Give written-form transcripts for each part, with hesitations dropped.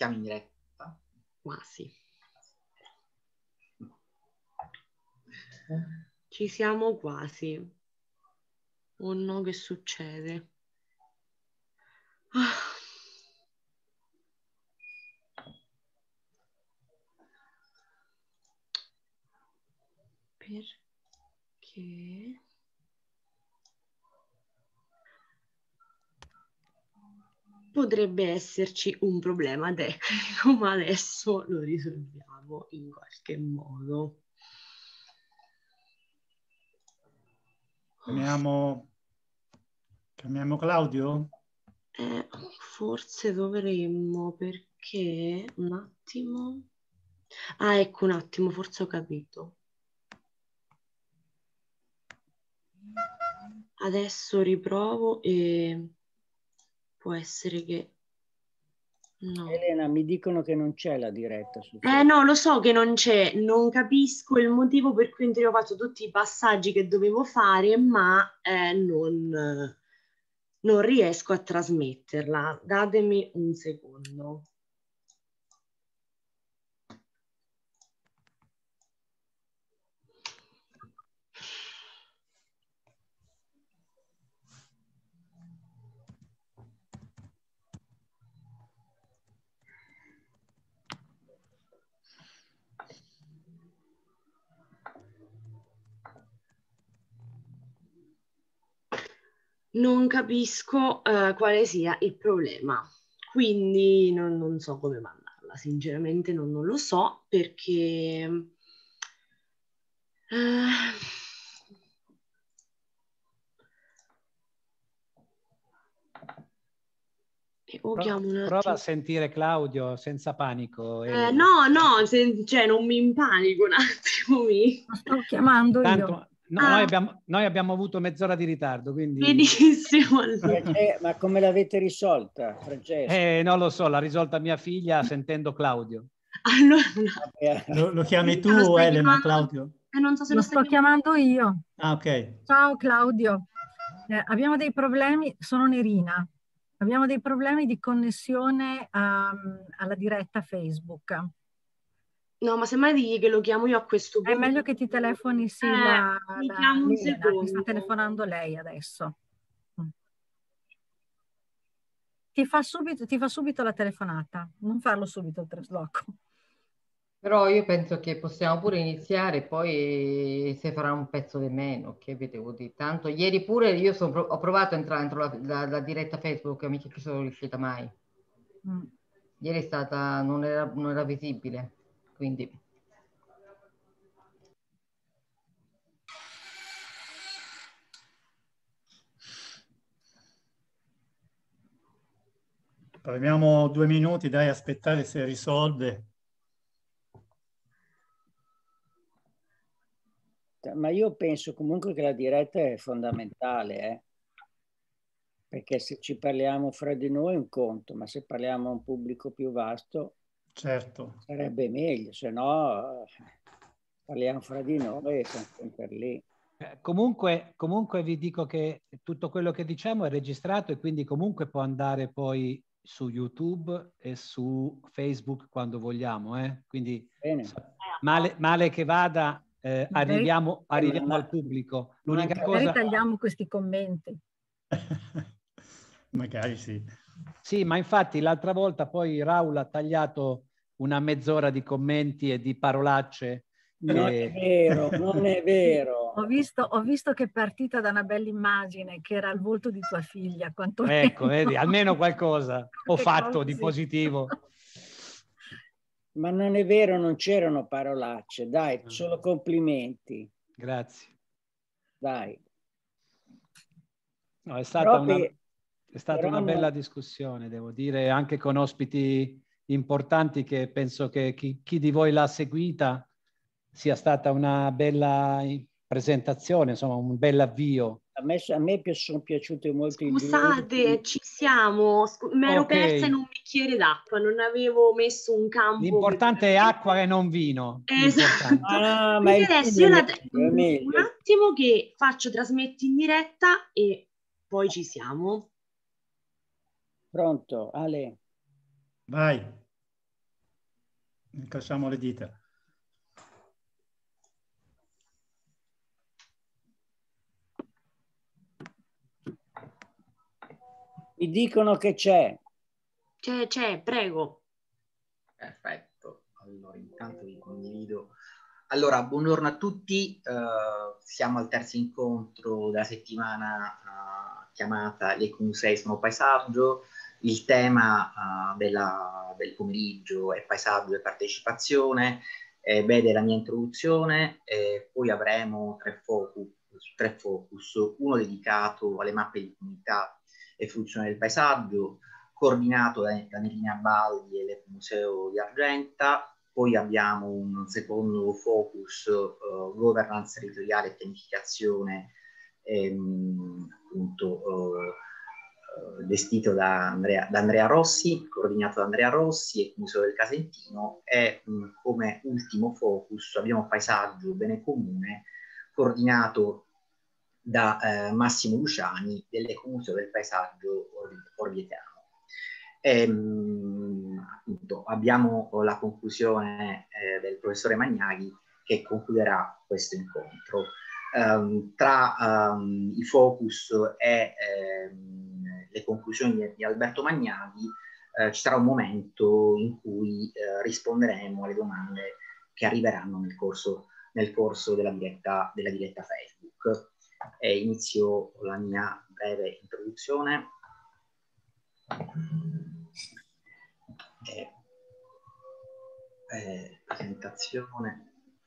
Siamo in diretta? Quasi. Ci siamo quasi. Oh no, che succede? Ah. Perché? Potrebbe esserci un problema tecnico, ma adesso lo risolviamo in qualche modo. Chiamiamo Claudio? Forse dovremmo, perché un attimo. Ah, ecco, un attimo, forse ho capito. Adesso riprovo e può essere che no. Elena, mi dicono che non c'è la diretta su No, lo so che non c'è, non capisco il motivo per cui ho fatto tutti i passaggi che dovevo fare, ma non riesco a trasmetterla. Datemi un secondo. Non capisco quale sia il problema, quindi non so come mandarla, sinceramente non lo so perché Prova a sentire Claudio senza panico. No, cioè non mi impanico un attimo. Lo sto chiamando Tanto, io. noi abbiamo avuto mezz'ora di ritardo, quindi... Benissimo. Allora. Ma come l'avete risolta, Francesco? Non lo so, l'ha risolta mia figlia sentendo Claudio. Allora, lo chiami tu, Elena, Claudio? Non so se lo sto chiamando io. Ah, ok. Ciao Claudio. Abbiamo dei problemi, sono Nerina. Abbiamo dei problemi di connessione alla diretta Facebook. No, ma semmai digli che lo chiamo io a questo punto. È meglio che ti telefoni, sì, mi chiamo un secondo. mi sta telefonando lei adesso. Ti fa subito la telefonata, non farlo subito il trasloco. Però io penso che possiamo pure iniziare e poi se farà un pezzo di meno, che vedevo di tanto. Ieri pure io ho provato a entrare dentro la diretta Facebook, mica ci sono riuscita mai. Ieri è stata, non era visibile, quindi... Proviamo 2 minuti, dai, aspettare se risolve. Ma io penso comunque che la diretta è fondamentale, perché se ci parliamo fra di noi è un conto, ma se parliamo a un pubblico più vasto, certo, sarebbe meglio, se no parliamo fra di noi e siamo sempre lì. Comunque vi dico che tutto quello che diciamo è registrato e quindi comunque può andare poi su YouTube e su Facebook quando vogliamo. Quindi male che vada, arriviamo al pubblico. L'unica cosa... Magari tagliamo questi commenti. Magari sì. Sì, ma infatti l'altra volta poi Raul ha tagliato una mezz'ora di commenti e di parolacce. Non è vero, non è vero. Ho visto che è partita da una bella immagine, che era il volto di tua figlia. Ecco, vedi, almeno qualcosa ho fatto di positivo. Ma non è vero, non c'erano parolacce, dai, solo complimenti. Grazie. Dai. No, è stata una bella discussione, devo dire, anche con ospiti importanti che penso che chi di voi l'ha seguita sia stata una bella presentazione, insomma, un bel avvio. A me sono piaciute molto. Scusate, ci siamo. Mi ero persa in un bicchiere d'acqua, non avevo messo un campo. L'importante è acqua e non vino. Esatto. Ma adesso io un attimo che trasmetto in diretta e poi ci siamo. Pronto, Ale? Vai. incrociamo le dita. Mi dicono che c'è. C'è, prego. Perfetto, allora intanto vi condivido. Allora, buongiorno a tutti, siamo al terzo incontro della settimana chiamata Le Ecomusei sono paesaggio. Il tema del pomeriggio è paesaggio e partecipazione, vede la mia introduzione, poi avremo tre focus, uno dedicato alle mappe di comunità e funzione del paesaggio, coordinato da Nerina Baldi e l'Ecomuseo di Argenta. Poi abbiamo un secondo focus, governance territoriale e pianificazione, appunto gestito da Andrea Rossi, coordinato da Andrea Rossi e Museo del Casentino, e come ultimo focus abbiamo paesaggio bene comune, coordinato da Massimo Luciani dell'Ecomuseo del Paesaggio Orvietano. Appunto, abbiamo la conclusione del professore Magnaghi che concluderà questo incontro. Tra i focus e le conclusioni di Alberto Magnaghi ci sarà un momento in cui risponderemo alle domande che arriveranno nel corso della diretta Facebook. Inizio la mia breve introduzione. Presentazione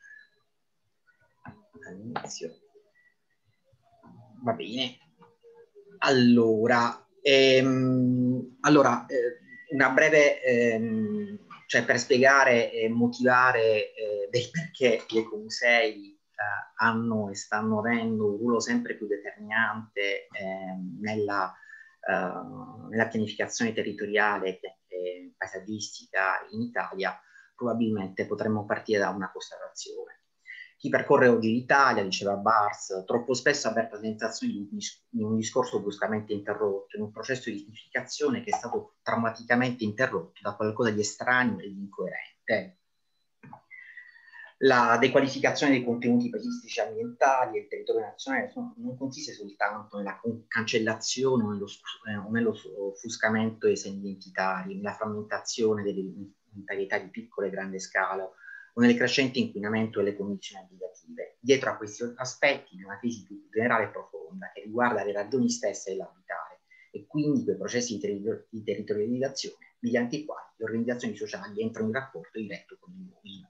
all'inizio. Va bene. Allora, una breve, cioè per spiegare e motivare del perché gli ecomusei hanno e stanno avendo un ruolo sempre più determinante nella pianificazione territoriale e paesaggistica in Italia, probabilmente potremmo partire da una constatazione. Chi percorre oggi l'Italia, diceva Bars, troppo spesso avverte la sensazione di un discorso bruscamente interrotto, in un processo di significazione che è stato drammaticamente interrotto da qualcosa di estraneo e di incoerente. La dequalificazione dei contenuti paesistici e ambientali e il territorio nazionale non consiste soltanto nella cancellazione o nello offuscamento dei segni identitari, nella frammentazione delle identità di piccola e grande scala o nel crescente inquinamento delle condizioni abitative. Dietro a questi aspetti c'è una crisi più generale e profonda che riguarda le ragioni stesse dell'abitare e quindi quei processi di territorializzazione mediante i quali le organizzazioni sociali entrano in rapporto diretto con il uomini.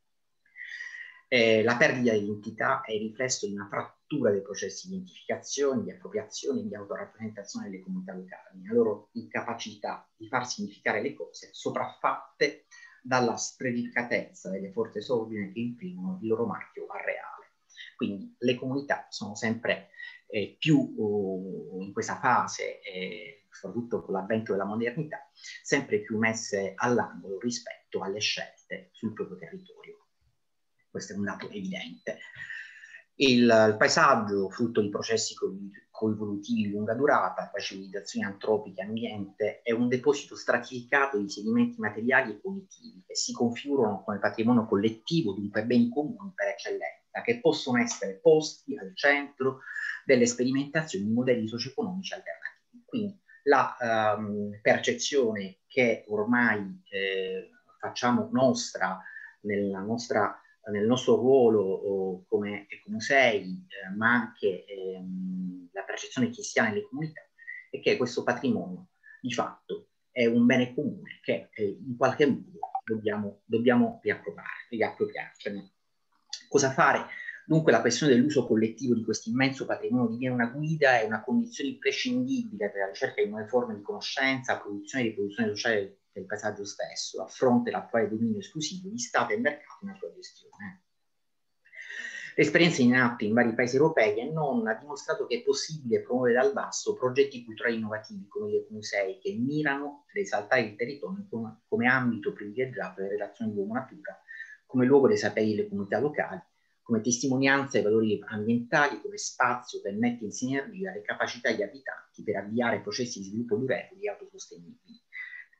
La perdita di identità è il riflesso di una frattura dei processi di identificazione, di appropriazione e di autorappresentazione delle comunità locali, la loro incapacità di far significare le cose sopraffatte dalla spregiudicatezza delle forze sordine che imprimono il loro marchio al reale. Quindi le comunità sono sempre più in questa fase, soprattutto con l'avvento della modernità, sempre più messe all'angolo rispetto alle scelte sul proprio territorio. Questo è un dato evidente. Il paesaggio, frutto di processi coevolutivi di lunga durata, tra civilizzazioni antropiche e ambiente, è un deposito stratificato di sedimenti materiali e cognitivi che si configurano come patrimonio collettivo, dunque beni comuni per eccellenza, che possono essere posti al centro delle sperimentazioni di modelli socio-economici alternativi. Quindi la percezione che ormai facciamo nostra nel nostro ruolo come ecomusei, ma anche la percezione che si ha nelle comunità, è che questo patrimonio di fatto è un bene comune che in qualche modo dobbiamo riappropriarcene. Cosa fare? Dunque la questione dell'uso collettivo di questo immenso patrimonio diviene una guida e una condizione imprescindibile per la ricerca di nuove forme di conoscenza, produzione e riproduzione sociale del paesaggio stesso, a fronte dell'attuale dominio esclusivo di Stato e mercato nella sua gestione. L'esperienza in atto in vari paesi europei e non ha dimostrato che è possibile promuovere dal basso progetti culturali innovativi come gli ecomusei che mirano ad esaltare il territorio come ambito privilegiato delle relazioni uomo-natura, come luogo dei saperi delle comunità locali, come testimonianza dei valori ambientali, come spazio per mettere in sinergia le capacità degli abitanti per avviare processi di sviluppo duraturo e autosostenibili.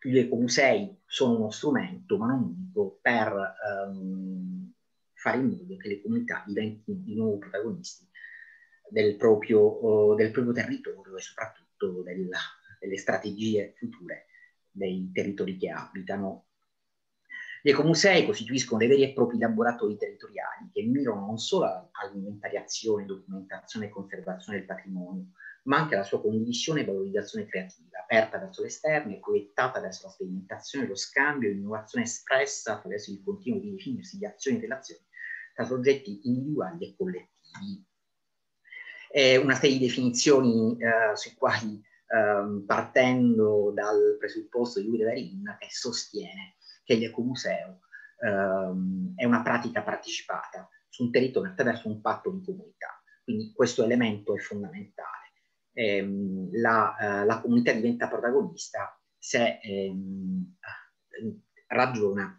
gli ecomusei sono uno strumento, ma non unico, per fare in modo che le comunità diventino di nuovo protagonisti del proprio territorio e soprattutto delle strategie future dei territori che abitano. Gli ecomusei costituiscono dei veri e propri laboratori territoriali che mirano non solo all'inventariazione, documentazione e conservazione del patrimonio, ma anche alla sua condivisione e valorizzazione creativa, aperta verso l'esterno e proiettata verso la sperimentazione, lo scambio e l'innovazione espressa attraverso il continuo di definirsi di azioni e relazioni tra soggetti individuali e collettivi. Una serie di definizioni sui quali, partendo dal presupposto di Guido Varin, che sostiene che l'ecomuseo è una pratica partecipata su un territorio attraverso un patto di comunità. Quindi questo elemento è fondamentale. La comunità diventa protagonista se ragiona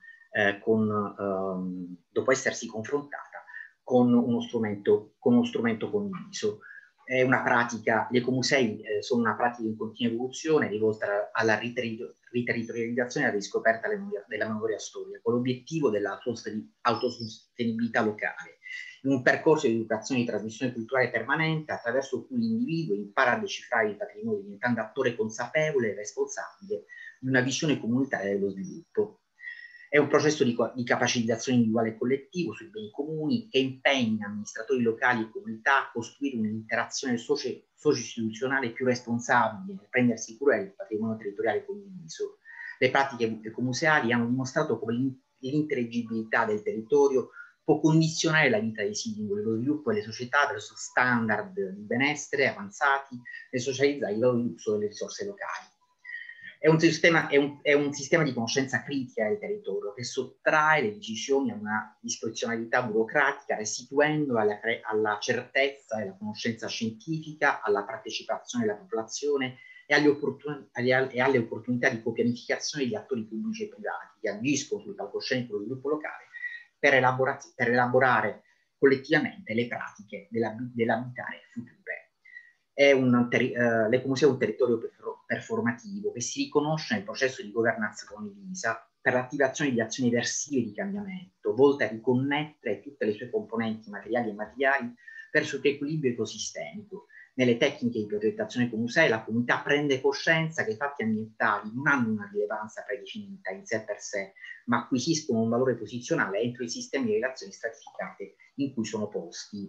dopo essersi confrontata con uno strumento condiviso. È una pratica, gli ecomusei sono una pratica in continua evoluzione rivolta alla riterritorializzazione e alla riscoperta della memoria storica, con l'obiettivo della autosostenibilità locale, in un percorso di educazione e di trasmissione culturale permanente attraverso cui l'individuo impara a decifrare il patrimonio diventando attore consapevole e responsabile di una visione comunitaria dello sviluppo. È un processo di capacitazione individuale e collettivo sui beni comuni che impegna amministratori locali e comunità a costruire un'interazione socio-istituzionale più responsabile nel prendersi cura del patrimonio territoriale condiviso. Le pratiche ecomuseali hanno dimostrato come l'intelligibilità del territorio può condizionare la vita dei singoli, lo sviluppo delle società verso standard di benessere avanzati e socializzare il loro uso delle risorse locali. È un sistema di conoscenza critica del territorio che sottrae le decisioni a una discrezionalità burocratica, restituendo alla certezza e alla conoscenza scientifica, alla partecipazione della popolazione e alle opportunità di copianificazione degli attori pubblici e privati che agiscono sul palcoscenico dello sviluppo locale per elaborare collettivamente le pratiche dell'abitare future. L'ecomuseo è un territorio performativo che si riconosce nel processo di governanza condivisa per l'attivazione di azioni eversive di cambiamento, volte a riconnettere tutte le sue componenti materiali e immateriali verso il equilibrio ecosistemico. Nelle tecniche di progettazione ecomusei la comunità prende coscienza che i fatti ambientali non hanno una rilevanza predefinita in sé per sé, ma acquisiscono un valore posizionale entro i sistemi di relazioni stratificate in cui sono posti.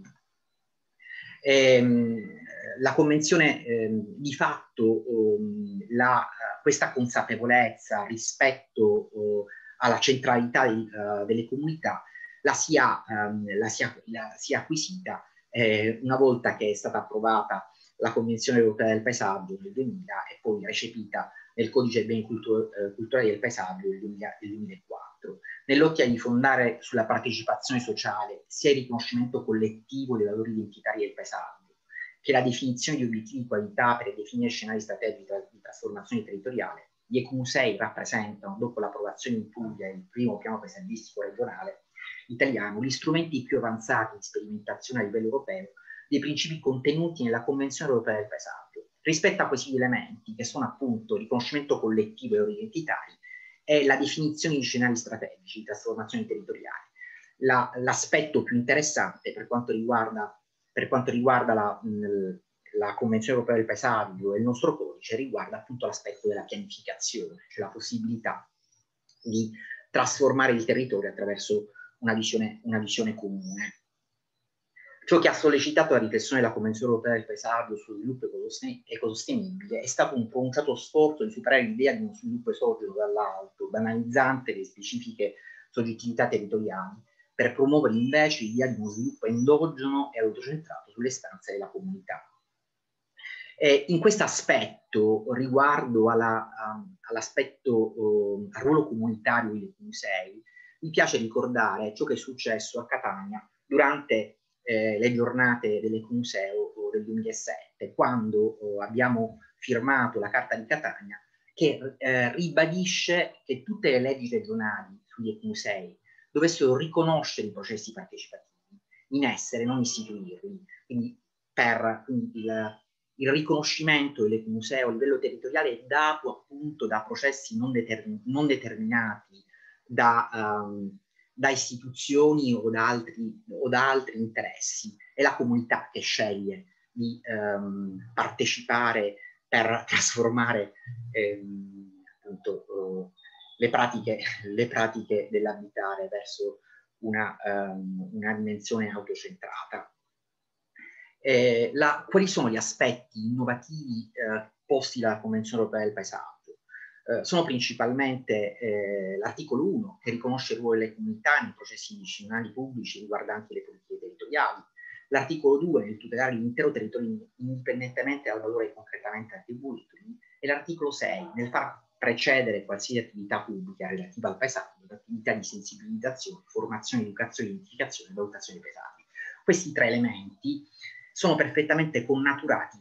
La convenzione di fatto questa consapevolezza rispetto alla centralità delle comunità la sia acquisita una volta che è stata approvata la Convenzione Europea del Paesaggio nel 2000 e poi recepita nel Codice dei Beni Culturali del Paesaggio del 2004. Nell'ottica di fondare sulla partecipazione sociale sia il riconoscimento collettivo dei valori identitari del paesaggio, che la definizione di obiettivi di qualità per definire scenari strategici di trasformazione territoriale, gli ecomusei rappresentano, dopo l'approvazione in Puglia del primo piano paesaggistico regionale italiano, gli strumenti più avanzati di sperimentazione a livello europeo dei principi contenuti nella Convenzione Europea del Paesaggio. Rispetto a questi elementi, che sono appunto il riconoscimento collettivo e valori identitari, è la definizione di scenari strategici di trasformazione territoriale. L'aspetto più interessante per quanto riguarda la Convenzione Europea del Paesaggio e il nostro codice riguarda appunto l'aspetto della pianificazione, cioè la possibilità di trasformare il territorio attraverso una visione comune. Ciò che ha sollecitato la riflessione della Convenzione Europea del Paesaggio sullo sviluppo ecosostenibile è stato un pronunciato sforzo di superare l'idea di uno sviluppo esogeno dall'alto, banalizzante le specifiche soggettività territoriali, per promuovere invece l'idea di uno sviluppo endogeno e autocentrato sulle istanze della comunità. In questo aspetto, riguardo all'aspetto al ruolo comunitario degli ecomusei, mi piace ricordare ciò che è successo a Catania durante le giornate dell'Ecomuseo del 2007, quando abbiamo firmato la Carta di Catania, che ribadisce che tutte le leggi regionali sugli ecomusei dovessero riconoscere i processi partecipativi in essere, non istituirli. Quindi il riconoscimento dell'ecomuseo a livello territoriale è dato appunto da processi non determinati da istituzioni o da altri interessi. È la comunità che sceglie di partecipare per trasformare appunto, le pratiche dell'abitare verso una dimensione autocentrata. Quali sono gli aspetti innovativi posti dalla Convenzione Europea del Paesaggio? Sono principalmente l'articolo 1, che riconosce il ruolo delle comunità nei processi decisionali pubblici riguardanti le politiche territoriali, l'articolo 2 nel tutelare l'intero territorio indipendentemente dal valore concretamente attribuitogli, e l'articolo 6 nel far precedere qualsiasi attività pubblica relativa al paesaggio da attività di sensibilizzazione, formazione, educazione, identificazione e valutazione dei paesaggi. Questi tre elementi sono perfettamente connaturati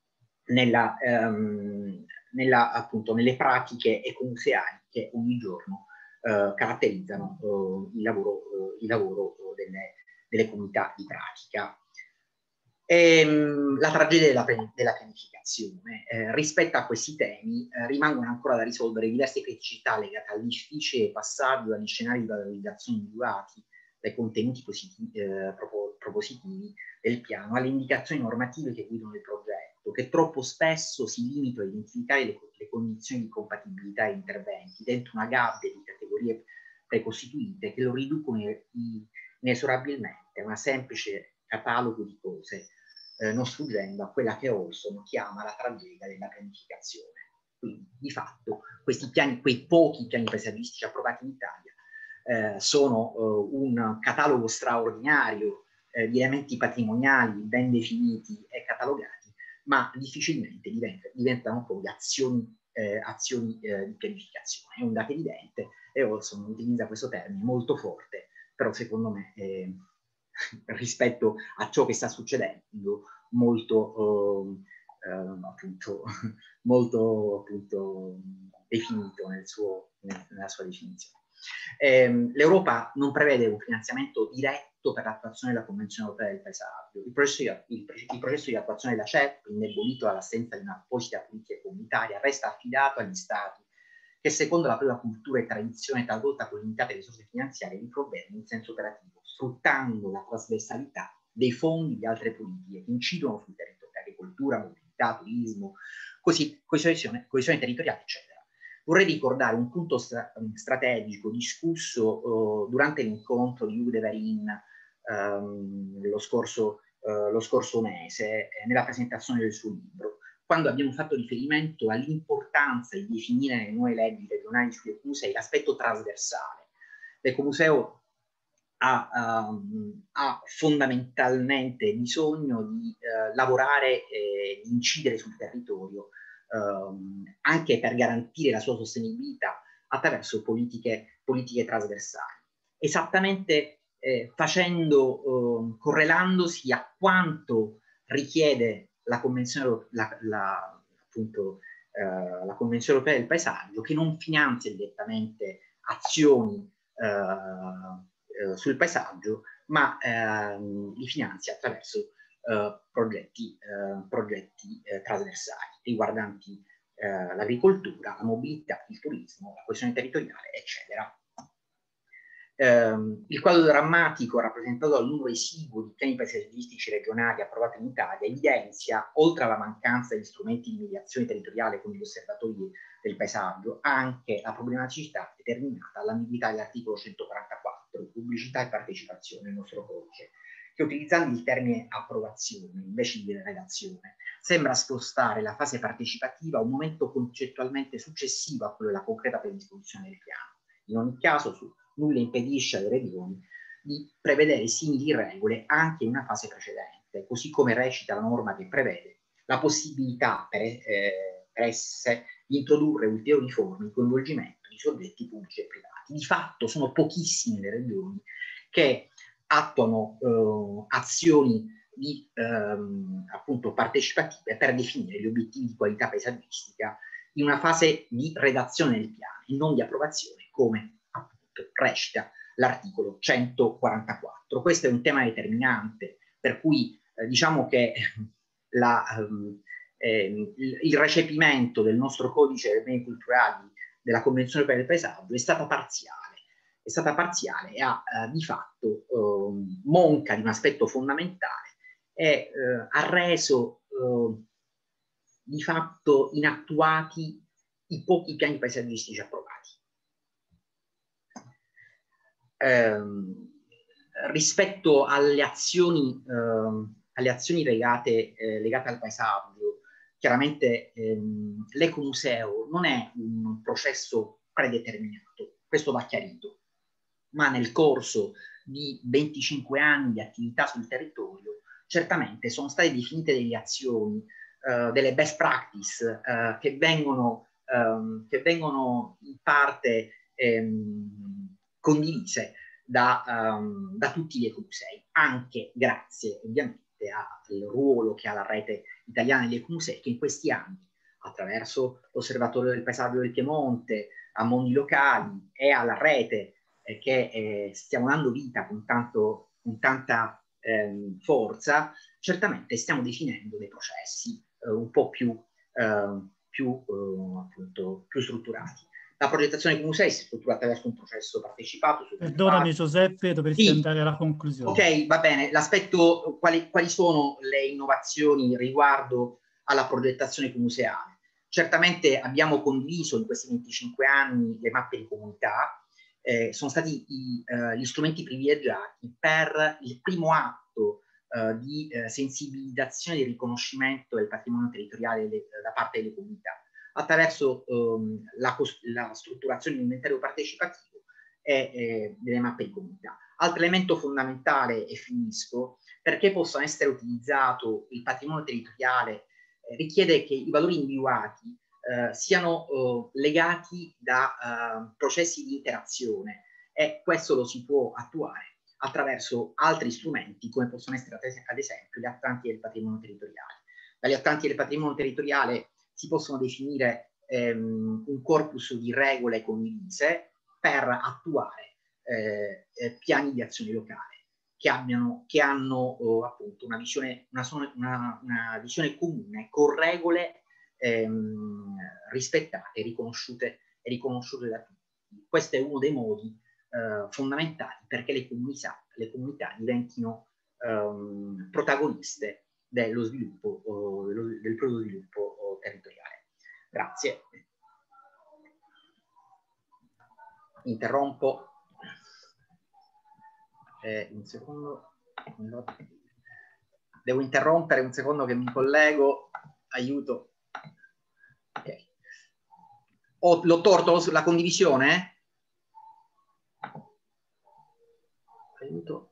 appunto, nelle pratiche ecomuseali che ogni giorno caratterizzano il lavoro delle comunità di pratica. La tragedia della pianificazione. Rispetto a questi temi rimangono ancora da risolvere diverse criticità legate al difficile passaggio dagli scenari di valorizzazione individuati dai contenuti propositivi del piano alle indicazioni normative che guidano il progetto, che troppo spesso si limitano a identificare le condizioni di compatibilità e interventi dentro una gabbia di categorie precostituite che lo riducono inesorabilmente a una semplice catalogo di cose, non sfuggendo a quella che Olson chiama la tragedia della pianificazione. Quindi, di fatto, quei pochi piani paesaggistici approvati in Italia sono un catalogo straordinario di elementi patrimoniali ben definiti e catalogati, ma difficilmente diventano poi azioni di pianificazione. È un dato evidente, e Olson utilizza questo termine molto forte, però secondo me rispetto a ciò che sta succedendo molto definito nella sua definizione. L'Europa non prevede un finanziamento diretto per l'attuazione della Convenzione Europea del Paesaggio. Il processo di attuazione della CEP, indebolito dall'assenza di un'apposita politica comunitaria, resta affidato agli Stati che, secondo la propria cultura e tradizione, talvolta con limitate risorse finanziarie, vi provvedono in senso operativo, sfruttando la trasversalità dei fondi di altre politiche che incidono sul territorio: agricoltura, mobilità, turismo, coesione territoriale, eccetera. Vorrei ricordare un punto strategico discusso durante l'incontro di Hugues de Varin lo scorso mese, nella presentazione del suo libro, quando abbiamo fatto riferimento all'importanza di definire nelle nuove leggi regionali sugli ecomusei l'aspetto trasversale. L'ecomuseo ha fondamentalmente bisogno di lavorare e di incidere sul territorio, anche per garantire la sua sostenibilità attraverso politiche trasversali, esattamente correlandosi a quanto richiede la Convenzione Europea del Paesaggio, che non finanzia direttamente azioni sul paesaggio, ma li finanzia attraverso progetti trasversali riguardanti l'agricoltura, la mobilità, il turismo, la coesione territoriale, eccetera. Il quadro drammatico rappresentato dal numero esiguo di piani paesaggistici regionali approvati in Italia evidenzia, oltre alla mancanza di strumenti di mediazione territoriale come gli osservatori del paesaggio, anche la problematicità determinata dall'ambiguità dell'articolo 144, pubblicità e partecipazione nel nostro codice, che, utilizzando il termine approvazione invece di redazione, sembra spostare la fase partecipativa a un momento concettualmente successivo a quello della concreta predisposizione del piano. In ogni caso, nulla impedisce alle regioni di prevedere simili regole anche in una fase precedente, così come recita la norma che prevede la possibilità per esse di introdurre ulteriori forme di coinvolgimento di soggetti pubblici e privati. Di fatto sono pochissime le regioni che attuano azioni appunto partecipative per definire gli obiettivi di qualità paesaggistica in una fase di redazione del piano e non di approvazione, come appunto recita l'articolo 144. Questo è un tema determinante, per cui diciamo che il recepimento del nostro codice dei beni culturali della Convenzione europea del paesaggio è stata parziale e ha di fatto monca di un aspetto fondamentale e ha reso di fatto inattuati i pochi piani paesaggistici approvati. Rispetto alle azioni legate al paesaggio, chiaramente l'ecomuseo non è un processo predeterminato, questo va chiarito, ma nel corso di 25 anni di attività sul territorio certamente sono state definite delle azioni, delle best practice che vengono in parte condivise da tutti gli ecomusei, anche grazie ovviamente al ruolo che ha la rete italiana degli ecomusei, che in questi anni, attraverso l'Osservatorio del Paesaggio del Piemonte, a mondi locali e alla rete che stiamo dando vita con tanta forza, certamente stiamo definendo dei processi un po' più strutturati. La progettazione dei musei si struttura attraverso un processo partecipato. Perdonami Giuseppe, dovresti andare alla conclusione. Ok, va bene. L'aspetto, quali sono le innovazioni riguardo alla progettazione museale? Certamente abbiamo condiviso in questi 25 anni le mappe di comunità, sono stati gli strumenti privilegiati per il primo atto di sensibilizzazione e di riconoscimento del patrimonio territoriale da parte delle comunità, attraverso la strutturazione di un inventario partecipativo e delle mappe di comunità. Altro elemento fondamentale, e finisco, perché possa essere utilizzato il patrimonio territoriale richiede che i valori individuati siano legati da processi di interazione, e questo lo si può attuare attraverso altri strumenti come possono essere ad esempio gli attanti del patrimonio territoriale. Dagli attanti del patrimonio territoriale si possono definire un corpus di regole condivise per attuare piani di azione locale che hanno appunto una visione comune con regole rispettate e riconosciute da tutti. Questo è uno dei modi fondamentali perché le comunità diventino protagoniste dello sviluppo, del proprio sviluppo territoriale. Grazie. Interrompo. Un secondo. Devo interrompere un secondo che mi collego. Aiuto. Okay. L'ho torto sulla condivisione? Aiuto.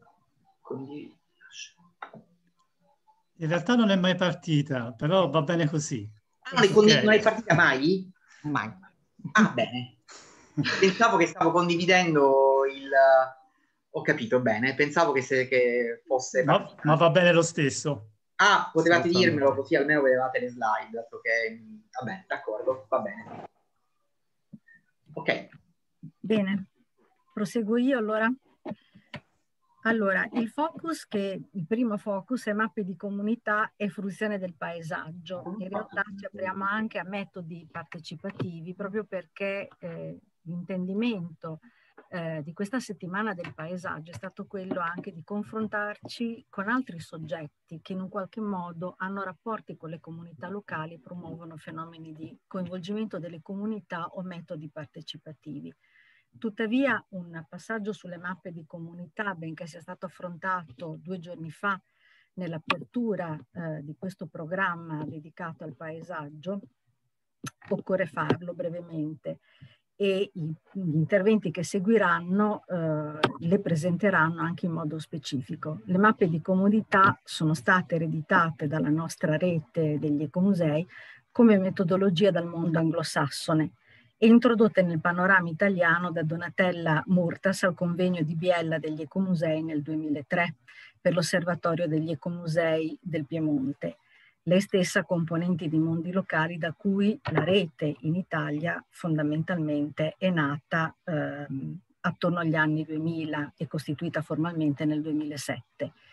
In realtà non è mai partita, però va bene così. Non è partita mai? Mai. Ah, bene. Pensavo che stavo condividendo il... Ho capito, bene. Pensavo che fosse partita. Ma va bene lo stesso. Ah, potevate dirmelo così almeno vedevate le slide. Dato che... Vabbè, d'accordo, va bene. Ok. Bene, proseguo io allora. Allora, il primo focus è mappe di comunità e fruizione del paesaggio. In realtà ci apriamo anche a metodi partecipativi proprio perché l'intendimento di questa settimana del paesaggio è stato quello anche di confrontarci con altri soggetti che in un qualche modo hanno rapporti con le comunità locali e promuovono fenomeni di coinvolgimento delle comunità o metodi partecipativi. Tuttavia un passaggio sulle mappe di comunità, benché sia stato affrontato 2 giorni fa nell'apertura di questo programma dedicato al paesaggio, occorre farlo brevemente e gli interventi che seguiranno le presenteranno anche in modo specifico. Le mappe di comunità sono state ereditate dalla nostra rete degli ecomusei come metodologia dal mondo anglosassone e introdotte nel panorama italiano da Donatella Murtas al convegno di Biella degli ecomusei nel 2003 per l'Osservatorio degli ecomusei del Piemonte. Lei stessa componenti di mondi locali da cui la rete in Italia fondamentalmente è nata attorno agli anni 2000 e costituita formalmente nel 2007.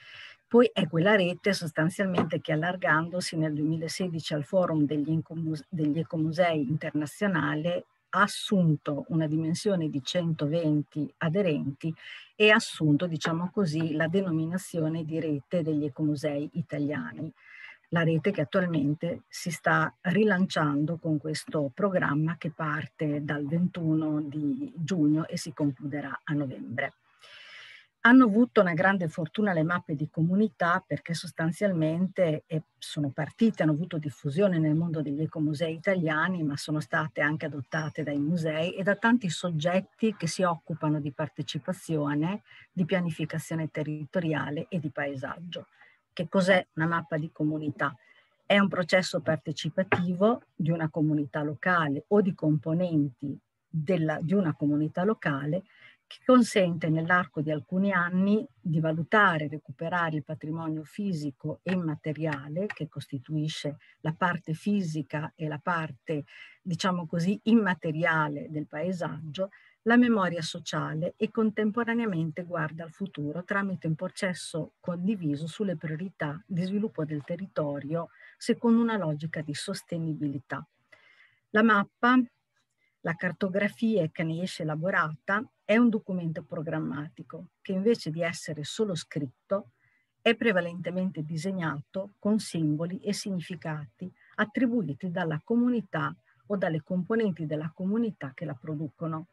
Poi è quella rete sostanzialmente che, allargandosi nel 2016 al Forum degli Ecomusei internazionale, ha assunto una dimensione di 120 aderenti e ha assunto, diciamo così, la denominazione di Rete degli Ecomusei italiani. La rete che attualmente si sta rilanciando con questo programma che parte dal 21 di giugno e si concluderà a novembre. Hanno avuto una grande fortuna le mappe di comunità, perché sostanzialmente sono partite, hanno avuto diffusione nel mondo degli ecomusei italiani, ma sono state anche adottate dai musei e da tanti soggetti che si occupano di partecipazione, di pianificazione territoriale e di paesaggio. Che cos'è una mappa di comunità? È un processo partecipativo di una comunità locale o di componenti di una comunità locale, che consente nell'arco di alcuni anni di valutare e recuperare il patrimonio fisico e immateriale che costituisce la parte fisica e la parte, diciamo così, immateriale del paesaggio, la memoria sociale, e contemporaneamente guarda al futuro tramite un processo condiviso sulle priorità di sviluppo del territorio secondo una logica di sostenibilità. La mappa, la cartografia che ne esce elaborata, è un documento programmatico che, invece di essere solo scritto, è prevalentemente disegnato con simboli e significati attribuiti dalla comunità o dalle componenti della comunità che la producono.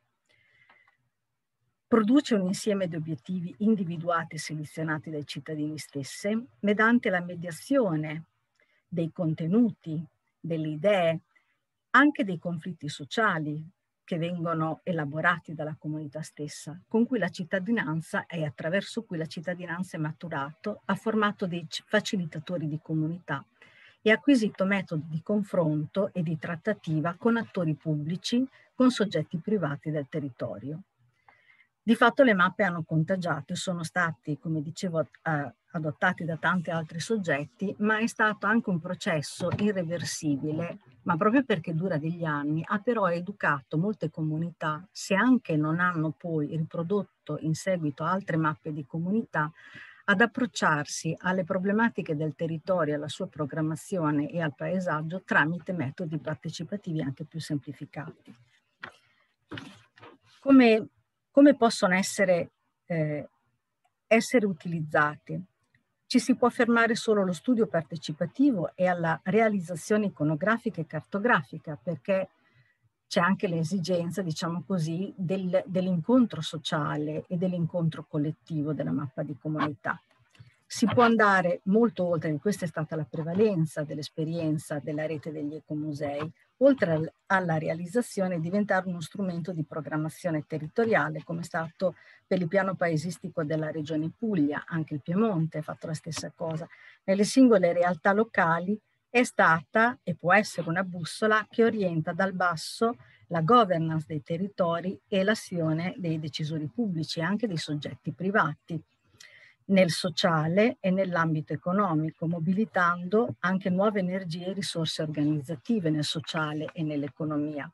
Produce un insieme di obiettivi individuati e selezionati dai cittadini stessi mediante la mediazione dei contenuti, delle idee, anche dei conflitti sociali che vengono elaborati dalla comunità stessa, con cui la cittadinanza e attraverso cui la cittadinanza è maturato, ha formato dei facilitatori di comunità e ha acquisito metodi di confronto e di trattativa con attori pubblici, con soggetti privati del territorio. Di fatto le mappe hanno contagiato e sono stati, come dicevo, adottati da tanti altri soggetti, ma è stato anche un processo irreversibile, ma proprio perché dura degli anni, ha però educato molte comunità, se anche non hanno poi riprodotto in seguito altre mappe di comunità, ad approcciarsi alle problematiche del territorio, alla sua programmazione e al paesaggio tramite metodi partecipativi anche più semplificati. Come possono essere utilizzati? Ci si può fermare solo allo studio partecipativo e alla realizzazione iconografica e cartografica, perché c'è anche l'esigenza, diciamo così, dell'incontro sociale e dell'incontro collettivo della mappa di comunità. Si può andare molto oltre, e questa è stata la prevalenza dell'esperienza della rete degli ecomusei, oltre alla realizzazione, diventare uno strumento di programmazione territoriale, come è stato per il piano paesistico della regione Puglia. Anche il Piemonte ha fatto la stessa cosa. Nelle singole realtà locali è stata e può essere una bussola che orienta dal basso la governance dei territori e l'azione dei decisori pubblici e anche dei soggetti privati nel sociale e nell'ambito economico, mobilitando anche nuove energie e risorse organizzative nel sociale e nell'economia.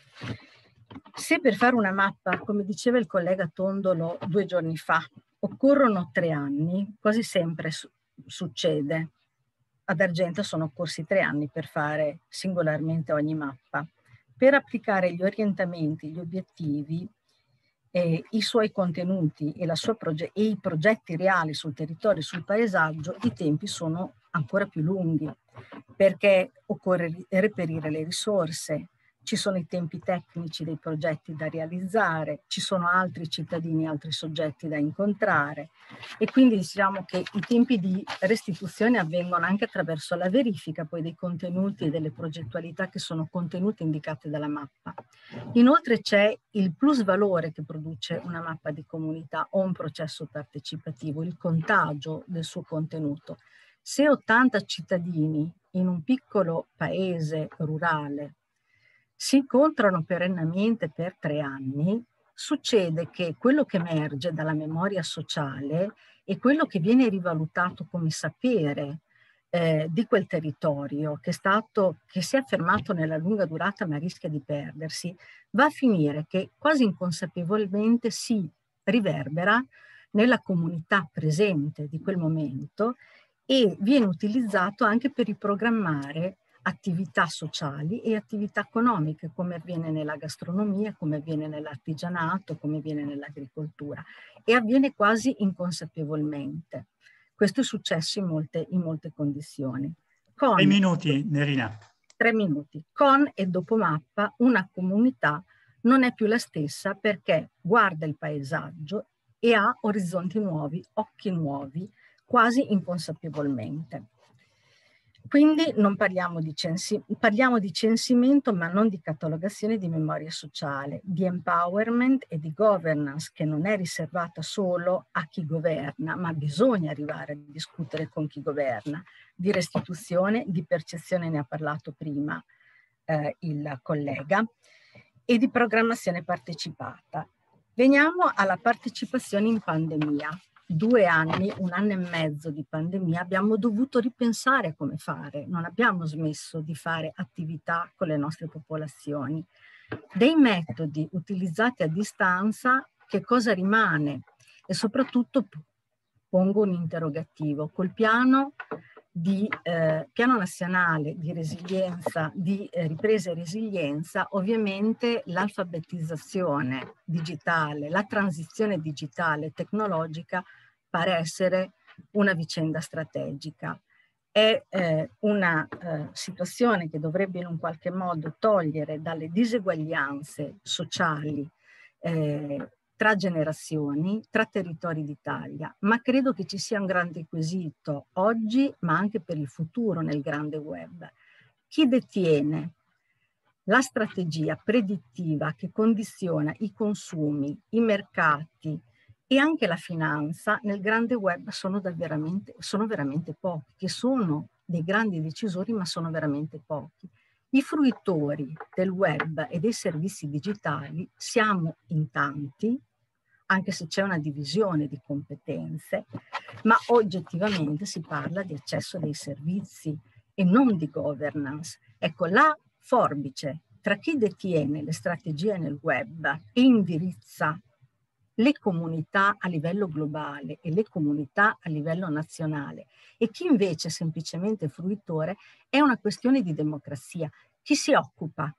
Se per fare una mappa, come diceva il collega Tondolo 2 giorni fa, occorrono 3 anni, quasi sempre succede. Ad Argenta sono occorsi 3 anni per fare singolarmente ogni mappa. Per applicare gli orientamenti, gli obiettivi, i suoi contenuti e i progetti reali sul territorio e sul paesaggio, i tempi sono ancora più lunghi, perché occorre reperire le risorse, ci sono i tempi tecnici dei progetti da realizzare, ci sono altri cittadini, altri soggetti da incontrare, e quindi diciamo che i tempi di restituzione avvengono anche attraverso la verifica poi dei contenuti e delle progettualità che sono contenute e indicate dalla mappa. Inoltre c'è il plus valore che produce una mappa di comunità o un processo partecipativo, il contagio del suo contenuto. Se 80 cittadini in un piccolo paese rurale si incontrano perennemente per 3 anni, succede che quello che emerge dalla memoria sociale e quello che viene rivalutato come sapere di quel territorio che si è affermato nella lunga durata ma rischia di perdersi, va a finire che quasi inconsapevolmente si riverbera nella comunità presente di quel momento e viene utilizzato anche per riprogrammare attività sociali e attività economiche, come avviene nella gastronomia, come avviene nell'artigianato, come avviene nell'agricoltura, e avviene quasi inconsapevolmente. Questo è successo in molte condizioni. 3 minuti, Nerina. 3 minuti. Con e dopo mappa una comunità non è più la stessa perché guarda il paesaggio e ha orizzonti nuovi, occhi nuovi, quasi inconsapevolmente. Quindi non parliamo di censimento, ma non di catalogazione di memoria sociale, di empowerment e di governance che non è riservata solo a chi governa, ma bisogna arrivare a discutere con chi governa, di restituzione, di percezione, ne ha parlato prima il collega, e di programmazione partecipata. Veniamo alla partecipazione in pandemia. 2 anni, 1 anno e mezzo di pandemia, abbiamo dovuto ripensare come fare, non abbiamo smesso di fare attività con le nostre popolazioni. Dei metodi utilizzati a distanza, che cosa rimane? E soprattutto pongo un interrogativo. Col piano nazionale di resilienza, di ripresa e resilienza, ovviamente l'alfabetizzazione digitale, la transizione digitale tecnologica pare essere una vicenda strategica. È una situazione che dovrebbe in un qualche modo togliere dalle diseguaglianze sociali tra generazioni, tra territori d'Italia, ma credo che ci sia un grande quesito oggi, ma anche per il futuro nel grande web. Chi detiene la strategia predittiva che condiziona i consumi, i mercati e anche la finanza nel grande web sono veramente pochi, che sono dei grandi decisori, ma sono veramente pochi. I fruitori del web e dei servizi digitali siamo in tanti, anche se c'è una divisione di competenze, ma oggettivamente si parla di accesso dei servizi e non di governance. Ecco, la forbice tra chi detiene le strategie nel web e indirizza le comunità a livello globale e le comunità a livello nazionale e chi invece è semplicemente fruitore è una questione di democrazia. Chi si occupa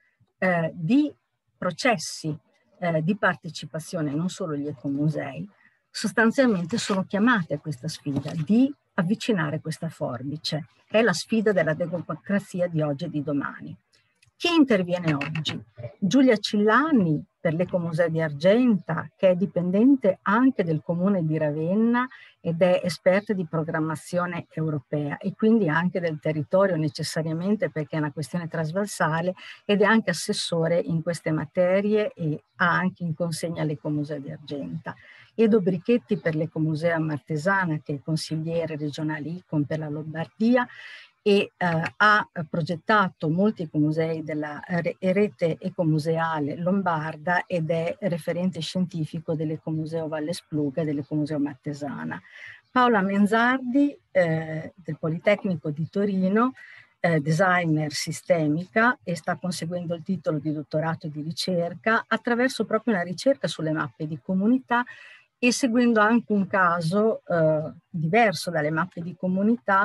di processi di partecipazione, non solo gli ecomusei, sostanzialmente sono chiamate a questa sfida di avvicinare questa forbice. È la sfida della democrazia di oggi e di domani. Chi interviene oggi? Giulia Cillani per l'Ecomuseo di Argenta, che è dipendente anche del comune di Ravenna ed è esperta di programmazione europea e quindi anche del territorio necessariamente perché è una questione trasversale ed è anche assessore in queste materie e ha anche in consegna l'Ecomuseo di Argenta. Edo Brichetti per l'Ecomuseo Martesana, che è consigliere regionale ICOM per la Lombardia e ha progettato molti ecomusei della rete ecomuseale lombarda ed è referente scientifico dell'Ecomuseo Valle Spluga e dell'Ecomuseo Martesana. Paola Menzardi del Politecnico di Torino, designer sistemica e sta conseguendo il titolo di dottorato di ricerca attraverso proprio una ricerca sulle mappe di comunità e seguendo anche un caso diverso dalle mappe di comunità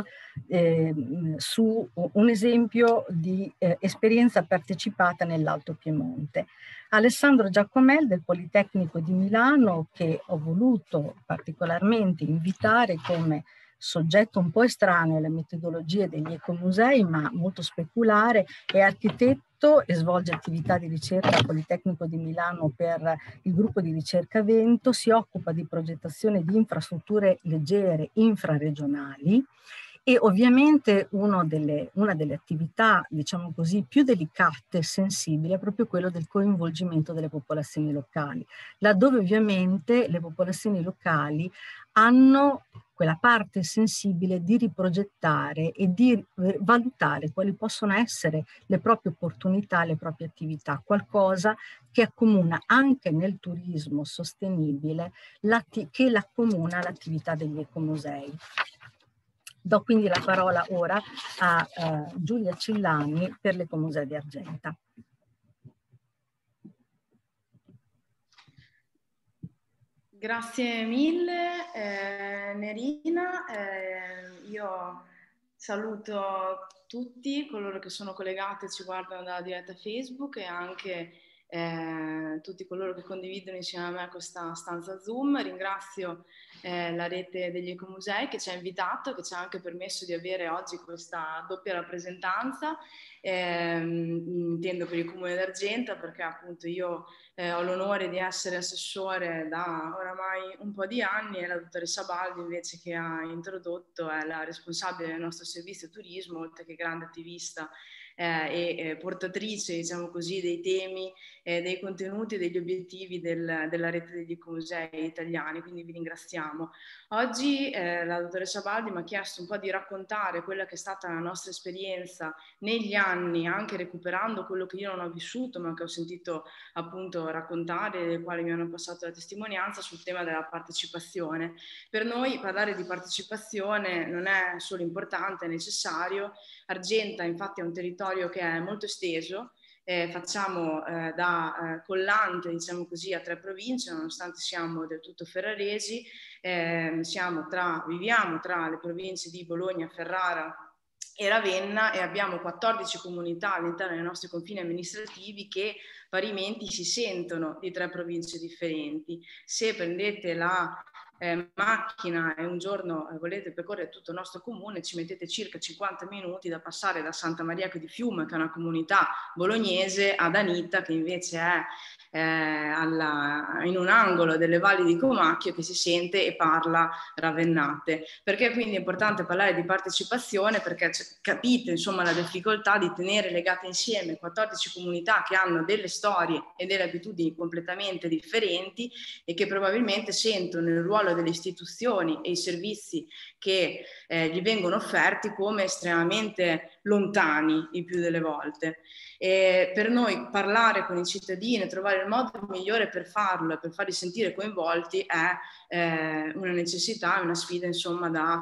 su un esempio di esperienza partecipata nell'Alto Piemonte. Alessandro Giacomel del Politecnico di Milano, che ho voluto particolarmente invitare come soggetto un po' estraneo alle metodologie degli ecomusei, ma molto speculare, è architetto e svolge attività di ricerca al Politecnico di Milano per il gruppo di ricerca Vento, si occupa di progettazione di infrastrutture leggere infraregionali e ovviamente una delle attività, diciamo così, più delicate e sensibili è proprio quello del coinvolgimento delle popolazioni locali, laddove ovviamente le popolazioni locali hanno quella parte sensibile di riprogettare e di valutare quali possono essere le proprie opportunità, le proprie attività, qualcosa che accomuna anche nel turismo sostenibile, che l'accomuna all'attività degli ecomusei. Do quindi la parola ora a Giulia Cillani per l'Ecomuseo di Argenta. Grazie mille Nerina, io saluto tutti coloro che sono collegati e ci guardano dalla diretta Facebook e anche tutti coloro che condividono insieme a me questa stanza Zoom. Ringrazio la rete degli ecomusei che ci ha invitato, che ci ha anche permesso di avere oggi questa doppia rappresentanza, intendo per il Comune d'Argenta, perché appunto io ho l'onore di essere assessore da oramai un po' di anni e la dottoressa Baldi invece che ha introdotto è la responsabile del nostro servizio turismo, oltre che grande attivista e portatrice, diciamo così, dei temi, dei contenuti e degli obiettivi della rete degli ecomusei italiani, quindi vi ringraziamo. Oggi la dottoressa Baldi mi ha chiesto un po' di raccontare quella che è stata la nostra esperienza negli anni, anche recuperando quello che io non ho vissuto ma che ho sentito appunto raccontare, dei quali mi hanno passato la testimonianza sul tema della partecipazione. Per noi parlare di partecipazione non è solo importante, è necessario. Argenta infatti è un territorio che è molto esteso, facciamo da collante, diciamo così, a 3 province, nonostante siamo del tutto ferraresi, viviamo tra le province di Bologna, Ferrara e Ravenna e abbiamo 14 comunità all'interno dei nostri confini amministrativi che parimenti si sentono di 3 province differenti. Se prendete la macchina e un giorno volete percorrere tutto il nostro comune, ci mettete circa 50 minuti da passare da Santa Maria di Fiume, che è una comunità bolognese, ad Anita, che invece è in un angolo delle valli di Comacchio, che si sente e parla ravennate. Perché quindi è importante parlare di partecipazione? Perché capite insomma la difficoltà di tenere legate insieme 14 comunità che hanno delle storie e delle abitudini completamente differenti e che probabilmente sentono il ruolo delle istituzioni e i servizi che gli vengono offerti come estremamente lontani il più delle volte. E per noi parlare con i cittadini e trovare il modo migliore per farlo e per farli sentire coinvolti è una necessità, una sfida insomma da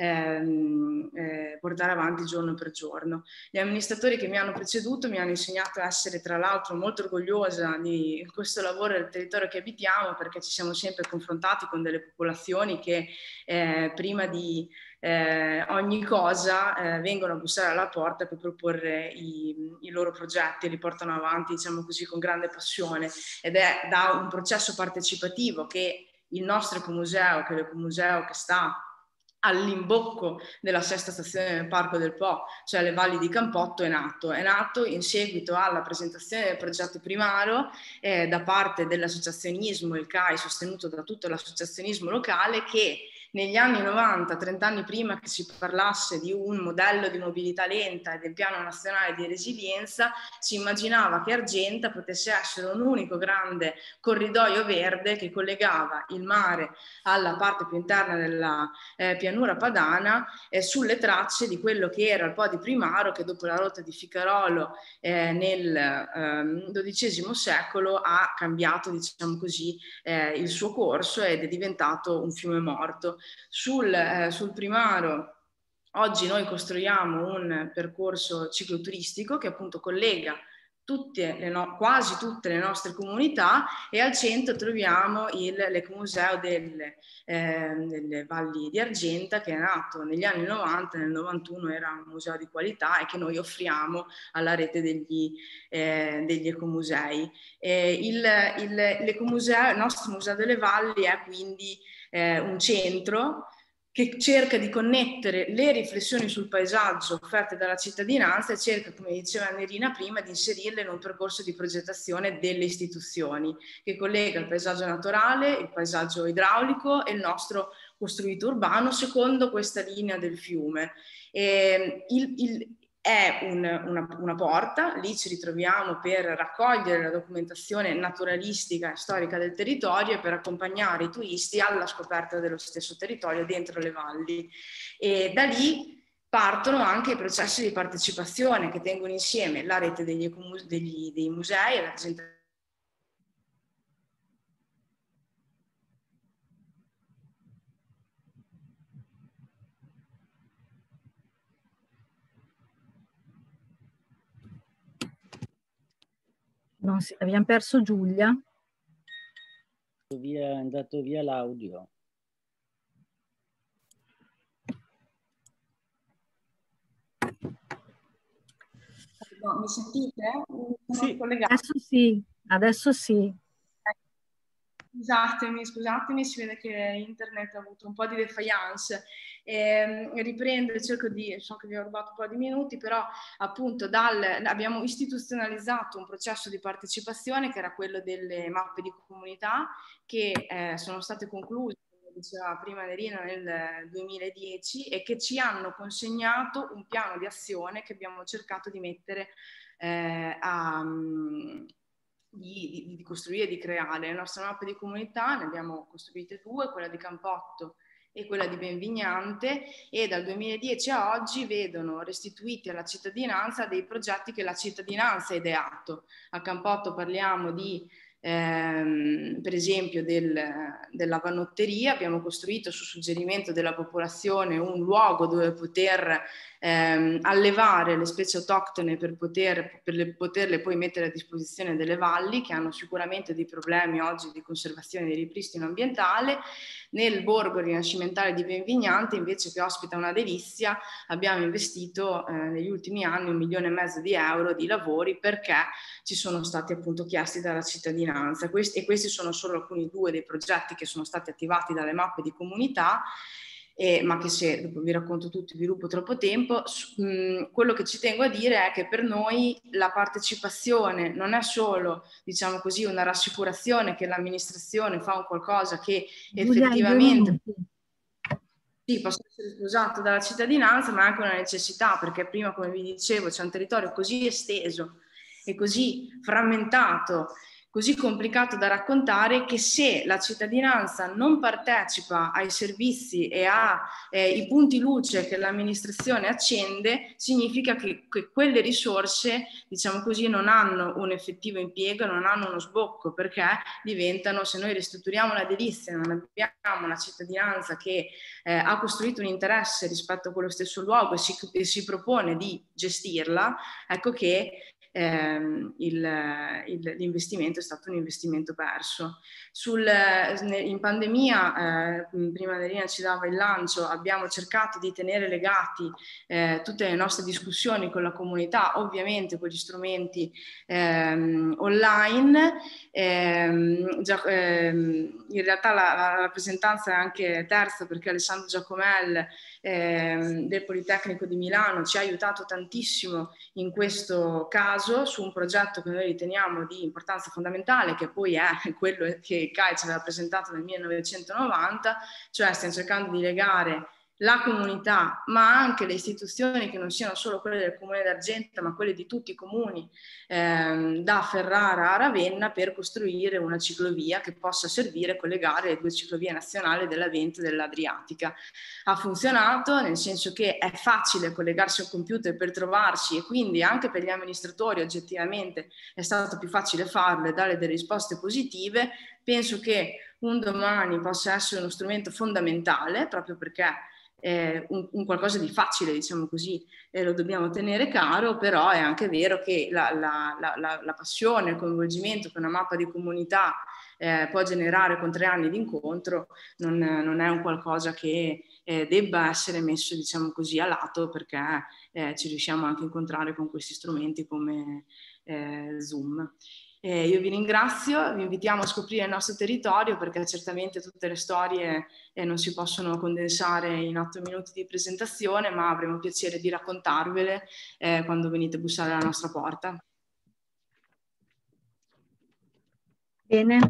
portare avanti giorno per giorno. Gli amministratori che mi hanno preceduto mi hanno insegnato a essere tra l'altro molto orgogliosa di questo lavoro del territorio che abitiamo, perché ci siamo sempre confrontati con delle popolazioni che prima di ogni cosa vengono a bussare alla porta per proporre i loro progetti e li portano avanti, diciamo così, con grande passione, ed è da un processo partecipativo che il nostro ecomuseo, che è l'ecomuseo che sta all'imbocco della 6ª stazione del Parco del Po, cioè le valli di Campotto, è nato in seguito alla presentazione del progetto primario da parte dell'associazionismo, il CAI, sostenuto da tutto l'associazionismo locale, che negli anni 90, 30 anni prima che si parlasse di un modello di mobilità lenta e del piano nazionale di resilienza, si immaginava che Argenta potesse essere un unico grande corridoio verde che collegava il mare alla parte più interna della pianura padana sulle tracce di quello che era il Po di Primaro, che dopo la rotta di Ficarolo nel XII secolo ha cambiato, diciamo così, il suo corso ed è diventato un fiume morto. Sul Primaro oggi noi costruiamo un percorso cicloturistico che appunto collega quasi tutte le nostre comunità, e al centro troviamo l'ecomuseo delle Valli di Argenta, che è nato negli anni 90, nel 91 era un museo di qualità e che noi offriamo alla rete degli ecomusei. L'ecomuseo, il nostro Museo delle Valli, è quindi un centro che cerca di connettere le riflessioni sul paesaggio offerte dalla cittadinanza e cerca, come diceva Nerina prima, di inserirle in un percorso di progettazione delle istituzioni, che collega il paesaggio naturale, il paesaggio idraulico e il nostro costruito urbano secondo questa linea del fiume. È una porta, lì ci ritroviamo per raccogliere la documentazione naturalistica e storica del territorio e per accompagnare i turisti alla scoperta dello stesso territorio dentro le valli. E da lì partono anche i processi di partecipazione che tengono insieme la rete dei musei e la gente. Abbiamo perso Giulia. andato via l'audio. No, mi sentite? Sì. Adesso sì, adesso sì. Scusatemi, si vede che internet ha avuto un po' di defiance. Riprendo e so che vi ho rubato un po' di minuti, però appunto abbiamo istituzionalizzato un processo di partecipazione che era quello delle mappe di comunità che sono state concluse, come diceva prima Nerina, nel 2010 e che ci hanno consegnato un piano di azione che abbiamo cercato di mettere di costruire, di creare. Le nostre mappe di comunità, ne abbiamo costruite 2, quella di Campotto e quella di Benvignante, e dal 2010 a oggi vedono restituiti alla cittadinanza dei progetti che la cittadinanza ha ideato. A Campotto parliamo per esempio della vanotteria. Abbiamo costruito su suggerimento della popolazione un luogo dove poter allevare le specie autoctone per poterle poi mettere a disposizione delle valli, che hanno sicuramente dei problemi oggi di conservazione e di ripristino ambientale. Nel borgo rinascimentale di Benvignante, invece, che ospita una delizia, abbiamo investito negli ultimi anni 1,5 milioni di euro di lavori, perché ci sono stati appunto chiesti dalla cittadinanza. E questi sono solo alcuni 2 dei progetti che sono stati attivati dalle mappe di comunità, ma che se dopo vi racconto tutto vi rubo troppo tempo. Quello che ci tengo a dire è che per noi la partecipazione non è solo, diciamo così, una rassicurazione che l'amministrazione fa un qualcosa che effettivamente sì, possa essere sposato dalla cittadinanza, ma è anche una necessità, perché prima, come vi dicevo, c'è un territorio così esteso e così frammentato, così complicato da raccontare, che se la cittadinanza non partecipa ai servizi e ai punti luce che l'amministrazione accende, significa che quelle risorse, diciamo così, non hanno un effettivo impiego, non hanno uno sbocco, perché diventano, se noi ristrutturiamo la delizia e non abbiamo una cittadinanza che ha costruito un interesse rispetto a quello stesso luogo e si propone di gestirla, ecco che l'investimento è stato un investimento perso. In pandemia, prima Nerina ci dava il lancio, abbiamo cercato di tenere legati tutte le nostre discussioni con la comunità, ovviamente con gli strumenti online. In realtà la rappresentanza è anche terza, perché Alessandro Giacomel del Politecnico di Milano ci ha aiutato tantissimo in questo caso su un progetto che noi riteniamo di importanza fondamentale, che poi è quello che CAI ci aveva presentato nel 1990, cioè stiamo cercando di legare la comunità, ma anche le istituzioni che non siano solo quelle del Comune d'Argenta, ma quelle di tutti i comuni da Ferrara a Ravenna, per costruire una ciclovia che possa servire a collegare le 2 ciclovie nazionali della Vento e dell'Adriatica. Ha funzionato, nel senso che è facile collegarsi al computer per trovarci, e quindi anche per gli amministratori oggettivamente è stato più facile farlo e dare delle risposte positive. Penso che un domani possa essere uno strumento fondamentale, proprio perché un qualcosa di facile, diciamo così, lo dobbiamo tenere caro, però è anche vero che la passione, il coinvolgimento che una mappa di comunità può generare con 3 anni di incontro non è un qualcosa che debba essere messo, diciamo così, a lato, perché ci riusciamo anche a incontrare con questi strumenti come Zoom. Io vi ringrazio, vi invitiamo a scoprire il nostro territorio, perché certamente tutte le storie non si possono condensare in 8 minuti di presentazione, ma avremo piacere di raccontarvele quando venite a bussare alla nostra porta. Bene,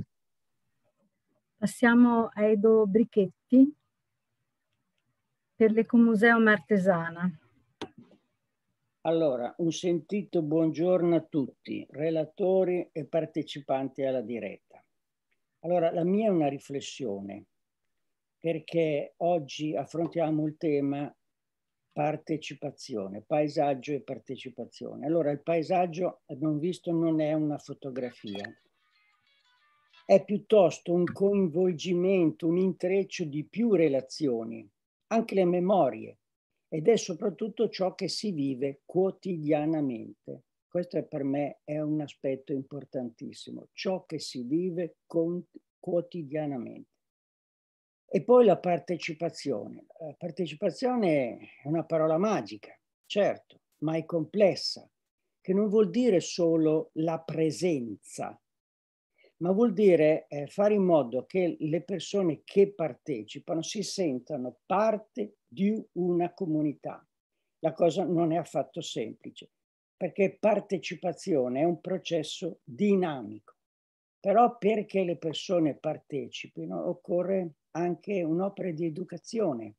passiamo a Edo Brichetti per l'Ecomuseo Martesana. Allora, un sentito buongiorno a tutti, relatori e partecipanti alla diretta. Allora, la mia è una riflessione, perché oggi affrontiamo il tema partecipazione, paesaggio e partecipazione. Allora, il paesaggio, abbiamo visto, non è una fotografia, è piuttosto un coinvolgimento, un intreccio di più relazioni, anche le memorie, ed è soprattutto ciò che si vive quotidianamente. Questo per me è un aspetto importantissimo, ciò che si vive quotidianamente. E poi la partecipazione. La partecipazione è una parola magica, certo, ma è complessa, che non vuol dire solo la presenza, ma vuol dire fare in modo che le persone che partecipano si sentano parte di una comunità. La cosa non è affatto semplice, perché partecipazione è un processo dinamico. Però perché le persone partecipino occorre anche un'opera di educazione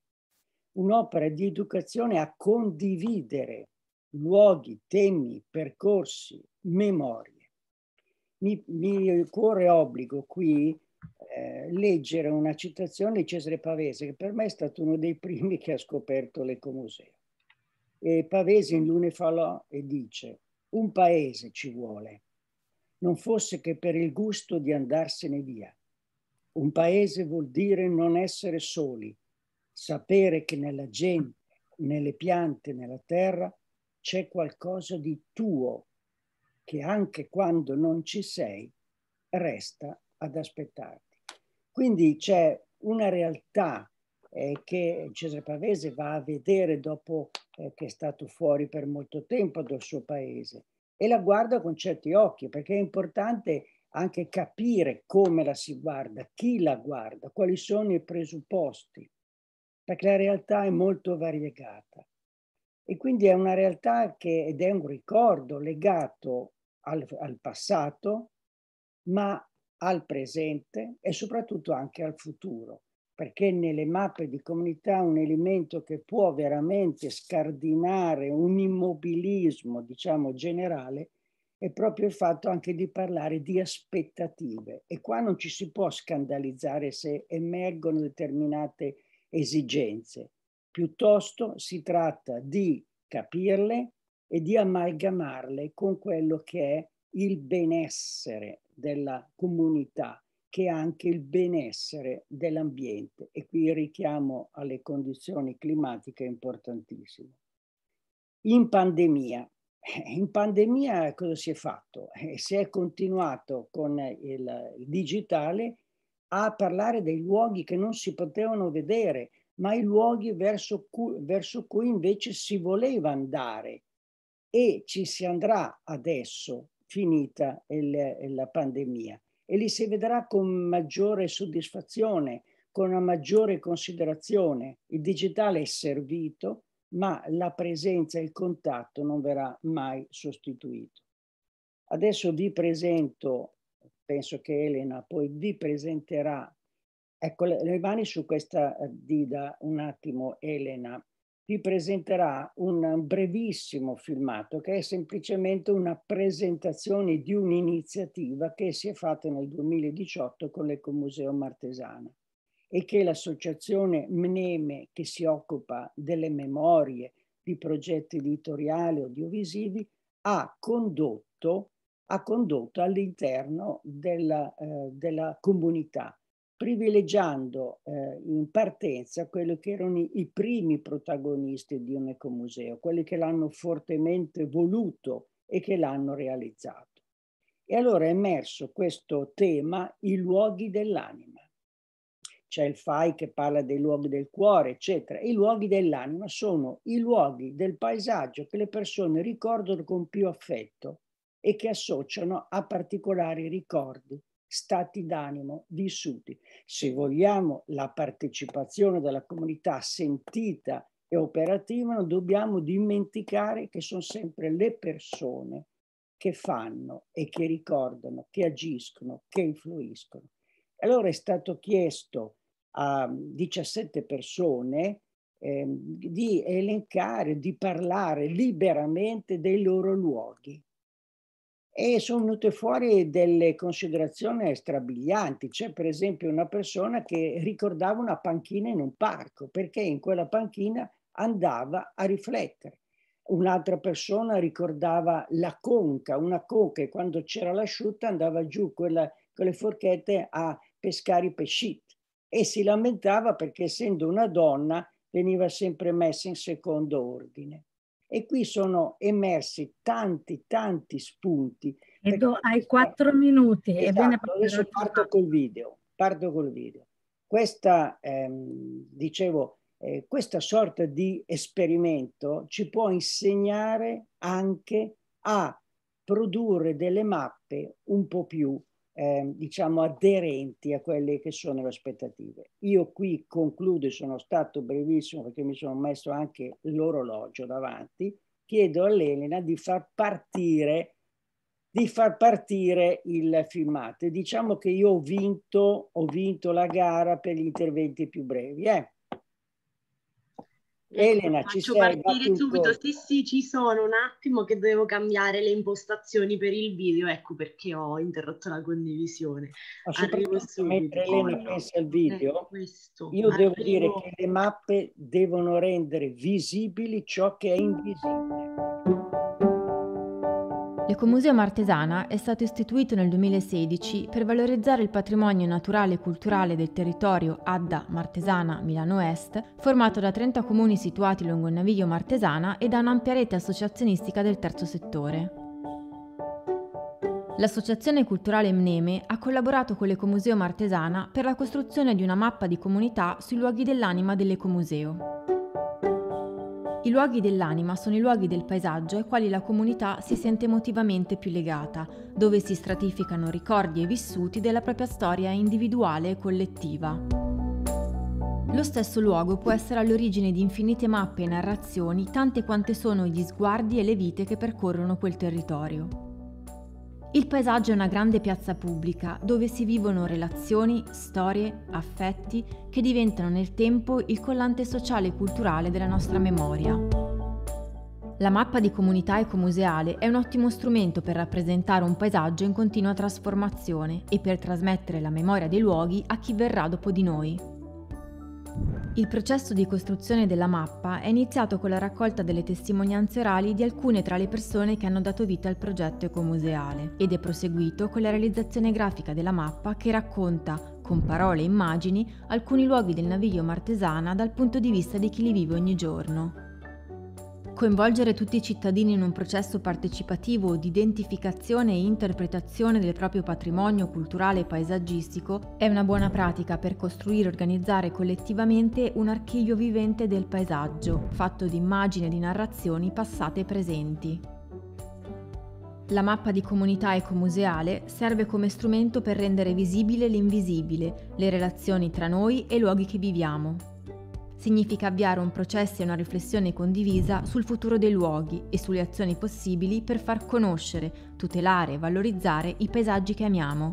a condividere luoghi, temi, percorsi, memorie. Mi corre obbligo qui leggere una citazione di Cesare Pavese, che per me è stato uno dei primi che ha scoperto l'ecomuseo. E Pavese in Lune falò e dice: un paese ci vuole, non fosse che per il gusto di andarsene via. Un paese vuol dire non essere soli, sapere che nella gente, nelle piante, nella terra c'è qualcosa di tuo che anche quando non ci sei resta ad aspettarti. Quindi c'è una realtà che Cesare Pavese va a vedere dopo che è stato fuori per molto tempo dal suo paese e la guarda con certi occhi, perché è importante anche capire come la si guarda, chi la guarda, quali sono i presupposti, perché la realtà è molto variegata. E quindi è una realtà ed è un ricordo legato al passato, ma al presente e soprattutto anche al futuro, perché nelle mappe di comunità un elemento che può veramente scardinare un immobilismo, diciamo, generale, è proprio il fatto anche di parlare di aspettative. E qua non ci si può scandalizzare se emergono determinate esigenze. Piuttosto si tratta di capirle e di amalgamarle con quello che è il benessere della comunità, che è anche il benessere dell'ambiente. E qui il richiamo alle condizioni climatiche è importantissimo. In pandemia cosa si è fatto? Si è continuato con il digitale a parlare dei luoghi che non si potevano vedere, ma i luoghi verso cui invece si voleva andare. E ci si andrà adesso, finita la pandemia, e li si vedrà con maggiore soddisfazione, con una maggiore considerazione. Il digitale è servito, ma la presenza e il contatto non verrà mai sostituito. Adesso vi presento, penso che Elena poi vi presenterà, ecco, rimani su questa dida un attimo, Elena, vi presenterà un brevissimo filmato che è semplicemente una presentazione di un'iniziativa che si è fatta nel 2018 con l'Ecomuseo Martesana e che l'associazione MNEME, che si occupa delle memorie di progetti editoriali audiovisivi, ha condotto all'interno della comunità, privilegiando in partenza quelli che erano i primi protagonisti di un ecomuseo, quelli che l'hanno fortemente voluto e che l'hanno realizzato. E allora è emerso questo tema, i luoghi dell'anima. C'è il FAI che parla dei luoghi del cuore, eccetera. I luoghi dell'anima sono i luoghi del paesaggio che le persone ricordano con più affetto e che associano a particolari ricordi, stati d'animo vissuti. Se vogliamo la partecipazione della comunità sentita e operativa, non dobbiamo dimenticare che sono sempre le persone che fanno e che ricordano, che agiscono, che influiscono. Allora è stato chiesto a 17 persone di elencare, di parlare liberamente dei loro luoghi. E sono venute fuori delle considerazioni strabilianti. C'è per esempio una persona che ricordava una panchina in un parco, perché in quella panchina andava a riflettere. Un'altra persona ricordava la conca, una conca, e quando c'era l'asciutta andava giù con le forchette a pescare i pescitti. E si lamentava perché, essendo una donna, veniva sempre messa in secondo ordine. E qui sono emersi tanti spunti. Edo, hai 4 minuti. Esatto, adesso parto col video. Parto col video. Questa, questa sorta di esperimento ci può insegnare anche a produrre delle mappe un po' più diciamo aderenti a quelle che sono le aspettative. Io qui concludo, sono stato brevissimo perché mi sono messo anche l'orologio davanti. Chiedo all'Elena di far partire il filmato. Diciamo che io ho vinto la gara per gli interventi più brevi. Elena, ci sei? Faccio partire subito. Sì, ci sono. Un attimo che dovevo cambiare le impostazioni per il video, ecco perché ho interrotto la condivisione. Arrivo subito. Mentre Elena pensa al video, io devo dire che le mappe devono rendere visibili ciò che è invisibile. L'Ecomuseo Martesana è stato istituito nel 2016 per valorizzare il patrimonio naturale e culturale del territorio Adda Martesana Milano Est, formato da 30 comuni situati lungo il Naviglio Martesana e da un'ampia rete associazionistica del terzo settore. L'Associazione Culturale Mneme ha collaborato con l'Ecomuseo Martesana per la costruzione di una mappa di comunità sui luoghi dell'anima dell'Ecomuseo. I luoghi dell'anima sono i luoghi del paesaggio ai quali la comunità si sente emotivamente più legata, dove si stratificano ricordi e vissuti della propria storia individuale e collettiva. Lo stesso luogo può essere all'origine di infinite mappe e narrazioni, tante quante sono gli sguardi e le vite che percorrono quel territorio. Il paesaggio è una grande piazza pubblica dove si vivono relazioni, storie, affetti che diventano nel tempo il collante sociale e culturale della nostra memoria. La mappa di comunità ecomuseale è un ottimo strumento per rappresentare un paesaggio in continua trasformazione e per trasmettere la memoria dei luoghi a chi verrà dopo di noi. Il processo di costruzione della mappa è iniziato con la raccolta delle testimonianze orali di alcune tra le persone che hanno dato vita al progetto ecomuseale ed è proseguito con la realizzazione grafica della mappa che racconta, con parole e immagini, alcuni luoghi del Naviglio Martesana dal punto di vista di chi li vive ogni giorno. Coinvolgere tutti i cittadini in un processo partecipativo di identificazione e interpretazione del proprio patrimonio culturale e paesaggistico è una buona pratica per costruire e organizzare collettivamente un archivio vivente del paesaggio, fatto di immagini e di narrazioni passate e presenti. La mappa di comunità ecomuseale serve come strumento per rendere visibile l'invisibile, le relazioni tra noi e i luoghi che viviamo. Significa avviare un processo e una riflessione condivisa sul futuro dei luoghi e sulle azioni possibili per far conoscere, tutelare e valorizzare i paesaggi che amiamo.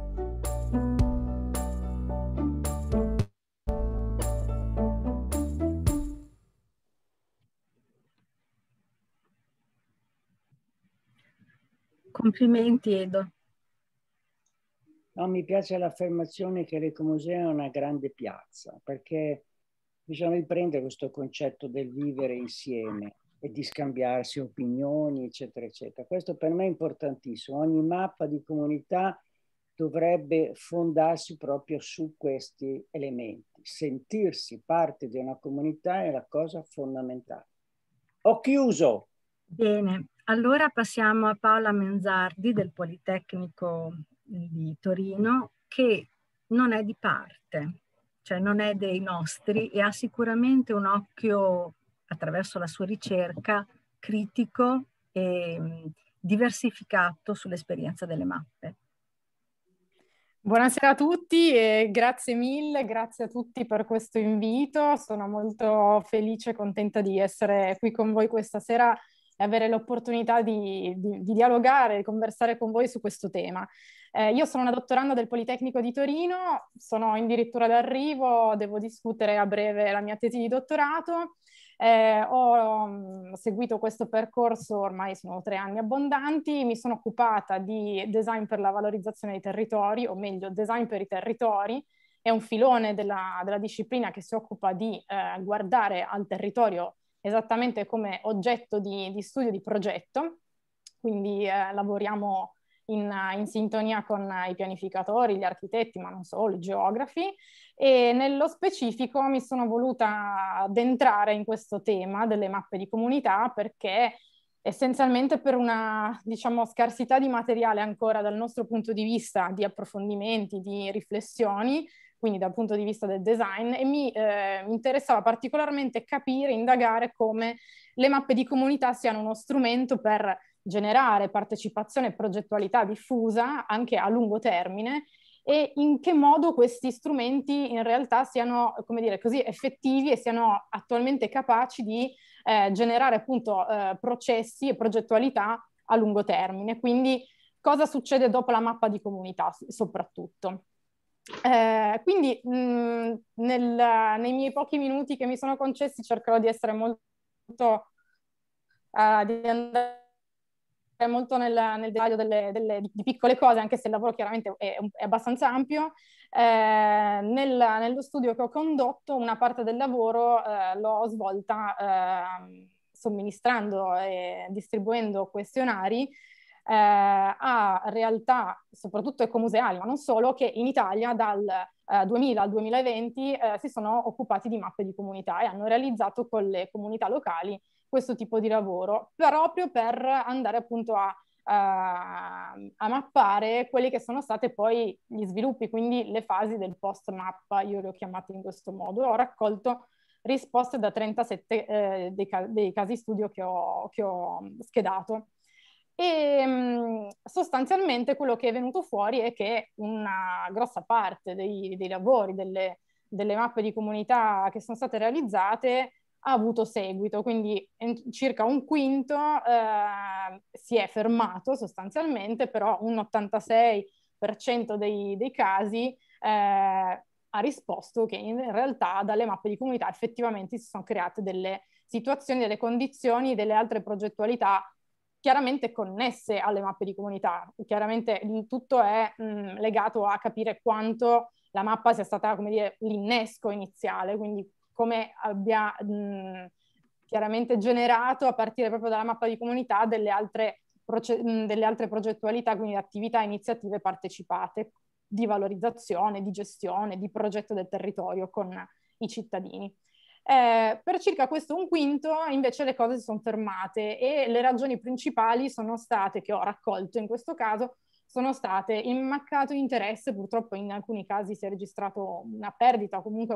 Complimenti, Edo. No, mi piace l'affermazione che l'Ecomuseo è una grande piazza, perché bisogna riprendere questo concetto del vivere insieme e di scambiarsi opinioni, eccetera, eccetera. Questo per me è importantissimo. Ogni mappa di comunità dovrebbe fondarsi proprio su questi elementi. Sentirsi parte di una comunità è la cosa fondamentale. Ho chiuso. Bene, allora passiamo a Paola Menzardi del Politecnico di Torino, che non è di parte. Cioè non è dei nostri e ha sicuramente un occhio, attraverso la sua ricerca, critico e diversificato sull'esperienza delle mappe. Buonasera a tutti e grazie mille, grazie a tutti per questo invito. Sono molto felice e contenta di essere qui con voi questa sera e avere l'opportunità di dialogare, di conversare con voi su questo tema. Io sono una dottoranda del Politecnico di Torino, sono addirittura d'arrivo, devo discutere a breve la mia tesi di dottorato. Ho seguito questo percorso, ormai sono 3 anni abbondanti, mi sono occupata di design per la valorizzazione dei territori, o meglio design per i territori. È un filone della disciplina che si occupa di guardare al territorio esattamente come oggetto di studio di progetto, quindi lavoriamo in sintonia con i pianificatori, gli architetti, ma non solo, i geografi, e nello specifico mi sono voluta addentrare in questo tema delle mappe di comunità perché essenzialmente per una, diciamo, scarsità di materiale ancora dal nostro punto di vista di approfondimenti, di riflessioni, quindi dal punto di vista del design, e mi interessava particolarmente capire, indagare come le mappe di comunità siano uno strumento per generare partecipazione e progettualità diffusa anche a lungo termine, e in che modo questi strumenti in realtà siano, come dire, così effettivi e siano attualmente capaci di generare appunto processi e progettualità a lungo termine. Quindi cosa succede dopo la mappa di comunità soprattutto. Quindi nei miei pochi minuti che mi sono concessi cercherò di essere molto di andare molto nel dettaglio di piccole cose, anche se il lavoro chiaramente è abbastanza ampio. Nello studio che ho condotto, una parte del lavoro l'ho svolta somministrando e distribuendo questionari a realtà, soprattutto ecomuseali, ma non solo, che in Italia dal 2000 al 2020 si sono occupati di mappe di comunità e hanno realizzato con le comunità locali questo tipo di lavoro, proprio per andare appunto a mappare quelli che sono state poi gli sviluppi, quindi le fasi del post-mappa, io le ho chiamate in questo modo. Ho raccolto risposte da 37 dei casi studio che ho schedato. E sostanzialmente quello che è venuto fuori è che una grossa parte dei lavori, delle mappe di comunità che sono state realizzate ha avuto seguito, quindi circa un quinto si è fermato sostanzialmente, però un 86% dei casi ha risposto che in realtà dalle mappe di comunità effettivamente si sono create delle situazioni, delle condizioni, delle altre progettualità chiaramente connesse alle mappe di comunità. Chiaramente tutto è legato a capire quanto la mappa sia stata, come dire, l'innesco iniziale, quindi come abbia chiaramente generato a partire proprio dalla mappa di comunità delle altre progettualità, quindi attività e iniziative partecipate di valorizzazione, di gestione, di progetto del territorio con i cittadini. Per circa questo un quinto invece le cose si sono fermate e le ragioni principali sono state, che ho raccolto in questo caso, sono state il mancato interesse, purtroppo in alcuni casi si è registrato una perdita o comunque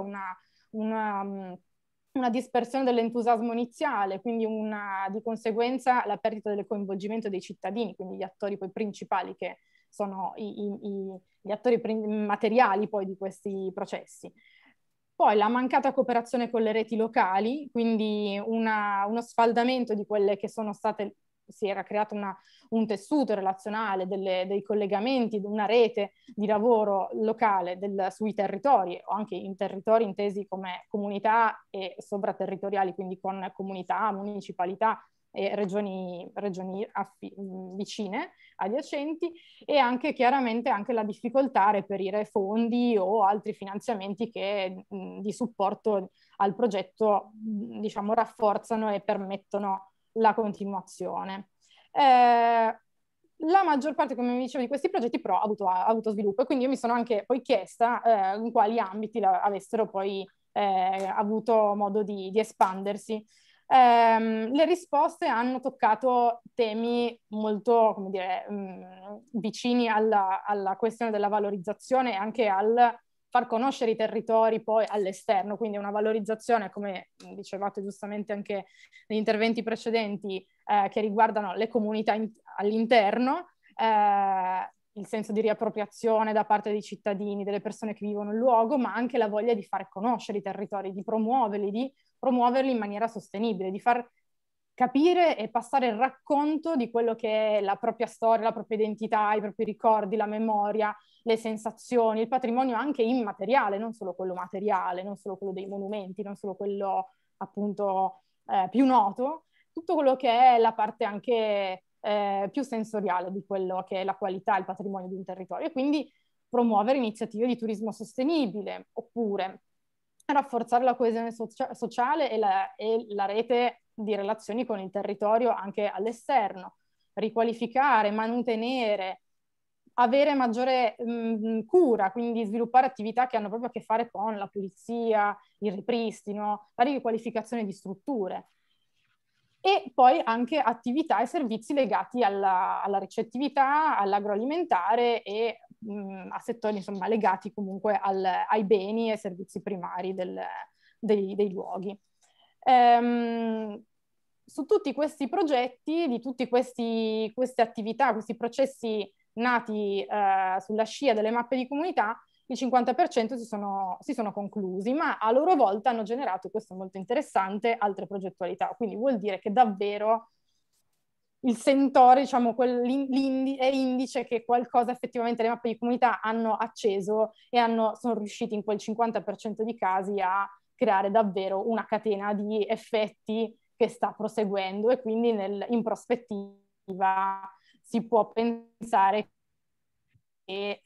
una dispersione dell'entusiasmo iniziale, quindi di conseguenza la perdita del coinvolgimento dei cittadini, quindi gli attori poi principali che sono gli attori materiali poi di questi processi. Poi la mancata cooperazione con le reti locali, quindi uno sfaldamento di quelle che sono state, si era creato un tessuto relazionale, dei collegamenti, una rete di lavoro locale sui territori, o anche in territori intesi come comunità e sovraterritoriali, quindi con comunità, municipalità e regioni vicine, adiacenti, e anche chiaramente anche la difficoltà a reperire fondi o altri finanziamenti che di supporto al progetto, diciamo, rafforzano e permettono la continuazione. La maggior parte, come vi dicevo, di questi progetti però ha avuto sviluppo, e quindi io mi sono anche poi chiesta in quali ambiti avessero poi avuto modo di espandersi. Le risposte hanno toccato temi molto, come dire, vicini alla questione della valorizzazione e anche al far conoscere i territori poi all'esterno, quindi una valorizzazione, come dicevate giustamente anche negli interventi precedenti, che riguardano le comunità all'interno, il senso di riappropriazione da parte dei cittadini, delle persone che vivono il luogo, ma anche la voglia di far conoscere i territori, di promuoverli in maniera sostenibile, di far capire e passare il racconto di quello che è la propria storia, la propria identità, i propri ricordi, la memoria, le sensazioni, il patrimonio anche immateriale, non solo quello materiale, non solo quello dei monumenti, non solo quello appunto più noto, tutto quello che è la parte anche più sensoriale di quello che è la qualità e il patrimonio di un territorio, e quindi promuovere iniziative di turismo sostenibile, oppure rafforzare la coesione sociale e la rete di relazioni con il territorio anche all'esterno, riqualificare, mantenere, avere maggiore cura, quindi sviluppare attività che hanno proprio a che fare con la pulizia, il ripristino, la riqualificazione di strutture. e poi anche attività e servizi legati alla ricettività, all'agroalimentare e a settori insomma legati comunque ai beni e servizi primari dei luoghi. Su tutti questi progetti, di tutte queste attività, questi processi nati sulla scia delle mappe di comunità, il 50% si sono conclusi, ma a loro volta hanno generato, questo è molto interessante, altre progettualità. Quindi vuol dire che davvero il sentore, diciamo, è indice che qualcosa effettivamente le mappe di comunità hanno acceso e sono riusciti in quel 50% di casi a creare davvero una catena di effetti che sta proseguendo, e quindi in prospettiva si può pensare che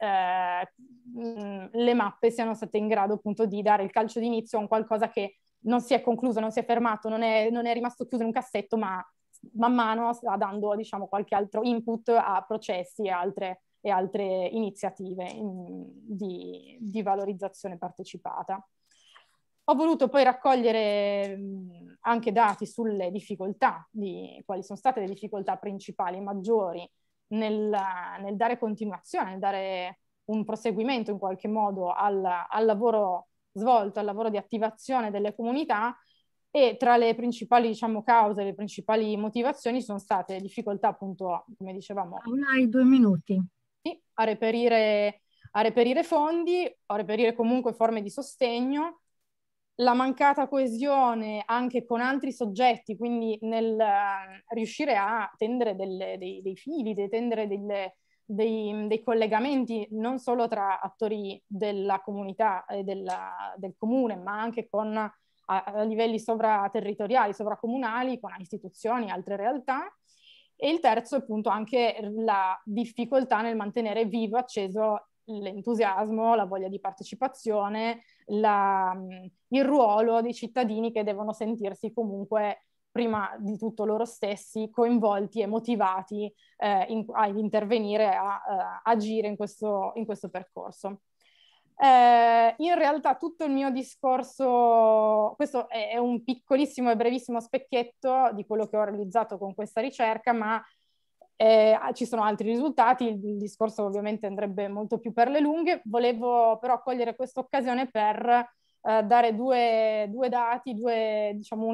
le mappe siano state in grado appunto di dare il calcio d'inizio a un qualcosa che non si è concluso, non si è fermato, non è rimasto chiuso in un cassetto, ma man mano sta dando, diciamo, qualche altro input a processi e altre iniziative di valorizzazione partecipata. Ho voluto poi raccogliere anche dati sulle difficoltà, quali sono state le difficoltà principali e maggiori nel dare continuazione, nel dare un proseguimento in qualche modo al lavoro svolto, al lavoro di attivazione delle comunità, e tra le principali, diciamo, cause, le principali motivazioni sono state difficoltà, appunto, come dicevamo. Hai 2 minuti. A reperire fondi, a reperire comunque forme di sostegno, la mancata coesione anche con altri soggetti, quindi nel riuscire a tendere dei fili, tendere dei collegamenti non solo tra attori della comunità e del comune, ma anche a livelli sovraterritoriali, sovracomunali, con istituzioni, altre realtà. E il terzo, appunto, anche la difficoltà nel mantenere vivo, acceso l'entusiasmo, la voglia di partecipazione, il ruolo dei cittadini, che devono sentirsi comunque prima di tutto loro stessi coinvolti e motivati ad intervenire, a agire in questo percorso. In realtà tutto il mio discorso, questo è un piccolissimo e brevissimo specchietto di quello che ho realizzato con questa ricerca, ma ci sono altri risultati. Il discorso ovviamente andrebbe molto più per le lunghe. Volevo però cogliere questa occasione per dare due dati, diciamo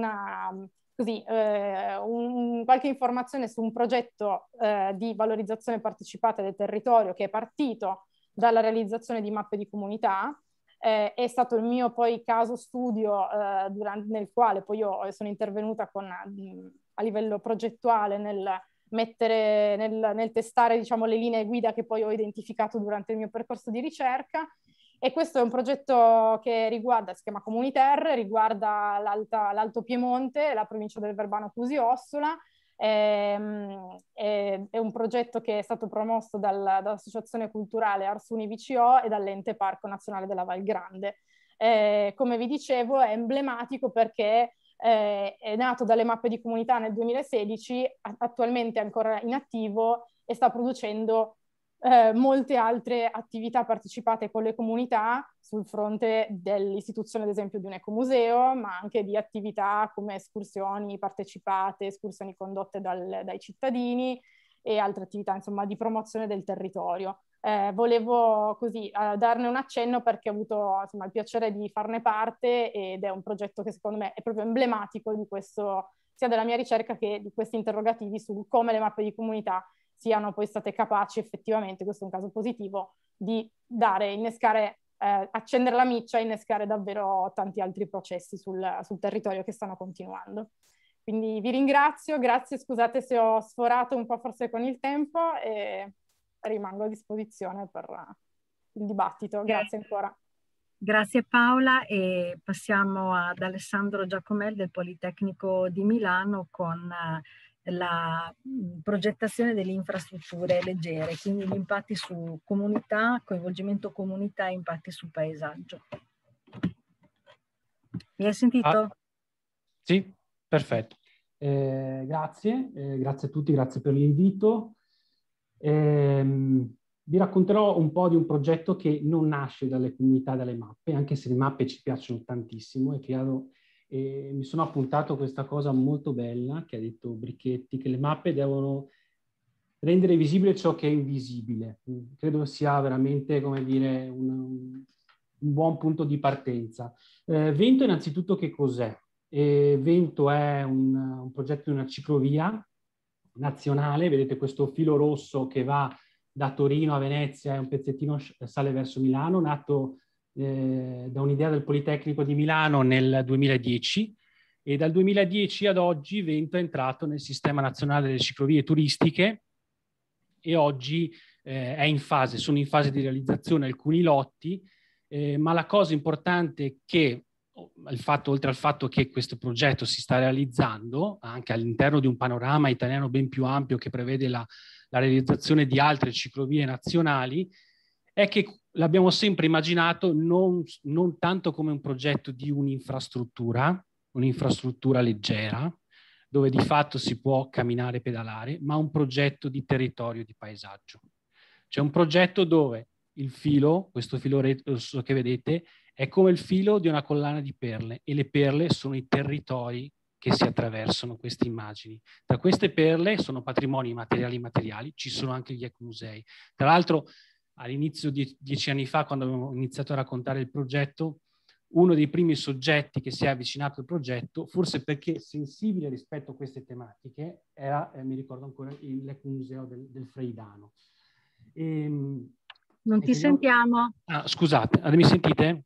qualche informazione su un progetto di valorizzazione partecipata del territorio che è partito dalla realizzazione di mappe di comunità. È stato il mio poi caso studio nel quale poi io sono intervenuta a livello progettuale nel testare, diciamo, le linee guida che poi ho identificato durante il mio percorso di ricerca. E questo è un progetto che si chiama Comuniter, riguarda l'Alto Piemonte, la provincia del Verbano-Cusio-Ossola. È un progetto che è stato promosso dall'Associazione Culturale Arsuni VCO e dall'Ente Parco Nazionale della Val Grande. Come vi dicevo, è emblematico perché è nato dalle mappe di comunità nel 2016, attualmente è ancora in attivo e sta producendo molte altre attività partecipate con le comunità sul fronte dell'istituzione, ad esempio, di un ecomuseo, ma anche di attività come escursioni partecipate, escursioni condotte dai cittadini e altre attività, insomma, di promozione del territorio. Volevo così darne un accenno perché ho avuto, insomma, il piacere di farne parte, ed è un progetto che secondo me è proprio emblematico di questo, sia della mia ricerca che di questi interrogativi su come le mappe di comunità siano poi state capaci effettivamente, questo è un caso positivo, di accendere la miccia e innescare davvero tanti altri processi sul territorio che stanno continuando. Quindi vi ringrazio, grazie, scusate se ho sforato un po' forse con il tempo, e rimango a disposizione per il dibattito. Grazie ancora. Grazie Paola, e passiamo ad Alessandro Giacomel del Politecnico di Milano con la progettazione delle infrastrutture leggere, quindi gli impatti su comunità, coinvolgimento comunità e impatti sul paesaggio. Mi hai sentito? Sì, perfetto. Grazie a tutti, grazie per l'invito. Vi racconterò un po' di un progetto che non nasce dalle comunità, dalle mappe, anche se le mappe ci piacciono tantissimo e che hanno E mi sono appuntato questa cosa molto bella che ha detto Brichetti, che le mappe devono rendere visibile ciò che è invisibile. Credo sia veramente, come dire, un buon punto di partenza. Vento innanzitutto che cos'è? Vento è un progetto di una ciclovia nazionale, vedete questo filo rosso che va da Torino a Venezia e un pezzettino sale verso Milano, nato da un'idea del Politecnico di Milano nel 2010, e dal 2010 ad oggi Vento è entrato nel Sistema Nazionale delle Ciclovie Turistiche e oggi sono in fase di realizzazione alcuni lotti, ma la cosa importante è che oltre al fatto che questo progetto si sta realizzando anche all'interno di un panorama italiano ben più ampio che prevede la realizzazione di altre ciclovie nazionali, è che l'abbiamo sempre immaginato non tanto come un progetto di un'infrastruttura leggera, dove di fatto si può camminare e pedalare, ma un progetto di territorio, di paesaggio. C'è un progetto dove il filo, questo filo rosso che vedete, è come il filo di una collana di perle, e le perle sono i territori che si attraversano queste immagini. Tra queste perle sono patrimoni materiali e immateriali, ci sono anche gli ecomusei. Tra l'altro, all'inizio, 10 anni fa, quando abbiamo iniziato a raccontare il progetto, uno dei primi soggetti che si è avvicinato al progetto, forse perché sensibile rispetto a queste tematiche, era, mi ricordo ancora, l'ecomuseo del Freidano. Non ti sentiamo. Scusate, mi sentite?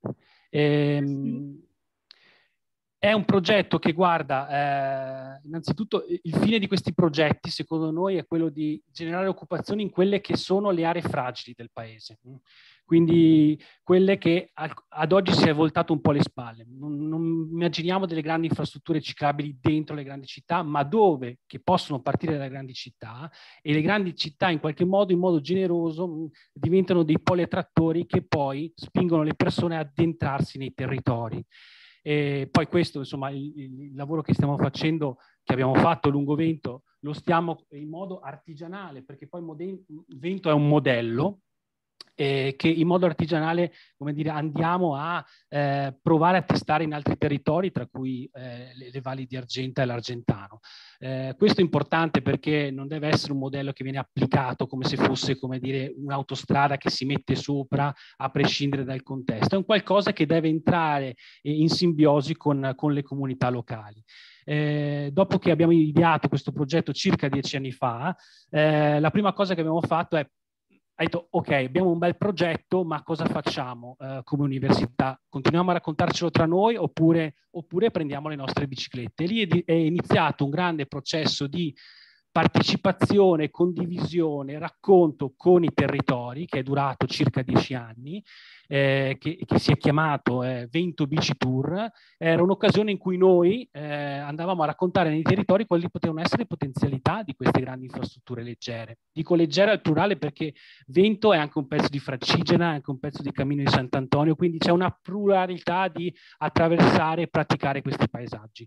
Sì. È un progetto che guarda, innanzitutto il fine di questi progetti secondo noi è quello di generare occupazioni in quelle che sono le aree fragili del paese, quindi quelle che ad oggi si è voltato un po' le spalle. Non immaginiamo delle grandi infrastrutture ciclabili dentro le grandi città, ma che possono partire dalle grandi città, e le grandi città in qualche modo, in modo generoso, diventano dei poli attrattori che poi spingono le persone ad addentrarsi nei territori. E poi questo, insomma, il lavoro che stiamo facendo, che abbiamo fatto lungo Vento, lo stiamo in modo artigianale, perché poi Vento è un modello che in modo artigianale, come dire, andiamo a provare a testare in altri territori, tra cui le valli di Argenta e l'Argentano. Questo è importante perché non deve essere un modello che viene applicato come se fosse, come dire, un'autostrada che si mette sopra a prescindere dal contesto. È un qualcosa che deve entrare in simbiosi con le comunità locali. Dopo che abbiamo ideato questo progetto circa 10 anni fa, la prima cosa che abbiamo fatto è detto, ok, abbiamo un bel progetto, ma cosa facciamo come università? Continuiamo a raccontarcelo tra noi oppure prendiamo le nostre biciclette? E lì è iniziato un grande processo di partecipazione, condivisione, racconto con i territori, che è durato circa 10 anni, che si è chiamato Vento Bici Tour. Era un'occasione in cui noi andavamo a raccontare nei territori quali potevano essere le potenzialità di queste grandi infrastrutture leggere. Dico leggere al plurale perché Vento è anche un pezzo di Francigena, è anche un pezzo di Cammino di Sant'Antonio, quindi c'è una pluralità di attraversare e praticare questi paesaggi.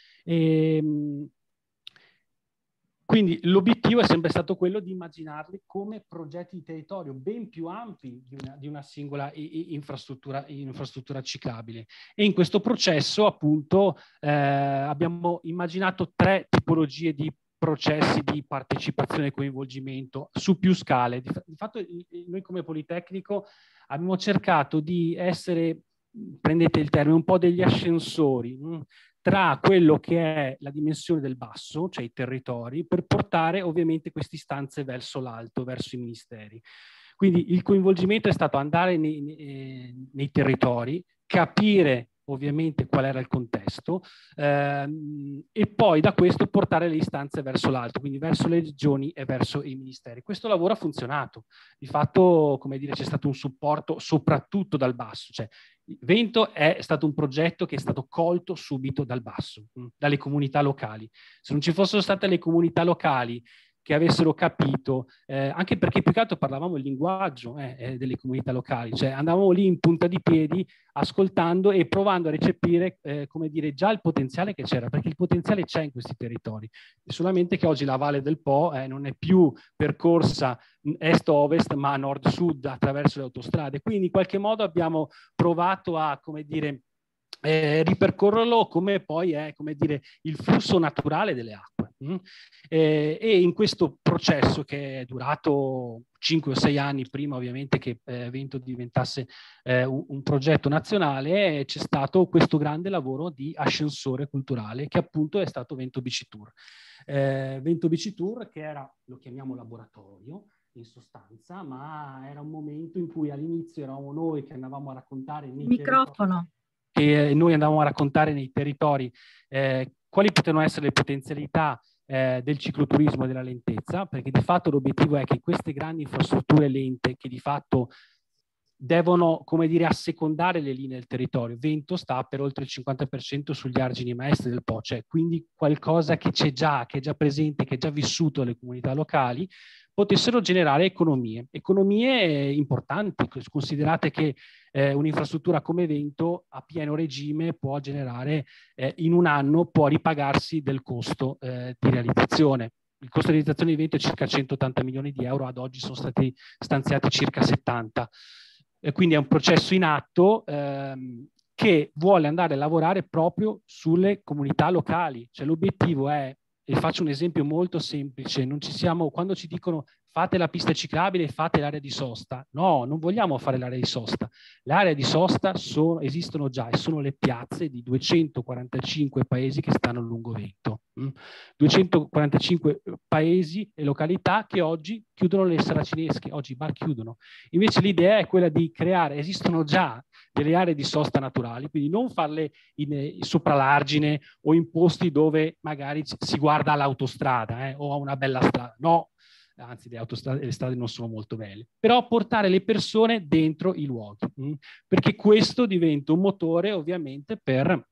Quindi l'obiettivo è sempre stato quello di immaginarli come progetti di territorio ben più ampi di una singola infrastruttura ciclabile. E in questo processo, appunto, abbiamo immaginato 3 tipologie di processi di partecipazione e coinvolgimento su più scale. Di fatto noi come Politecnico abbiamo cercato di essere, prendete il termine, un po' degli ascensori tra quello che è la dimensione del basso, cioè i territori, per portare ovviamente queste istanze verso l'alto, verso i ministeri. Quindi il coinvolgimento è stato andare nei territori, capire ovviamente qual era il contesto e poi da questo portare le istanze verso l'alto, quindi verso le regioni e verso i ministeri. Questo lavoro ha funzionato. Di fatto, come dire, c'è stato un supporto soprattutto dal basso, cioè Vento è stato un progetto che è stato colto subito dal basso, dalle comunità locali. Se non ci fossero state le comunità locali che avessero capito, anche perché più che altro parlavamo il linguaggio delle comunità locali, cioè andavamo lì in punta di piedi ascoltando e provando a recepire, come dire, già il potenziale che c'era, perché il potenziale c'è in questi territori, solamente che oggi la Valle del Po non è più percorsa est-ovest ma nord-sud attraverso le autostrade, quindi in qualche modo abbiamo provato a, come dire, ripercorrerlo come poi è, come dire, il flusso naturale delle acque. E in questo processo, che è durato 5 o 6 anni prima ovviamente che Vento diventasse un progetto nazionale, c'è stato questo grande lavoro di ascensore culturale che appunto è stato Vento Bici Tour. Vento Bici Tour, che era, lo chiamiamo laboratorio in sostanza, ma era un momento in cui all'inizio eravamo noi che andavamo a raccontare nei microfono. Noi andavamo a raccontare nei territori quali potevano essere le potenzialità del cicloturismo e della lentezza, perché di fatto l'obiettivo è che queste grandi infrastrutture lente, che di fatto devono, come dire, assecondare le linee del territorio. Vento sta per oltre il 50% sugli argini maestri del Po, cioè quindi qualcosa che c'è già, che è già presente, che è già vissuto dalle comunità locali, potessero generare economie importanti. Considerate che un'infrastruttura come Vento a pieno regime può generare in un anno, può ripagarsi del costo di realizzazione. Il costo di realizzazione di Vento è circa 180 milioni di euro, ad oggi sono stati stanziati circa 70. Quindi è un processo in atto che vuole andare a lavorare proprio sulle comunità locali. Cioè l'obiettivo è, e faccio un esempio molto semplice, quando ci dicono fate la pista ciclabile e fate l'area di sosta. No, non vogliamo fare l'area di sosta. L'area di sosta esistono già e sono le piazze di 245 paesi che stanno lungo Vento. 245 paesi e località che oggi chiudono le saracinesche, oggi i bar chiudono. Invece l'idea è quella di creare, esistono già delle aree di sosta naturali, quindi non farle sopra l'argine o in posti dove magari si guarda all'autostrada o a una bella strada. No, anzi le strade non sono molto belle, però portare le persone dentro i luoghi, perché questo diventa un motore ovviamente per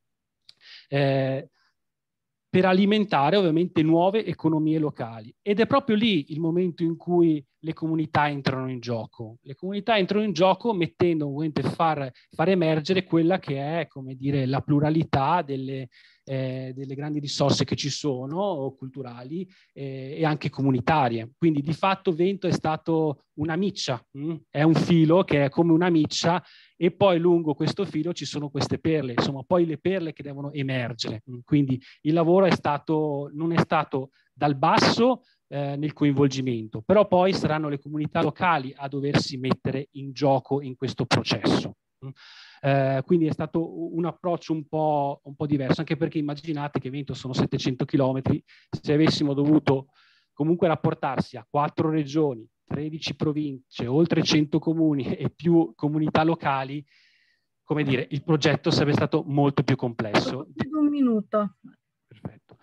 alimentare ovviamente nuove economie locali. Ed è proprio lì il momento in cui le comunità entrano in gioco. Le comunità entrano in gioco mettendo ovviamente far emergere quella che è, come dire, la pluralità delle grandi risorse che ci sono, culturali e anche comunitarie. Quindi di fatto Vento è stato una miccia, è un filo che è come una miccia, e poi lungo questo filo ci sono queste perle, insomma poi le perle che devono emergere. Quindi il lavoro non è stato dal basso nel coinvolgimento, però poi saranno le comunità locali a doversi mettere in gioco in questo processo. Quindi è stato un approccio un po' diverso, anche perché immaginate che Vento sono 700 chilometri, se avessimo dovuto comunque rapportarsi a 4 regioni, 13 province, oltre 100 comuni e più comunità locali, come dire, il progetto sarebbe stato molto più complesso. Un minuto. Perfetto.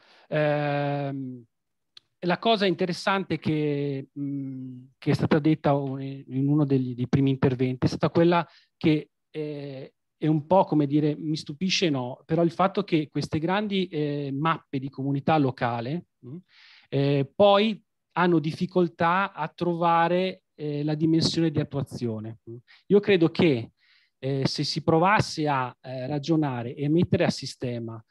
La cosa interessante che è stata detta in uno dei primi interventi è stata quella che è un po', come dire, mi stupisce no, però il fatto che queste grandi mappe di comunità locale poi hanno difficoltà a trovare la dimensione di attuazione. Io credo che se si provasse a ragionare e mettere a sistema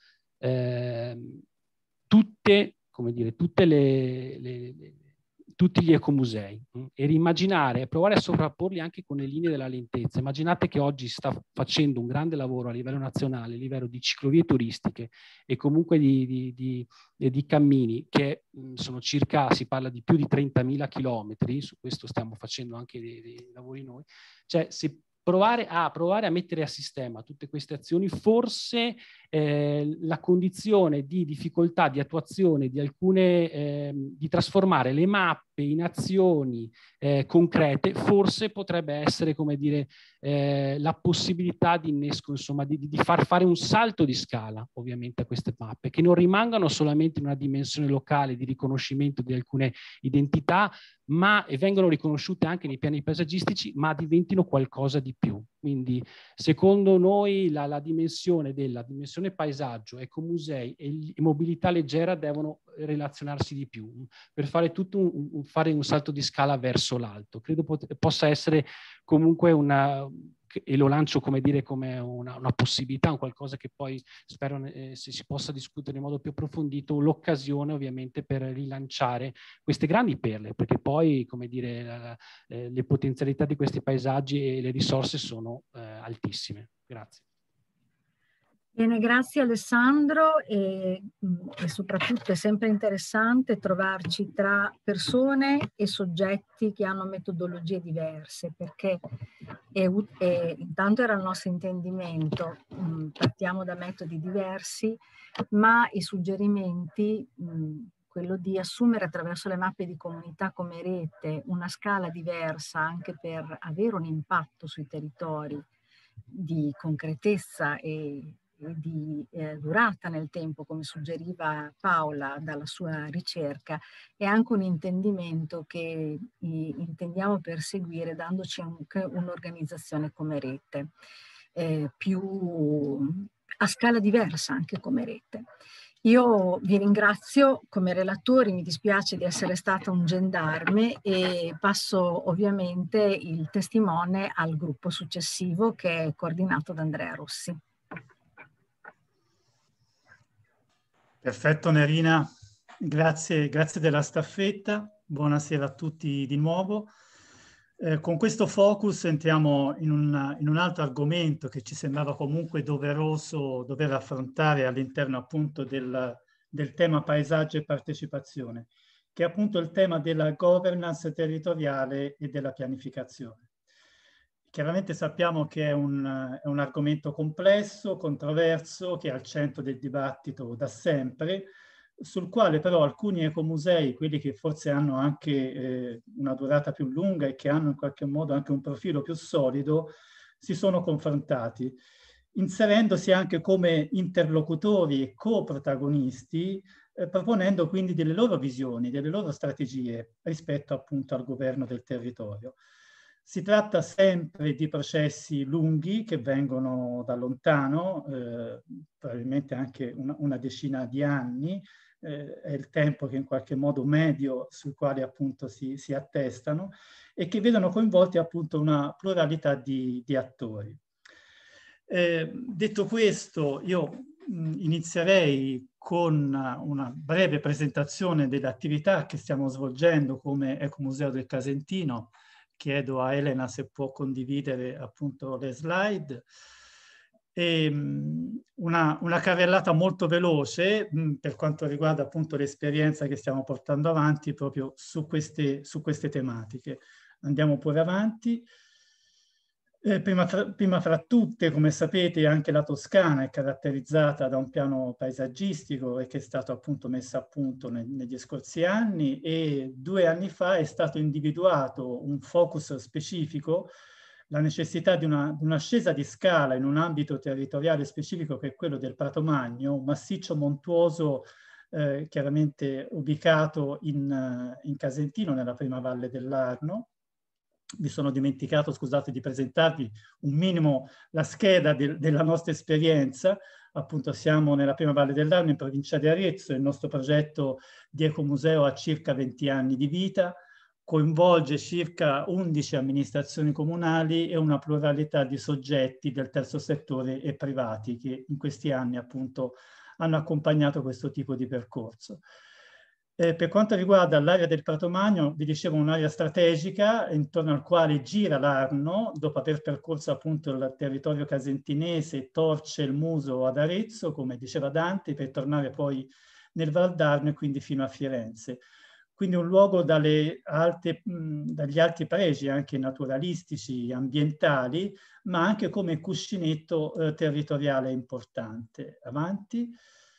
tutti gli ecomusei e rimmaginare e provare a sovrapporli anche con le linee della lentezza. Immaginate che oggi si sta facendo un grande lavoro a livello nazionale, a livello di ciclovie turistiche e comunque di cammini che sono circa, si parla di più di 30.000 chilometri, su questo stiamo facendo anche dei lavori noi, cioè se provare a mettere a sistema tutte queste azioni, forse la condizione di difficoltà di attuazione di alcune, di trasformare le mappe in azioni concrete, forse potrebbe essere, come dire, la possibilità di innesco, insomma, di far fare un salto di scala, ovviamente, a queste mappe, che non rimangano solamente in una dimensione locale di riconoscimento di alcune identità, ma vengono riconosciute anche nei piani paesaggistici, ma diventino qualcosa di più. Quindi, secondo noi, la dimensione paesaggio, ecomusei e mobilità leggera devono relazionarsi di più per fare fare un salto di scala verso l'alto. Credo possa essere comunque e lo lancio, come dire, come una possibilità, un qualcosa che poi spero se si possa discutere in modo più approfondito, l'occasione ovviamente per rilanciare queste grandi perle, perché poi, come dire, le potenzialità di questi paesaggi e le risorse sono altissime. Grazie. Bene, grazie Alessandro, e soprattutto è sempre interessante trovarci tra persone e soggetti che hanno metodologie diverse, perché intanto era il nostro intendimento, partiamo da metodi diversi, ma i suggerimenti, quello di assumere attraverso le mappe di comunità come rete una scala diversa anche per avere un impatto sui territori di concretezza e di durata nel tempo, come suggeriva Paola dalla sua ricerca, è anche un intendimento che intendiamo perseguire dandoci anche un'organizzazione come rete, più a scala diversa anche come rete. Io vi ringrazio come relatori, mi dispiace di essere stata un gendarme e passo ovviamente il testimone al gruppo successivo che è coordinato da Andrea Rossi. Perfetto Nerina, grazie della staffetta, buonasera a tutti di nuovo. Con questo focus entriamo in un altro argomento che ci sembrava comunque doveroso dover affrontare all'interno appunto del tema paesaggio e partecipazione, che è appunto il tema della governance territoriale e della pianificazione. Chiaramente sappiamo che è un argomento complesso, controverso, che è al centro del dibattito da sempre, sul quale però alcuni ecomusei, quelli che forse hanno anche una durata più lunga e che hanno in qualche modo anche un profilo più solido, si sono confrontati, inserendosi anche come interlocutori e co-protagonisti, proponendo quindi delle loro visioni, delle loro strategie rispetto appunto al governo del territorio. Si tratta sempre di processi lunghi che vengono da lontano, probabilmente anche una decina di anni, è il tempo che in qualche modo medio sul quale appunto si attestano e che vedono coinvolti appunto una pluralità di attori. Detto questo, io inizierei con una breve presentazione delle attività che stiamo svolgendo come Ecomuseo del Casentino. Chiedo a Elena se può condividere appunto le slide. E, una carrellata molto veloce per quanto riguarda appunto l'esperienza che stiamo portando avanti proprio su queste tematiche. Andiamo pure avanti. Prima fra tutte, come sapete, anche la Toscana è caratterizzata da un piano paesaggistico e che è stato appunto messo a punto negli scorsi anni, e 2 anni fa è stato individuato un focus specifico, la necessità di un'ascesa di scala in un ambito territoriale specifico che è quello del Prato Magno, un massiccio montuoso chiaramente ubicato in Casentino, nella prima valle dell'Arno. Mi sono dimenticato, scusate, di presentarvi un minimo la scheda della nostra esperienza. Appunto siamo nella prima valle dell'Arno in provincia di Arezzo, il nostro progetto di ecomuseo ha circa 20 anni di vita, coinvolge circa 11 amministrazioni comunali e una pluralità di soggetti del terzo settore e privati che in questi anni appunto hanno accompagnato questo tipo di percorso. Per quanto riguarda l'area del Prato Magno, vi dicevo un'area strategica intorno al quale gira l'Arno, dopo aver percorso appunto il territorio casentinese, Torce, il Muso ad Arezzo, come diceva Dante, per tornare poi nel Val d'Arno e quindi fino a Firenze. Quindi un luogo dagli alti pregi anche naturalistici, ambientali, ma anche come cuscinetto territoriale importante. Avanti.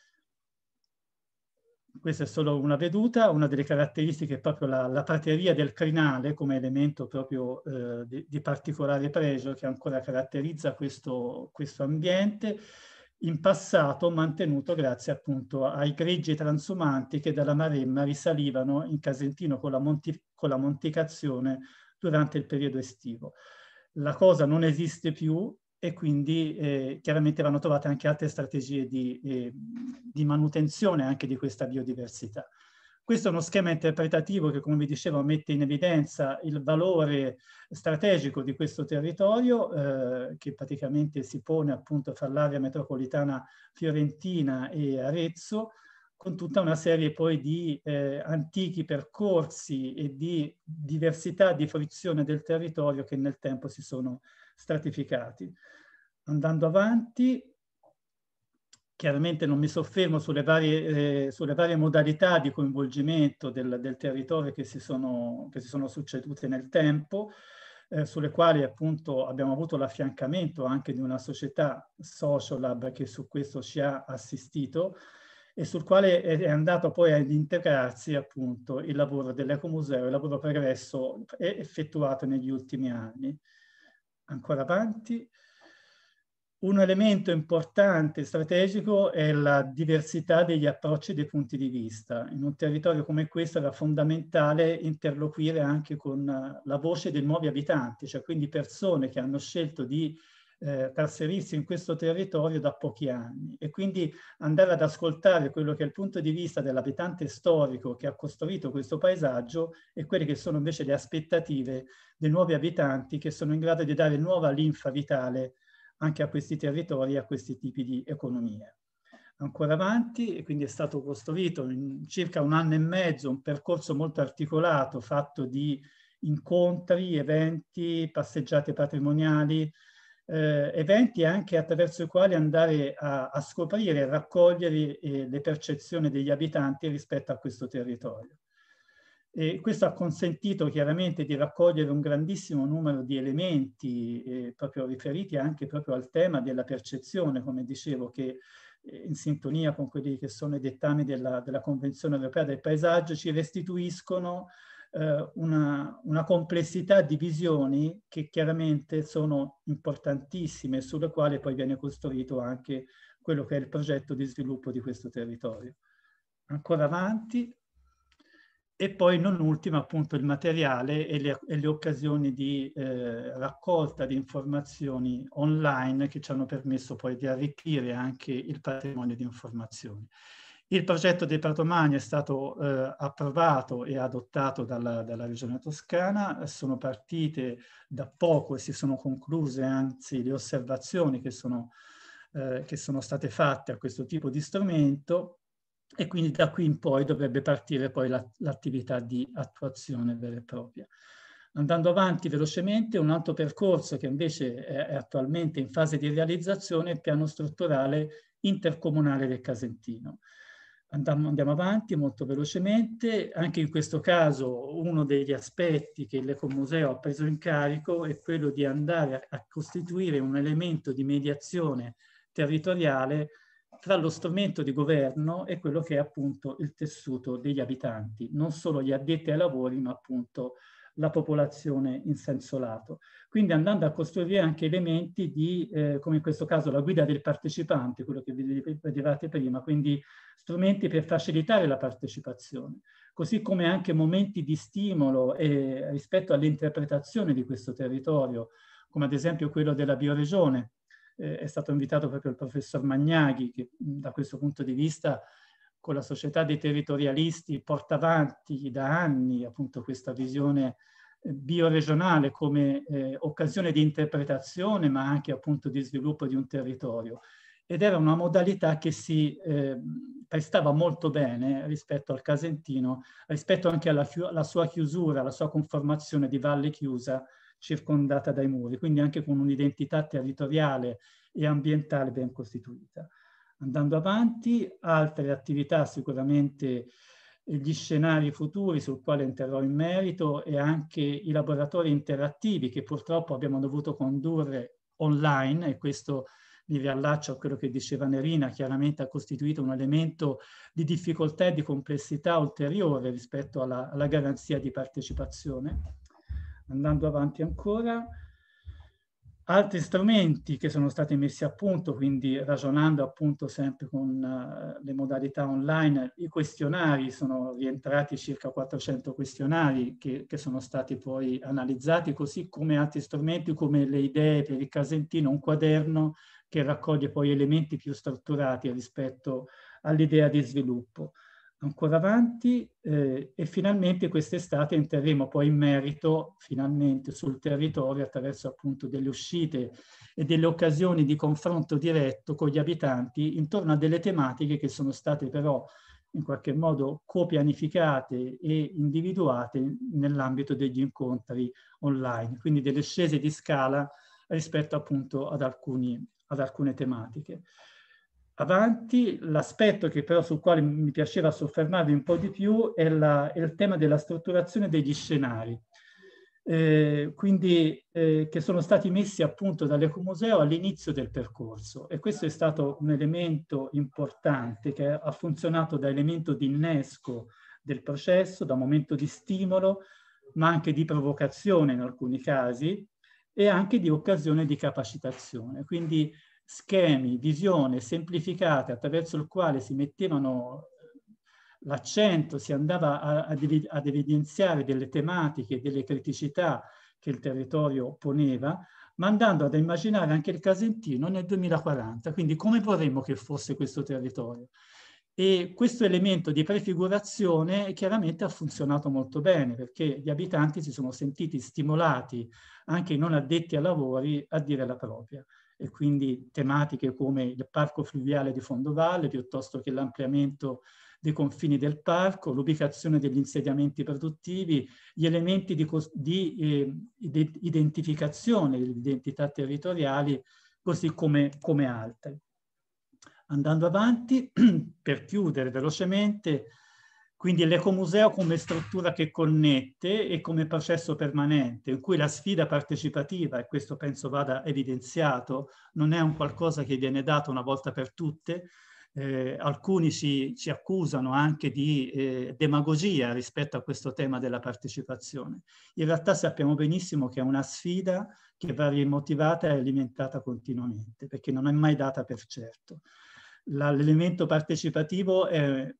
Questa è solo una veduta, una delle caratteristiche è proprio la prateria del crinale come elemento proprio di particolare pregio che ancora caratterizza questo ambiente, in passato mantenuto grazie appunto ai greggi transumanti che dalla Maremma risalivano in Casentino con la monticazione durante il periodo estivo. La cosa non esiste più e quindi chiaramente vanno trovate anche altre strategie di manutenzione anche di questa biodiversità. Questo è uno schema interpretativo che, come vi dicevo, mette in evidenza il valore strategico di questo territorio che praticamente si pone appunto fra l'area metropolitana fiorentina e Arezzo, con tutta una serie poi di antichi percorsi e di diversità di fruizione del territorio che nel tempo si sono stratificati. Andando avanti, chiaramente non mi soffermo sulle varie modalità di coinvolgimento del territorio che si sono succedute nel tempo, sulle quali appunto abbiamo avuto l'affiancamento anche di una società Sociolab che su questo ci ha assistito e sul quale è andato poi ad integrarsi appunto il lavoro dell'Ecomuseo, il lavoro pregresso effettuato negli ultimi anni. Ancora avanti. Un elemento importante, strategico, è la diversità degli approcci e dei punti di vista. In un territorio come questo era fondamentale interloquire anche con la voce dei nuovi abitanti, cioè quindi persone che hanno scelto di trasferirsi in questo territorio da pochi anni e quindi andare ad ascoltare quello che è il punto di vista dell'abitante storico che ha costruito questo paesaggio e quelle che sono invece le aspettative dei nuovi abitanti che sono in grado di dare nuova linfa vitale anche a questi territori e a questi tipi di economie. Ancora avanti, e quindi è stato costruito in circa 1 anno e mezzo un percorso molto articolato fatto di incontri, eventi, passeggiate patrimoniali, eventi anche attraverso i quali andare a scoprire e raccogliere le percezioni degli abitanti rispetto a questo territorio. E questo ha consentito chiaramente di raccogliere un grandissimo numero di elementi proprio riferiti anche proprio al tema della percezione, come dicevo, che in sintonia con quelli che sono i dettami della Convenzione Europea del Paesaggio ci restituiscono una complessità di visioni che chiaramente sono importantissime, sulle quali poi viene costruito anche quello che è il progetto di sviluppo di questo territorio. Ancora avanti. E poi non ultimo appunto il materiale e le occasioni di raccolta di informazioni online che ci hanno permesso poi di arricchire anche il patrimonio di informazioni. Il progetto dei Pratomani è stato approvato e adottato dalla Regione Toscana, sono partite da poco e si sono concluse anzi le osservazioni che sono state fatte a questo tipo di strumento. E quindi da qui in poi dovrebbe partire poi l'attività di attuazione vera e propria. Andando avanti velocemente, un altro percorso che invece è attualmente in fase di realizzazione è il piano strutturale intercomunale del Casentino. Andiamo avanti molto velocemente. Anche in questo caso uno degli aspetti che l'Ecomuseo ha preso in carico è quello di andare a costituire un elemento di mediazione territoriale tra lo strumento di governo e quello che è appunto il tessuto degli abitanti, non solo gli addetti ai lavori, ma appunto la popolazione in senso lato. Quindi andando a costruire anche elementi di, come in questo caso, la guida del partecipante, quello che vedevate prima, quindi strumenti per facilitare la partecipazione, così come anche momenti di stimolo rispetto all'interpretazione di questo territorio, come ad esempio quello della bioregione. È stato invitato proprio il professor Magnaghi, che da questo punto di vista con la società dei territorialisti porta avanti da anni appunto questa visione bioregionale come occasione di interpretazione, ma anche appunto di sviluppo di un territorio. Ed era una modalità che si prestava molto bene rispetto al Casentino, rispetto anche alla sua chiusura, alla sua conformazione di valle chiusa, circondata dai muri, quindi anche con un'identità territoriale e ambientale ben costituita. Andando avanti, altre attività sicuramente gli scenari futuri sul quale entrerò in merito e anche i laboratori interattivi che purtroppo abbiamo dovuto condurre online, e questo mi riallaccio a quello che diceva Nerina, chiaramente ha costituito un elemento di difficoltà e di complessità ulteriore rispetto alla garanzia di partecipazione. Andando avanti ancora, altri strumenti che sono stati messi a punto, quindi ragionando appunto sempre con le modalità online, i questionari, sono rientrati circa 400 questionari che sono stati poi analizzati, così come altri strumenti come le idee per il Casentino, un quaderno che raccoglie poi elementi più strutturati rispetto all'idea di sviluppo. Ancora avanti e finalmente quest'estate entreremo poi in merito finalmente sul territorio attraverso appunto delle uscite e delle occasioni di confronto diretto con gli abitanti intorno a delle tematiche che sono state però in qualche modo copianificate e individuate nell'ambito degli incontri online, quindi delle scese di scala rispetto appunto ad alcune tematiche. avanti, l'aspetto che però sul quale mi piaceva soffermarvi un po' di più è il tema della strutturazione degli scenari. Quindi che sono stati messi appunto dall'Ecomuseo all'inizio del percorso, e questo è stato un elemento importante che ha funzionato da elemento di innesco del processo, da momento di stimolo, ma anche di provocazione in alcuni casi, e anche di occasione di capacitazione. Quindi schemi, visione semplificate attraverso il quale si mettevano l'accento, si andava ad evidenziare delle tematiche, delle criticità che il territorio poneva, ma andando ad immaginare anche il Casentino nel 2040, quindi come vorremmo che fosse questo territorio. E questo elemento di prefigurazione chiaramente ha funzionato molto bene, perché gli abitanti si sono sentiti stimolati, anche i non addetti ai lavori, a dire la propria. E quindi tematiche come il parco fluviale di Fondovalle, piuttosto che l'ampliamento dei confini del parco, l'ubicazione degli insediamenti produttivi, gli elementi di identificazione delle identità territoriali, così come altri. Andando avanti, per chiudere velocemente, quindi l'Ecomuseo come struttura che connette e come processo permanente, in cui la sfida partecipativa, e questo penso vada evidenziato, non è un qualcosa che viene dato una volta per tutte. Alcuni ci accusano anche di demagogia rispetto a questo tema della partecipazione. In realtà sappiamo benissimo che è una sfida che va rimotivata e alimentata continuamente, perché non è mai data per certo. L'elemento partecipativo è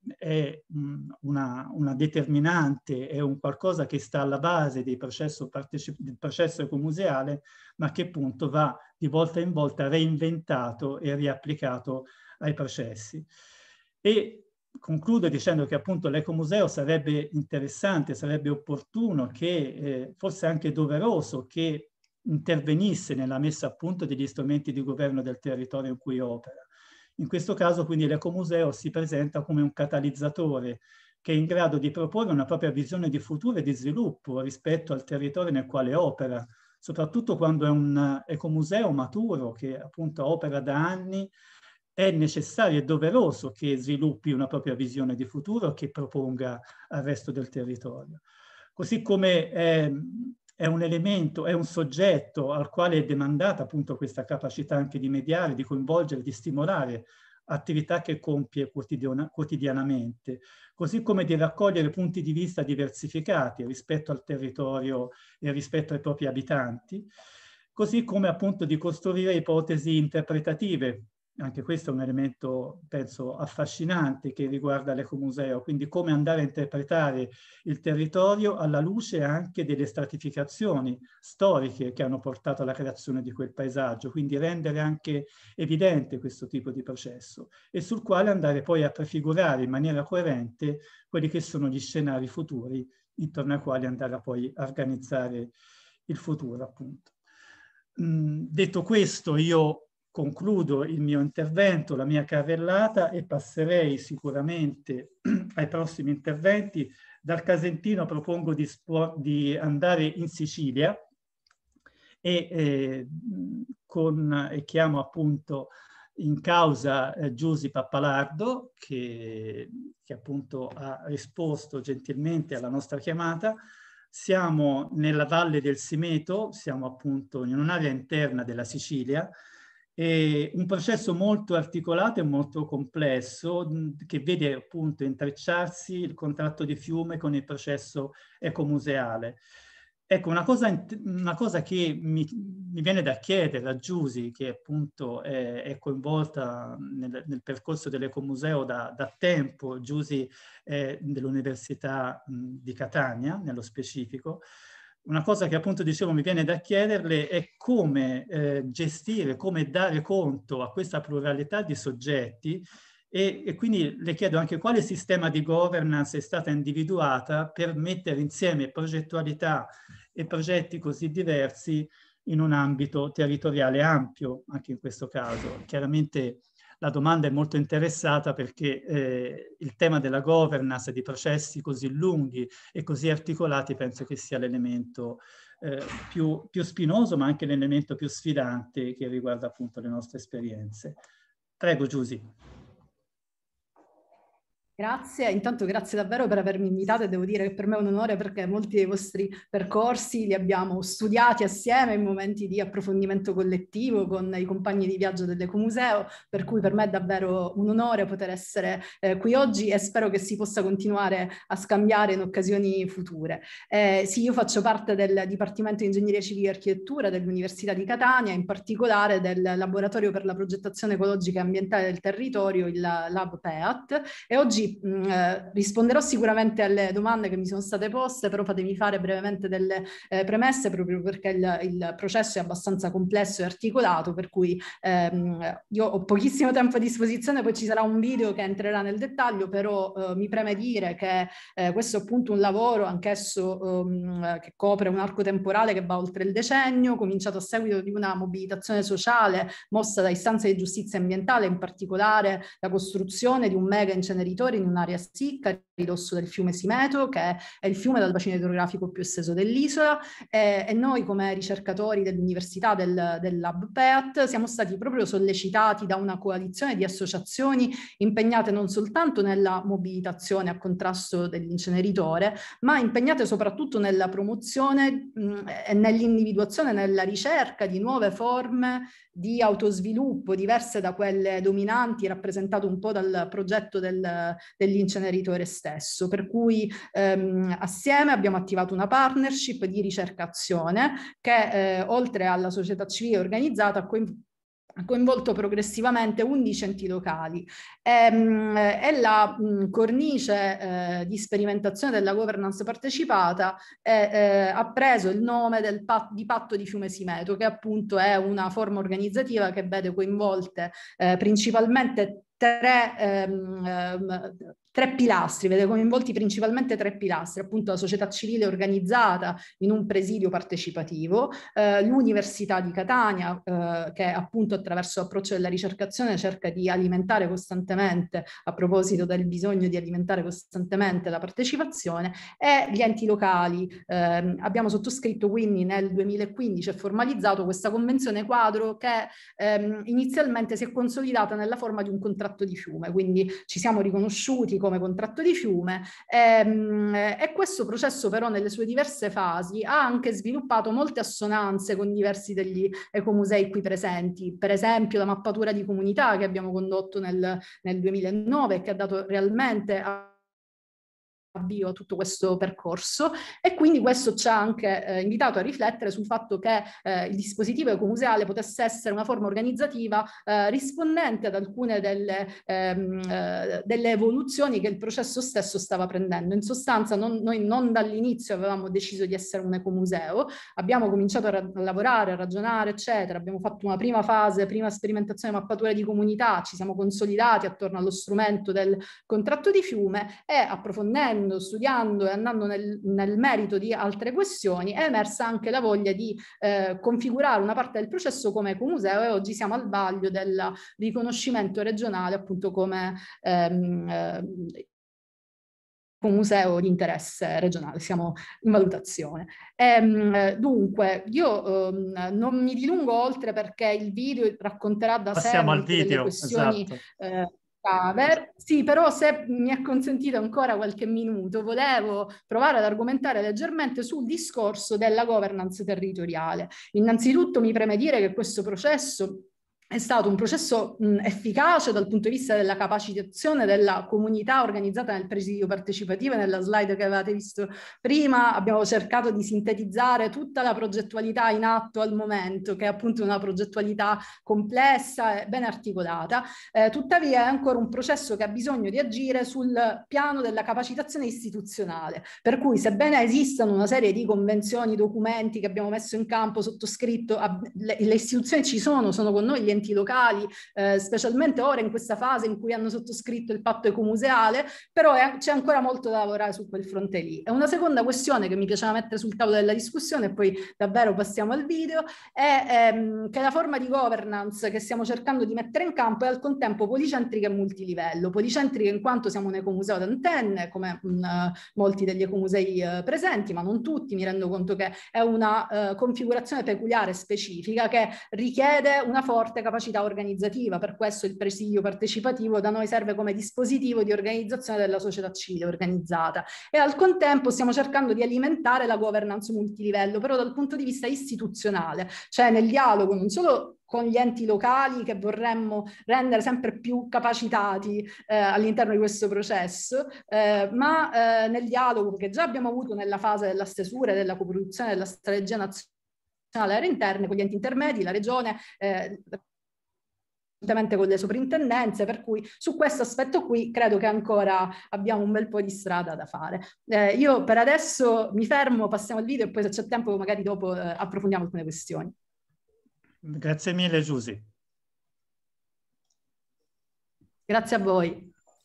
una determinante, è un qualcosa che sta alla base del processo ecomuseale, ma che appunto va di volta in volta reinventato e riapplicato ai processi. E concludo dicendo che appunto l'Ecomuseo sarebbe interessante, sarebbe opportuno che, forse anche doveroso, che intervenisse nella messa a punto degli strumenti di governo del territorio in cui opera. In questo caso quindi l'Ecomuseo si presenta come un catalizzatore che è in grado di proporre una propria visione di futuro e di sviluppo rispetto al territorio nel quale opera, soprattutto quando è un ecomuseo maturo che appunto opera da anni. È necessario e doveroso che sviluppi una propria visione di futuro che proponga al resto del territorio. Così come è un elemento, è un soggetto al quale è demandata appunto questa capacità anche di mediare, di coinvolgere, di stimolare attività che compie quotidianamente, così come di raccogliere punti di vista diversificati rispetto al territorio e rispetto ai propri abitanti, così come appunto di costruire ipotesi interpretative. Anche questo è un elemento, penso, affascinante che riguarda l'Ecomuseo, quindi come andare a interpretare il territorio alla luce anche delle stratificazioni storiche che hanno portato alla creazione di quel paesaggio, quindi rendere anche evidente questo tipo di processo e sul quale andare poi a prefigurare in maniera coerente quelli che sono gli scenari futuri intorno ai quali andare a poi organizzare il futuro, appunto. Detto questo, io concludo il mio intervento, la mia carrellata, e passerei sicuramente ai prossimi interventi. Dal Casentino propongo di andare in Sicilia e chiamo appunto in causa Giusy Pappalardo che appunto ha risposto gentilmente alla nostra chiamata. Siamo nella Valle del Simeto, siamo appunto in un'area interna della Sicilia, e un processo molto articolato e molto complesso che vede appunto intrecciarsi il contratto di fiume con il processo ecomuseale. Ecco, una cosa che mi viene da chiedere a Giusy, che appunto è coinvolta nel percorso dell'Ecomuseo da tempo. Giusy è dell'Università di Catania, nello specifico. Una cosa che appunto dicevo mi viene da chiederle è come gestire, come dare conto a questa pluralità di soggetti e quindi le chiedo anche quale sistema di governance è stata individuata per mettere insieme progettualità e progetti così diversi in un ambito territoriale ampio, anche in questo caso. Chiaramente la domanda è molto interessata perché il tema della governance di processi così lunghi e così articolati penso che sia l'elemento più spinoso, ma anche l'elemento più sfidante che riguarda appunto le nostre esperienze. Prego, Giusy. Grazie, intanto grazie davvero per avermi invitato e devo dire che per me è un onore perché molti dei vostri percorsi li abbiamo studiati assieme in momenti di approfondimento collettivo con i compagni di viaggio dell'Ecomuseo, per cui per me è davvero un onore poter essere qui oggi e spero che si possa continuare a scambiare in occasioni future. Sì, io faccio parte del Dipartimento di Ingegneria Civile e Architettura dell'Università di Catania, in particolare del Laboratorio per la progettazione ecologica e ambientale del territorio, il Lab PEAT, e oggi risponderò sicuramente alle domande che mi sono state poste, però fatemi fare brevemente delle premesse proprio perché il processo è abbastanza complesso e articolato, per cui io ho pochissimo tempo a disposizione, poi ci sarà un video che entrerà nel dettaglio, però mi preme dire che questo è appunto un lavoro anch'esso che copre un arco temporale che va oltre il decennio, cominciato a seguito di una mobilitazione sociale mossa da istanze di giustizia ambientale, in particolare la costruzione di un mega inceneritore in un'area sicca a ridosso del fiume Simeto, che è il fiume dal bacino idrografico più esteso dell'isola, e noi come ricercatori dell'università del Lab PEAT siamo stati proprio sollecitati da una coalizione di associazioni impegnate non soltanto nella mobilitazione a contrasto dell'inceneritore, ma impegnate soprattutto nella promozione e nell'individuazione, nella ricerca di nuove forme di autosviluppo diverse da quelle dominanti, rappresentato un po' dal progetto dell'inceneritore stesso, per cui assieme abbiamo attivato una partnership di ricerca-azione che oltre alla società civile organizzata ha coinvolto progressivamente 11 enti locali e la cornice di sperimentazione della governance partecipata ha preso il nome di Patto di Fiume Simeto, che appunto è una forma organizzativa che vede coinvolte principalmente tre pilastri, vede coinvolti principalmente tre pilastri, appunto la società civile organizzata in un presidio partecipativo, l'Università di Catania che appunto attraverso l'approccio della ricercazione cerca di alimentare costantemente, a proposito del bisogno di alimentare costantemente la partecipazione, e gli enti locali. Abbiamo sottoscritto quindi nel 2015 e formalizzato questa convenzione quadro che inizialmente si è consolidata nella forma di un contratto di fiume, quindi ci siamo riconosciuti come contratto di fiume e questo processo però nelle sue diverse fasi ha anche sviluppato molte assonanze con diversi degli ecomusei qui presenti, per esempio la mappatura di comunità che abbiamo condotto nel 2009 e che ha dato realmente avvio a tutto questo percorso, e quindi questo ci ha anche invitato a riflettere sul fatto che il dispositivo ecomuseale potesse essere una forma organizzativa rispondente ad alcune delle evoluzioni che il processo stesso stava prendendo. In sostanza noi non dall'inizio avevamo deciso di essere un ecomuseo, abbiamo cominciato a lavorare, a ragionare, eccetera, abbiamo fatto una prima fase, prima sperimentazione mappatura di comunità, ci siamo consolidati attorno allo strumento del contratto di fiume e approfondendo, studiando e andando nel merito di altre questioni è emersa anche la voglia di configurare una parte del processo come ecomuseo, e oggi siamo al vaglio del riconoscimento regionale appunto come museo di interesse regionale, siamo in valutazione. Dunque, io non mi dilungo oltre perché il video racconterà da sé molte delle questioni sì, però se mi è consentito ancora qualche minuto, volevo provare ad argomentare leggermente sul discorso della governance territoriale. Innanzitutto mi preme dire che questo processo è stato un processo efficace dal punto di vista della capacitazione della comunità organizzata nel presidio partecipativo. Nella slide che avevate visto prima abbiamo cercato di sintetizzare tutta la progettualità in atto al momento, che è appunto una progettualità complessa e ben articolata. Tuttavia è ancora un processo che ha bisogno di agire sul piano della capacitazione istituzionale, per cui sebbene esistano una serie di convenzioni, documenti che abbiamo messo in campo, sottoscritto, le istituzioni ci sono con noi, gli enti locali, specialmente ora in questa fase in cui hanno sottoscritto il patto ecomuseale, però c'è ancora molto da lavorare su quel fronte lì. E una seconda questione che mi piaceva mettere sul tavolo della discussione, e poi davvero passiamo al video, è che la forma di governance che stiamo cercando di mettere in campo è al contempo policentrica e multilivello. Policentrica in quanto siamo un ecomuseo ad antenne, come molti degli ecomusei presenti, ma non tutti, mi rendo conto che è una configurazione peculiare specifica che richiede una forte capacità organizzativa. Per questo il presidio partecipativo da noi serve come dispositivo di organizzazione della società civile organizzata, e al contempo stiamo cercando di alimentare la governance multilivello, però dal punto di vista istituzionale, cioè nel dialogo non solo con gli enti locali che vorremmo rendere sempre più capacitati all'interno di questo processo, ma nel dialogo che già abbiamo avuto nella fase della stesura e della coproduzione della strategia nazionale aree interne, con gli enti intermedi, la regione, con le soprintendenze, per cui su questo aspetto qui credo che ancora abbiamo un bel po' di strada da fare. Io per adesso mi fermo, passiamo al video e poi se c'è tempo magari dopo approfondiamo alcune questioni. Grazie mille Giusy. Grazie a voi.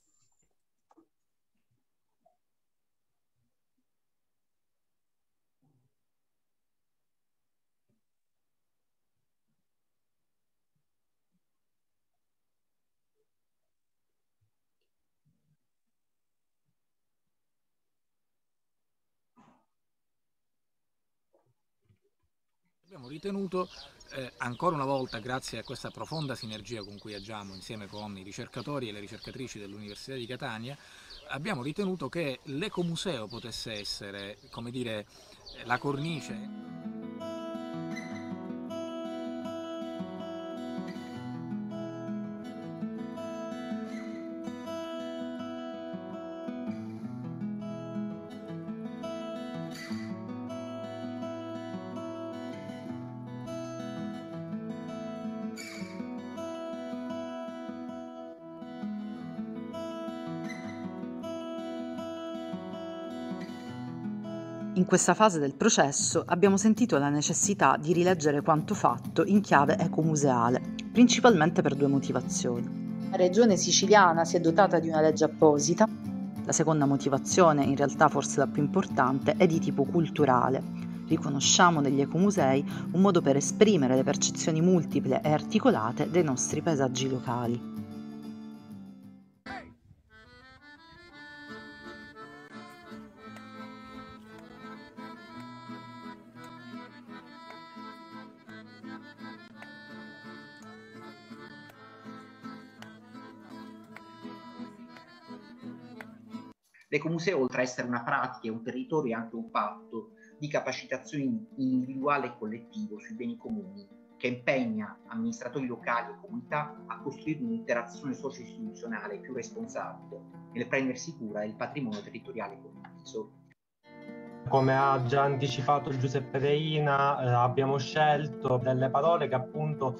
Abbiamo ritenuto, ancora una volta, grazie a questa profonda sinergia con cui agiamo insieme con i ricercatori e le ricercatrici dell'Università di Catania, abbiamo ritenuto che l'ecomuseo potesse essere, come dire, la cornice. In questa fase del processo abbiamo sentito la necessità di rileggere quanto fatto in chiave ecomuseale, principalmente per due motivazioni. La regione siciliana si è dotata di una legge apposita. La seconda motivazione, in realtà forse la più importante, è di tipo culturale. Riconosciamo negli ecomusei un modo per esprimere le percezioni multiple e articolate dei nostri paesaggi locali. L'ecomuseo, oltre a essere una pratica e un territorio, è anche un patto di capacitazione individuale e collettivo sui beni comuni, che impegna amministratori locali e comunità a costruire un'interazione socio-istituzionale più responsabile nel prendersi cura del patrimonio territoriale condiviso. Come ha già anticipato Giuseppe Reina, abbiamo scelto delle parole che appunto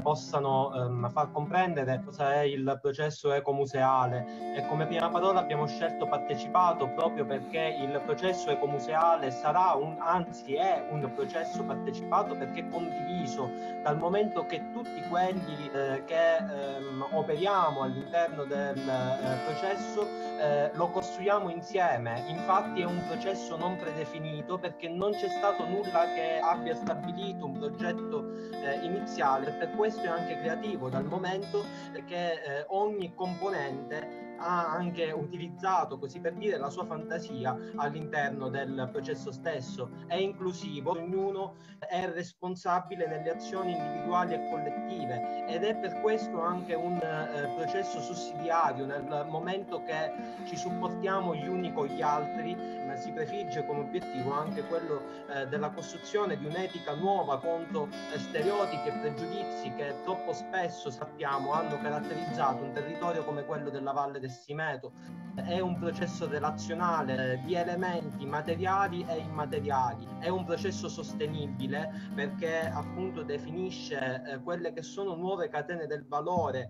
possano far comprendere cosa è il processo ecomuseale, e come prima parola abbiamo scelto partecipato, proprio perché il processo ecomuseale sarà anzi è un processo partecipato perché condiviso, dal momento che tutti quelli che operiamo all'interno del processo lo costruiamo insieme. Infatti è un processo non predefinito, perché non c'è stato nulla che abbia stabilito un progetto iniziale. Per questo è anche creativo, dal momento che ogni componente ha anche utilizzato, così per dire, la sua fantasia all'interno del processo stesso. È inclusivo, ognuno è responsabile nelle azioni individuali e collettive, ed è per questo anche un processo sussidiario, nel momento che ci supportiamo gli uni con gli altri. Si prefigge come obiettivo anche quello della costruzione di un'etica nuova contro stereotipi e pregiudizi che troppo spesso, sappiamo, hanno caratterizzato un territorio come quello della Valle del Simeto. È un processo relazionale di elementi materiali e immateriali, è un processo sostenibile perché appunto definisce quelle che sono nuove catene del valore,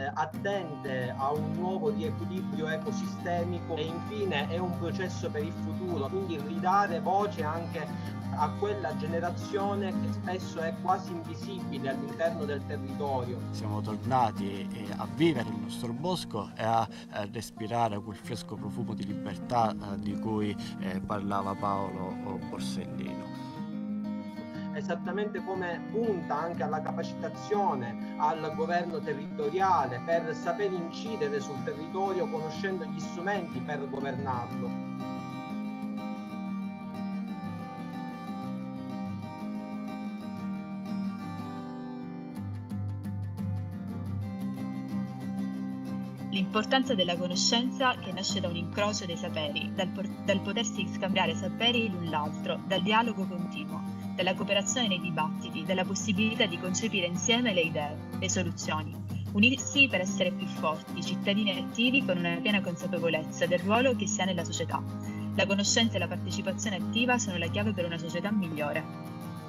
attente a un nuovo riequilibrio ecosistemico, e infine è un processo per il futuro, quindi ridare voce anche a quella generazione che spesso è quasi invisibile all'interno del territorio. Siamo tornati a vivere il nostro bosco e a respirare quel fresco profumo di libertà di cui parlava Paolo Borsellino. Esattamente come punta anche alla capacitazione al governo territoriale per saper incidere sul territorio conoscendo gli strumenti per governarlo. L'importanza della conoscenza che nasce da un incrocio dei saperi, dal potersi scambiare saperi l'un l'altro, dal dialogo continuo, dalla cooperazione nei dibattiti, dalla possibilità di concepire insieme le idee, le soluzioni. Unirsi per essere più forti, cittadini attivi con una piena consapevolezza del ruolo che si ha nella società. La conoscenza e la partecipazione attiva sono la chiave per una società migliore.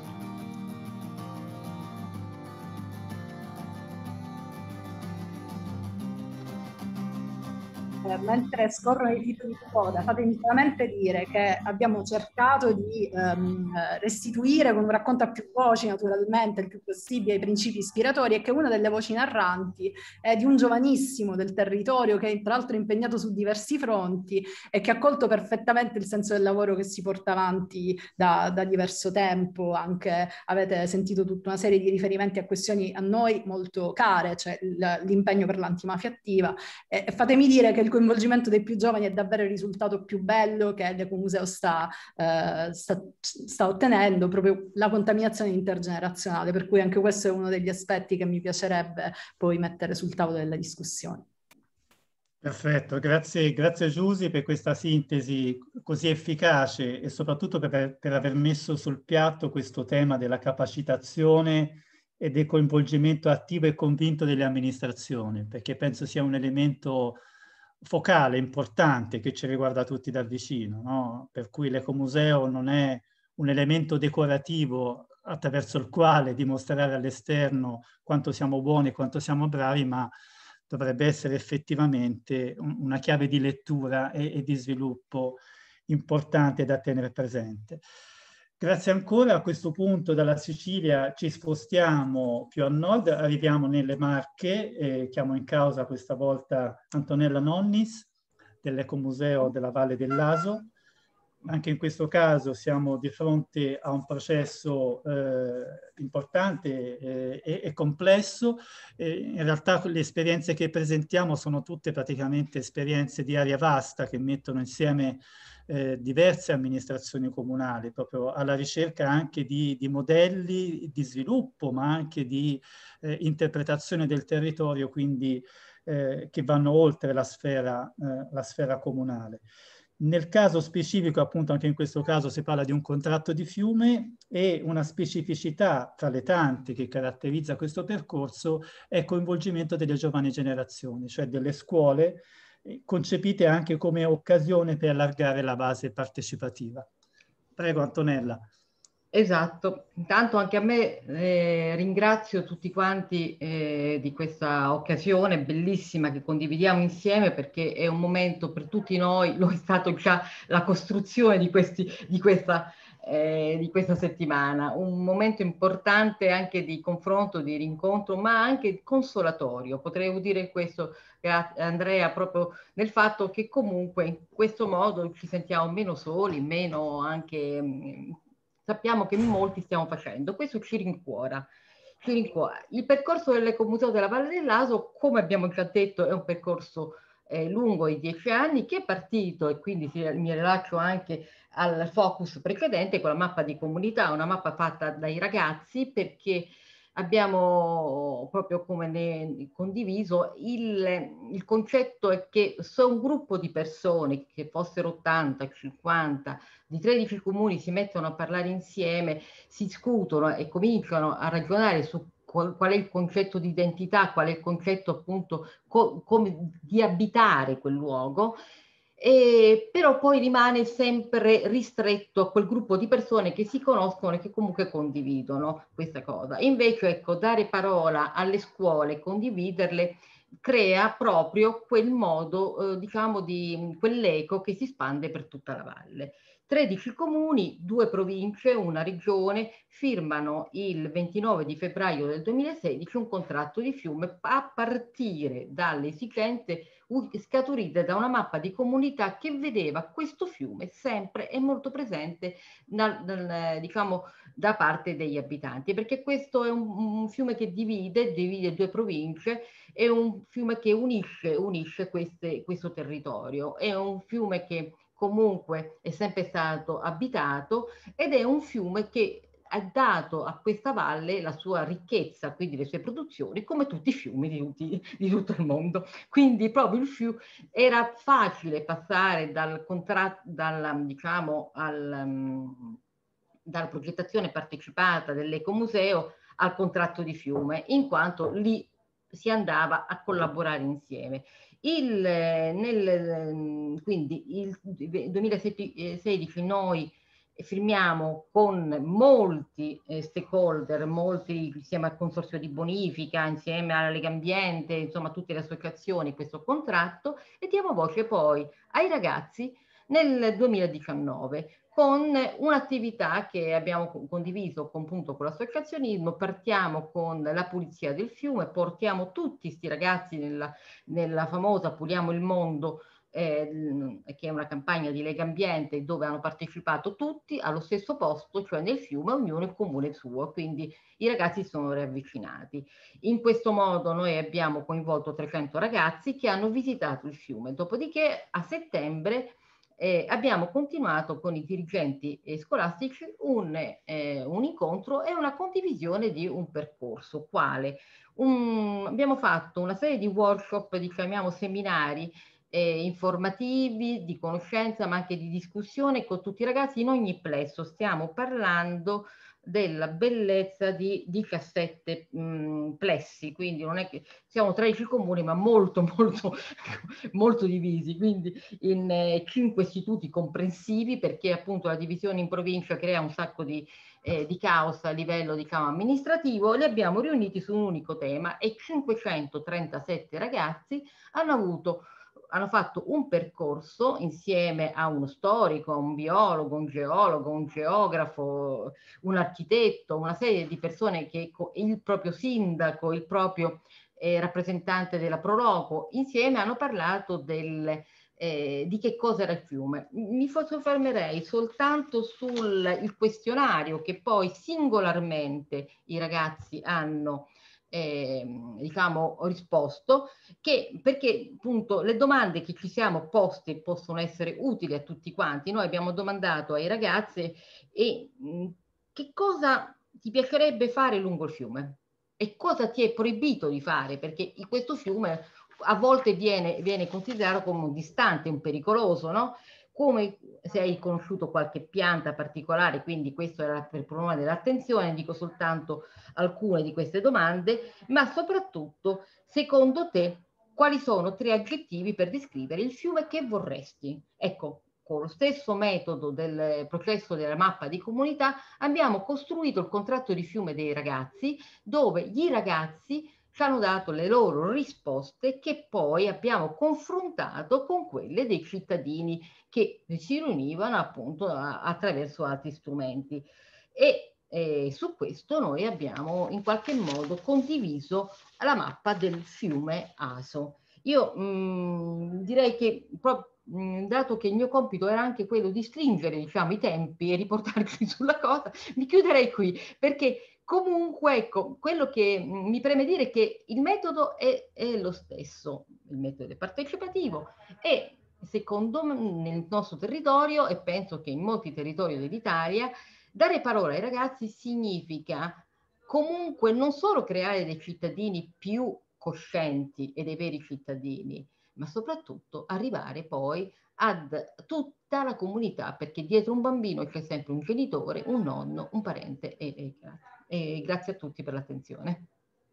Mentre scorrono i titoli di coda, fatemi solamente dire che abbiamo cercato di restituire con un racconto a più voci, naturalmente, il più possibile, i principi ispiratori, e che una delle voci narranti è di un giovanissimo del territorio che tra l'altro è impegnato su diversi fronti e che ha colto perfettamente il senso del lavoro che si porta avanti da diverso tempo. Anche avete sentito tutta una serie di riferimenti a questioni a noi molto care, cioè l'impegno per l'antimafia attiva, e fatemi dire che il coinvolgimento dei più giovani è davvero il risultato più bello che l'Ecomuseo sta ottenendo, proprio la contaminazione intergenerazionale, per cui anche questo è uno degli aspetti che mi piacerebbe poi mettere sul tavolo della discussione. Perfetto, grazie Giusy per questa sintesi così efficace e soprattutto per aver messo sul piatto questo tema della capacitazione e del coinvolgimento attivo e convinto delle amministrazioni, perché penso sia un elemento focale, importante, che ci riguarda tutti da vicino, no? Per cui l'Ecomuseo non è un elemento decorativo attraverso il quale dimostrare all'esterno quanto siamo buoni e quanto siamo bravi, ma dovrebbe essere effettivamente una chiave di lettura e di sviluppo importante da tenere presente. Grazie ancora. A questo punto dalla Sicilia ci spostiamo più a nord, arriviamo nelle Marche, chiamo in causa questa volta Antonella Nonnis dell'Ecomuseo della Valle dell'Aso. Anche in questo caso siamo di fronte a un processo importante e complesso. In realtà le esperienze che presentiamo sono tutte praticamente esperienze di area vasta che mettono insieme diverse amministrazioni comunali, proprio alla ricerca anche di modelli di sviluppo, ma anche di interpretazione del territorio, quindi che vanno oltre la sfera comunale. Nel caso specifico, appunto, anche in questo caso si parla di un contratto di fiume, e una specificità tra le tante che caratterizza questo percorso è il coinvolgimento delle giovani generazioni, cioè delle scuole concepite anche come occasione per allargare la base partecipativa. Prego Antonella. Esatto, intanto anche a me ringrazio tutti quanti di questa occasione bellissima che condividiamo insieme, perché è un momento per tutti noi, lo è stato già la costruzione di questa settimana, un momento importante anche di confronto, di rincontro, ma anche consolatorio. Potrei dire questo, Andrea, proprio nel fatto che comunque in questo modo ci sentiamo meno soli, meno anche... sappiamo che molti stiamo facendo, questo ci rincuora. Il percorso dell'Ecomuseo della Valle dell'Aso, come abbiamo già detto, è un percorso lungo i 10 anni, che è partito, e quindi mi rilaccio anche al focus precedente, con la mappa di comunità, una mappa fatta dai ragazzi, perché abbiamo proprio come condiviso il concetto è che se un gruppo di persone, che fossero 80, 50, di 13 comuni, si mettono a parlare insieme, si discutono e cominciano a ragionare su qual è il concetto di identità, qual è il concetto appunto come di abitare quel luogo, però poi rimane sempre ristretto a quel gruppo di persone che si conoscono e che comunque condividono questa cosa. Invece, ecco, dare parola alle scuole, condividerle, crea proprio quel modo, diciamo, di quell'eco che si spande per tutta la valle. 13 comuni, 2 province, una regione firmano il 29 di febbraio del 2016 un contratto di fiume a partire dalle esigenze scaturite da una mappa di comunità che vedeva questo fiume sempre e molto presente diciamo, da parte degli abitanti, perché questo è un fiume che divide 2 province, è un fiume che unisce questo territorio, è un fiume che comunque è sempre stato abitato, ed è un fiume che ha dato a questa valle la sua ricchezza, quindi le sue produzioni, come tutti i fiumi di tutto il mondo. Quindi proprio il fiume era facile passare dal contratto, diciamo, dalla progettazione partecipata dell'ecomuseo al contratto di fiume, in quanto lì si andava a collaborare insieme. Quindi il 2016 noi firmiamo con molti stakeholder, molti insieme al Consorzio di Bonifica, insieme alla Lega Ambiente, insomma tutte le associazioni, questo contratto, e diamo voce poi ai ragazzi nel 2019 con un'attività che abbiamo condiviso con l'associazionismo. Partiamo con la pulizia del fiume, portiamo tutti questi ragazzi nella famosa Puliamo il Mondo, che è una campagna di Lega Ambiente dove hanno partecipato tutti allo stesso posto, cioè nel fiume, ognuno il comune suo, quindi i ragazzi si sono riavvicinati. In questo modo noi abbiamo coinvolto 300 ragazzi che hanno visitato il fiume, dopodiché a settembre abbiamo continuato con i dirigenti scolastici un incontro e una condivisione di un percorso. Quale? Abbiamo fatto una serie di workshop, chiamiamo seminari, informativi, di conoscenza ma anche di discussione con tutti i ragazzi in ogni plesso. Stiamo parlando della bellezza di 17 plessi, quindi non è che siamo 13 comuni ma molto divisi, quindi in 5 istituti comprensivi, perché appunto la divisione in provincia crea un sacco di caos a livello amministrativo. Li abbiamo riuniti su un unico tema e 537 ragazzi hanno fatto un percorso insieme a uno storico, a un biologo, un geologo, un geografo, un architetto, una serie di persone, che il proprio sindaco, il proprio rappresentante della Proloco, insieme hanno parlato di che cosa era il fiume. Mi soffermerei soltanto sul questionario che poi singolarmente i ragazzi hanno risposto, perché appunto le domande che ci siamo poste possono essere utili a tutti quanti. Noi abbiamo domandato ai ragazzi che cosa ti piacerebbe fare lungo il fiume e cosa ti è proibito di fare, perché questo fiume a volte viene considerato come un distante, un pericoloso, no? Come se hai conosciuto qualche pianta particolare, quindi questo era per promuovere l'attenzione. Dico soltanto alcune di queste domande, ma soprattutto, secondo te, quali sono 3 aggettivi per descrivere il fiume che vorresti? Ecco, con lo stesso metodo del processo della mappa di comunità abbiamo costruito il contratto di fiume dei ragazzi, dove i ragazzi ci hanno dato le loro risposte, che poi abbiamo confrontato con quelle dei cittadini che si riunivano appunto attraverso altri strumenti. E su questo noi abbiamo in qualche modo condiviso la mappa del fiume Aso. Io direi che dato che il mio compito era anche quello di stringere, i tempi e riportarci sulla cosa, mi chiuderei qui, perché comunque, ecco, quello che mi preme dire è che il metodo è lo stesso, il metodo è partecipativo, e secondo me nel nostro territorio, e penso che in molti territori dell'Italia, dare parola ai ragazzi significa comunque non solo creare dei cittadini più coscienti e dei veri cittadini, ma soprattutto arrivare poi ad tutta la comunità, perché dietro un bambino c'è sempre un genitore, un nonno, un parente e grazie a tutti per l'attenzione.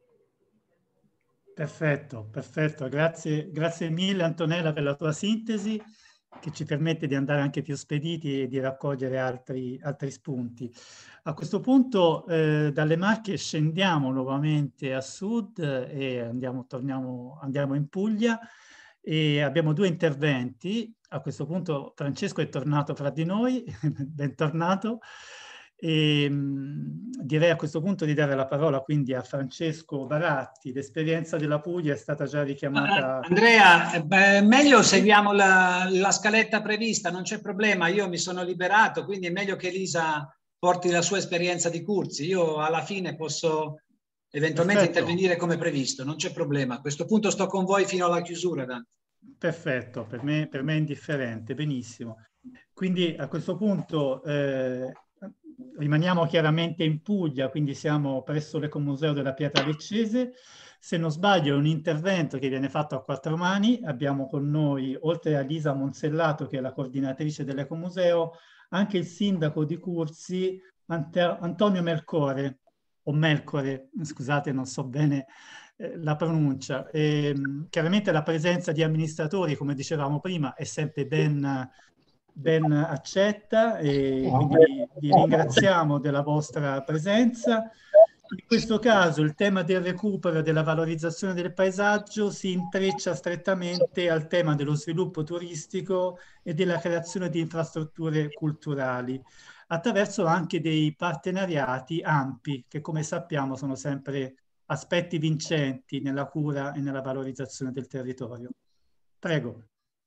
Perfetto, grazie mille Antonella per la tua sintesi, che ci permette di andare anche più spediti e di raccogliere altri spunti. A questo punto dalle Marche scendiamo nuovamente a sud e andiamo in Puglia, e abbiamo 2 interventi. A questo punto Francesco è tornato fra di noi, bentornato. E direi a questo punto di dare la parola quindi a Francesco Baratti. L'esperienza della Puglia è stata già richiamata. Andrea, meglio seguiamo la scaletta prevista, non c'è problema, io mi sono liberato, quindi è meglio che Elisa porti la sua esperienza di Curzi. Io alla fine posso eventualmente intervenire come previsto, non c'è problema. A questo punto sto con voi fino alla chiusura, Dante. Perfetto, per me è indifferente, benissimo. Quindi a questo punto rimaniamo chiaramente in Puglia, quindi siamo presso l'Ecomuseo della Pietra Leccese. Se non sbaglio è un intervento che viene fatto a quattro mani. Abbiamo con noi, oltre a Lisa Monsellato, che è la coordinatrice dell'Ecomuseo, anche il sindaco di Curzi, Antonio Melcore, o Melcore, scusate, non so bene la pronuncia. Chiaramente la presenza di amministratori, come dicevamo prima, è sempre ben accetta, e quindi vi ringraziamo della vostra presenza. In questo caso il tema del recupero e della valorizzazione del paesaggio si intreccia strettamente al tema dello sviluppo turistico e della creazione di infrastrutture culturali, attraverso anche dei partenariati ampi, che come sappiamo sono sempre aspetti vincenti nella cura e nella valorizzazione del territorio. Prego.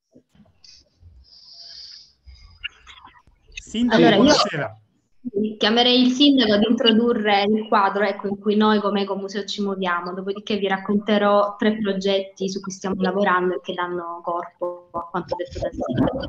Sindaco, allora, buonasera. Io chiamerei il sindaco ad introdurre il quadro, ecco, in cui noi come Ecomuseo ci muoviamo, dopodiché vi racconterò 3 progetti su cui stiamo lavorando e che danno corpo a quanto detto dal sindaco.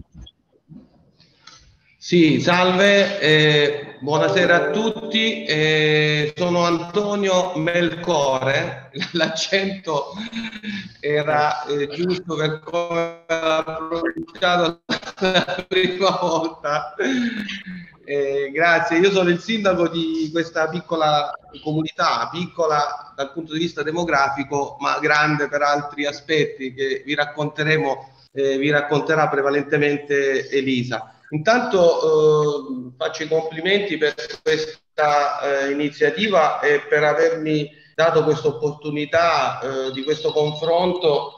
Sì, salve, buonasera a tutti, sono Antonio Melcore, l'accento era giusto per come l'ha pronunciato la prima volta. Grazie, io sono il sindaco di questa piccola comunità, piccola dal punto di vista demografico, ma grande per altri aspetti che vi racconterà prevalentemente Elisa. Intanto faccio i complimenti per questa iniziativa e per avermi dato questa opportunità di questo confronto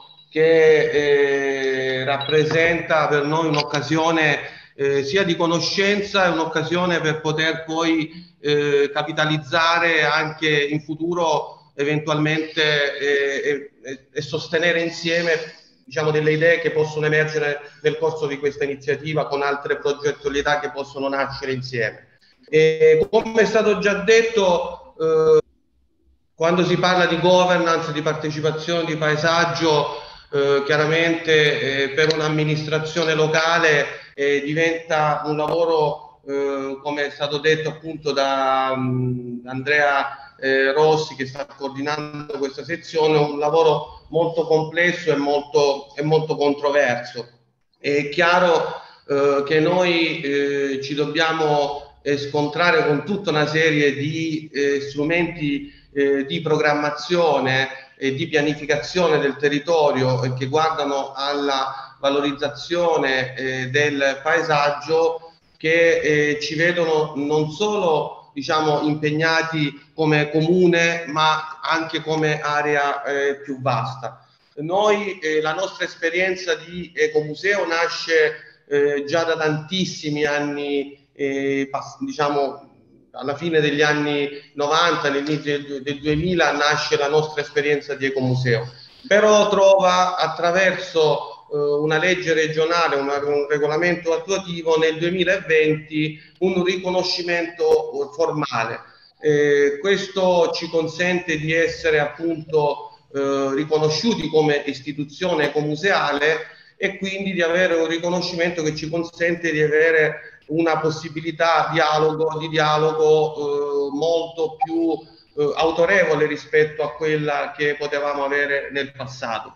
che rappresenta per noi un'occasione sia di conoscenza e un'occasione per poter poi capitalizzare anche in futuro eventualmente e sostenere insieme, diciamo, delle idee che possono emergere nel corso di questa iniziativa con altre progettualità che possono nascere insieme. Come è stato già detto, quando si parla di governance, di partecipazione, di paesaggio, chiaramente per un'amministrazione locale diventa un lavoro, come è stato detto appunto da Andrea Rossi, che sta coordinando questa sezione, un lavoro molto complesso e molto controverso. È chiaro che noi ci dobbiamo scontrare con tutta una serie di strumenti di programmazione e di pianificazione del territorio che guardano alla valorizzazione del paesaggio, che ci vedono non solo, diciamo, impegnati come comune, ma anche come area più vasta. Noi, la nostra esperienza di Ecomuseo nasce già da tantissimi anni, diciamo alla fine degli anni 90, all'inizio del 2000 nasce la nostra esperienza di Ecomuseo, però trova attraverso una legge regionale, un regolamento attuativo nel 2020 un riconoscimento formale. Questo ci consente di essere appunto riconosciuti come istituzione ecomuseale e quindi di avere un riconoscimento che ci consente di avere una possibilità di dialogo molto più autorevole rispetto a quella che potevamo avere nel passato.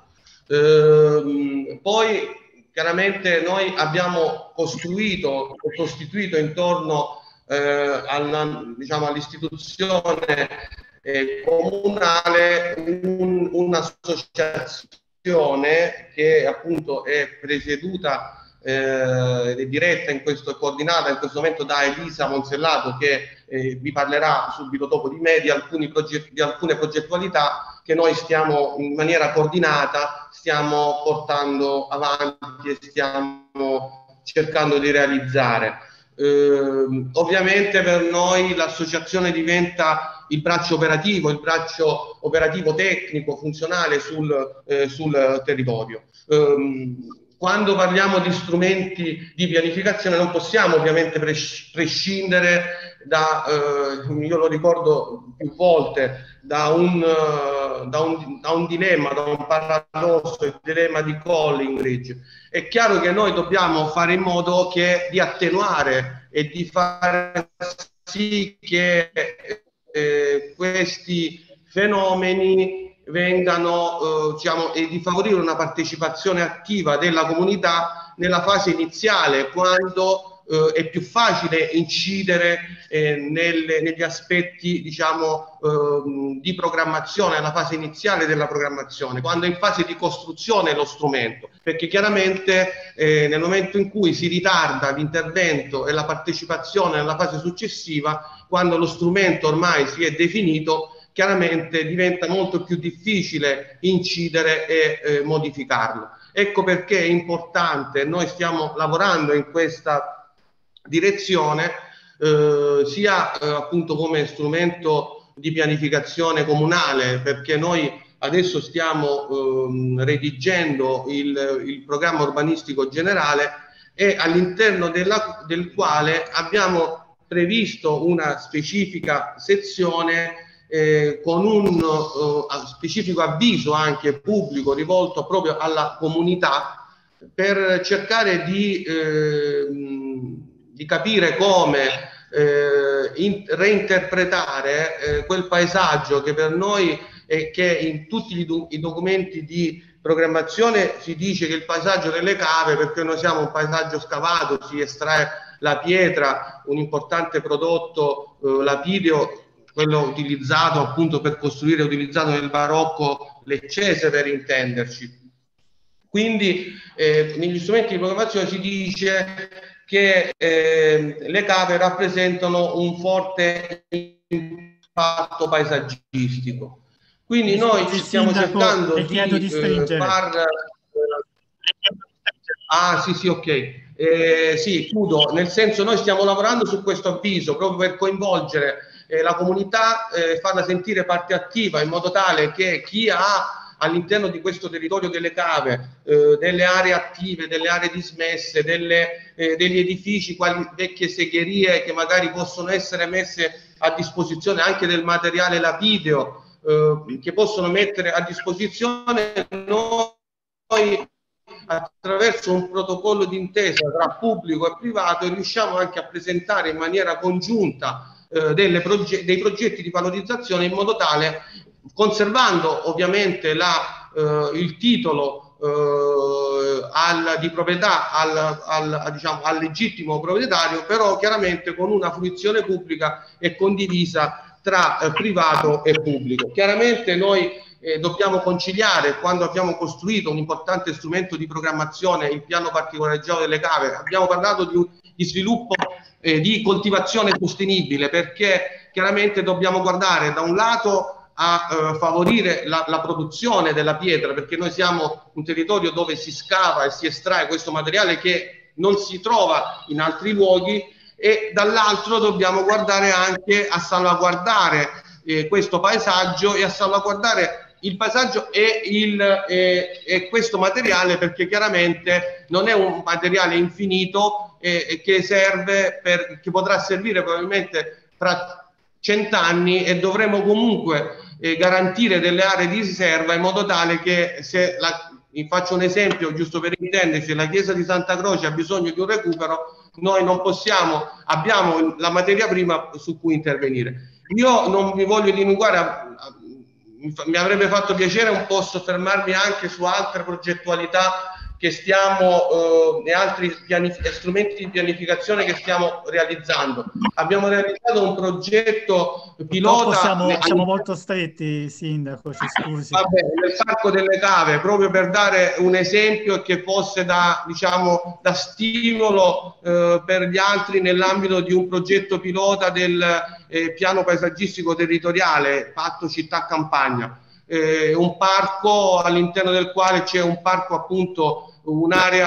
Poi chiaramente noi abbiamo costituito intorno diciamo, all'istituzione comunale un'associazione che appunto è presieduta ed è diretta e coordinata in questo momento da Elisa Monsellato, che vi parlerà subito dopo di me di alcune progettualità che noi stiamo in maniera coordinata portando avanti e stiamo cercando di realizzare. Ovviamente per noi l'associazione diventa il braccio operativo tecnico, funzionale sul territorio. Quando parliamo di strumenti di pianificazione non possiamo ovviamente prescindere io lo ricordo più volte, da un dilemma, da un paradosso, il dilemma di Collingridge. È chiaro che noi dobbiamo fare in modo di attenuare e di fare sì che questi fenomeni vengano, diciamo, e di favorire una partecipazione attiva della comunità nella fase iniziale, quando è più facile incidere negli aspetti, diciamo, di programmazione, alla fase iniziale della programmazione, quando è in fase di costruzione lo strumento, perché chiaramente nel momento in cui si ritarda l'intervento e la partecipazione nella fase successiva, quando lo strumento ormai si è definito, chiaramente diventa molto più difficile incidere e modificarlo. Ecco perché è importante, noi stiamo lavorando in questa direzione, sia appunto come strumento di pianificazione comunale, perché noi adesso stiamo redigendo il programma urbanistico generale, e all'interno del quale abbiamo previsto una specifica sezione con un specifico avviso anche pubblico rivolto proprio alla comunità, per cercare di capire come reinterpretare quel paesaggio che per noi è, che in tutti i documenti di programmazione si dice che il paesaggio delle cave, perché noi siamo un paesaggio scavato, si estrae la pietra, un importante prodotto lapideo, quello utilizzato appunto per costruire, utilizzato nel barocco leccese, per intenderci. Quindi negli strumenti di programmazione si dice che le cave rappresentano un forte impatto paesaggistico. Quindi noi ci stiamo cercando di far... Sì, ok. Sì, chiudo. Nel senso, noi stiamo lavorando su questo avviso proprio per coinvolgere la comunità, farla sentire parte attiva, in modo tale che chi ha all'interno di questo territorio delle cave delle aree attive, delle aree dismesse, degli edifici quali vecchie segherie che magari possono essere messe a disposizione, anche del materiale lapideo che possono mettere a disposizione, noi attraverso un protocollo d'intesa tra pubblico e privato riusciamo anche a presentare in maniera congiunta dei progetti di valorizzazione, in modo tale, conservando ovviamente il titolo di proprietà diciamo, al legittimo proprietario, però chiaramente con una fruizione pubblica e condivisa tra privato e pubblico. Chiaramente noi dobbiamo conciliare, quando abbiamo costruito un importante strumento di programmazione, il piano particolareggiato delle cave, abbiamo parlato di sviluppo di coltivazione sostenibile, perché chiaramente dobbiamo guardare da un lato a favorire la produzione della pietra, perché noi siamo un territorio dove si scava e si estrae questo materiale che non si trova in altri luoghi, e dall'altro dobbiamo guardare anche a salvaguardare questo paesaggio e a salvaguardare il paesaggio e questo materiale, perché chiaramente non è un materiale infinito che potrà servire probabilmente tra 100 anni, e dovremo comunque garantire delle aree di riserva, in modo tale che, faccio un esempio giusto per intenderci, la chiesa di Santa Croce ha bisogno di un recupero, noi non possiamo, abbiamo la materia prima su cui intervenire. Io non mi voglio dilungare, mi avrebbe fatto piacere un po' soffermarmi anche su altre progettualità che stiamo e altri strumenti di pianificazione che stiamo realizzando. Abbiamo realizzato un progetto pilota. Siamo molto stretti, Sindaco, ci scusi. Vabbè, nel Parco delle Cave, proprio per dare un esempio che fosse da stimolo per gli altri, nell'ambito di un progetto pilota del piano paesaggistico territoriale Patto Città Campagna. Un parco all'interno del quale c'è un parco, appunto, un'area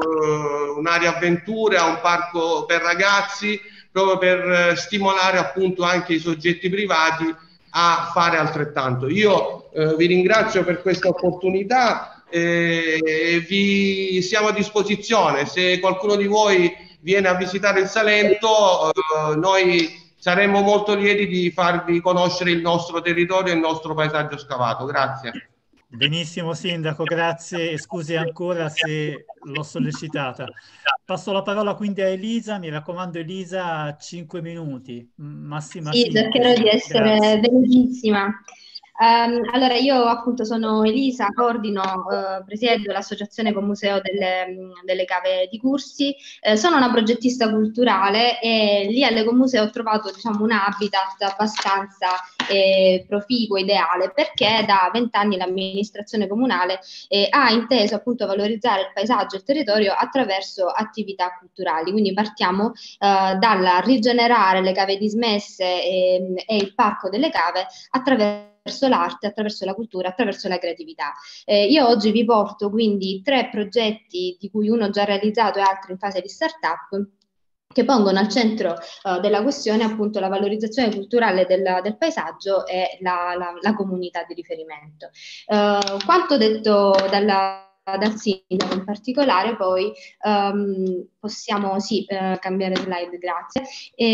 avventura, un parco per ragazzi, proprio per stimolare appunto anche i soggetti privati a fare altrettanto. Io vi ringrazio per questa opportunità e vi siamo a disposizione. Se qualcuno di voi viene a visitare il Salento, noi saremmo molto lieti di farvi conoscere il nostro territorio e il nostro paesaggio scavato. Grazie. Benissimo Sindaco, grazie e scusi ancora se l'ho sollecitata. Passo la parola quindi a Elisa, mi raccomando Elisa, 5 minuti, massima Sì, cercherò di essere velocissima. Allora, io appunto sono Elisa, coordino, presiedo l'associazione con museo delle cave di Cursi, sono una progettista culturale e lì all'Ecomuseo ho trovato, diciamo, un habitat abbastanza proficuo, ideale, perché da 20 anni l'amministrazione comunale ha inteso appunto valorizzare il paesaggio e il territorio attraverso attività culturali. Quindi partiamo dal rigenerare le cave dismesse e il parco delle cave attraverso l'arte, attraverso la cultura, attraverso la creatività. Io oggi vi porto quindi 3 progetti, di cui uno già realizzato e altro in fase di start-up, che pongono al centro della questione appunto la valorizzazione culturale del paesaggio e la comunità di riferimento. Quanto detto dal sindaco in particolare, poi possiamo cambiare slide, grazie.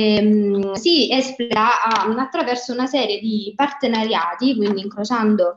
Si esplora attraverso una serie di partenariati, quindi incrociando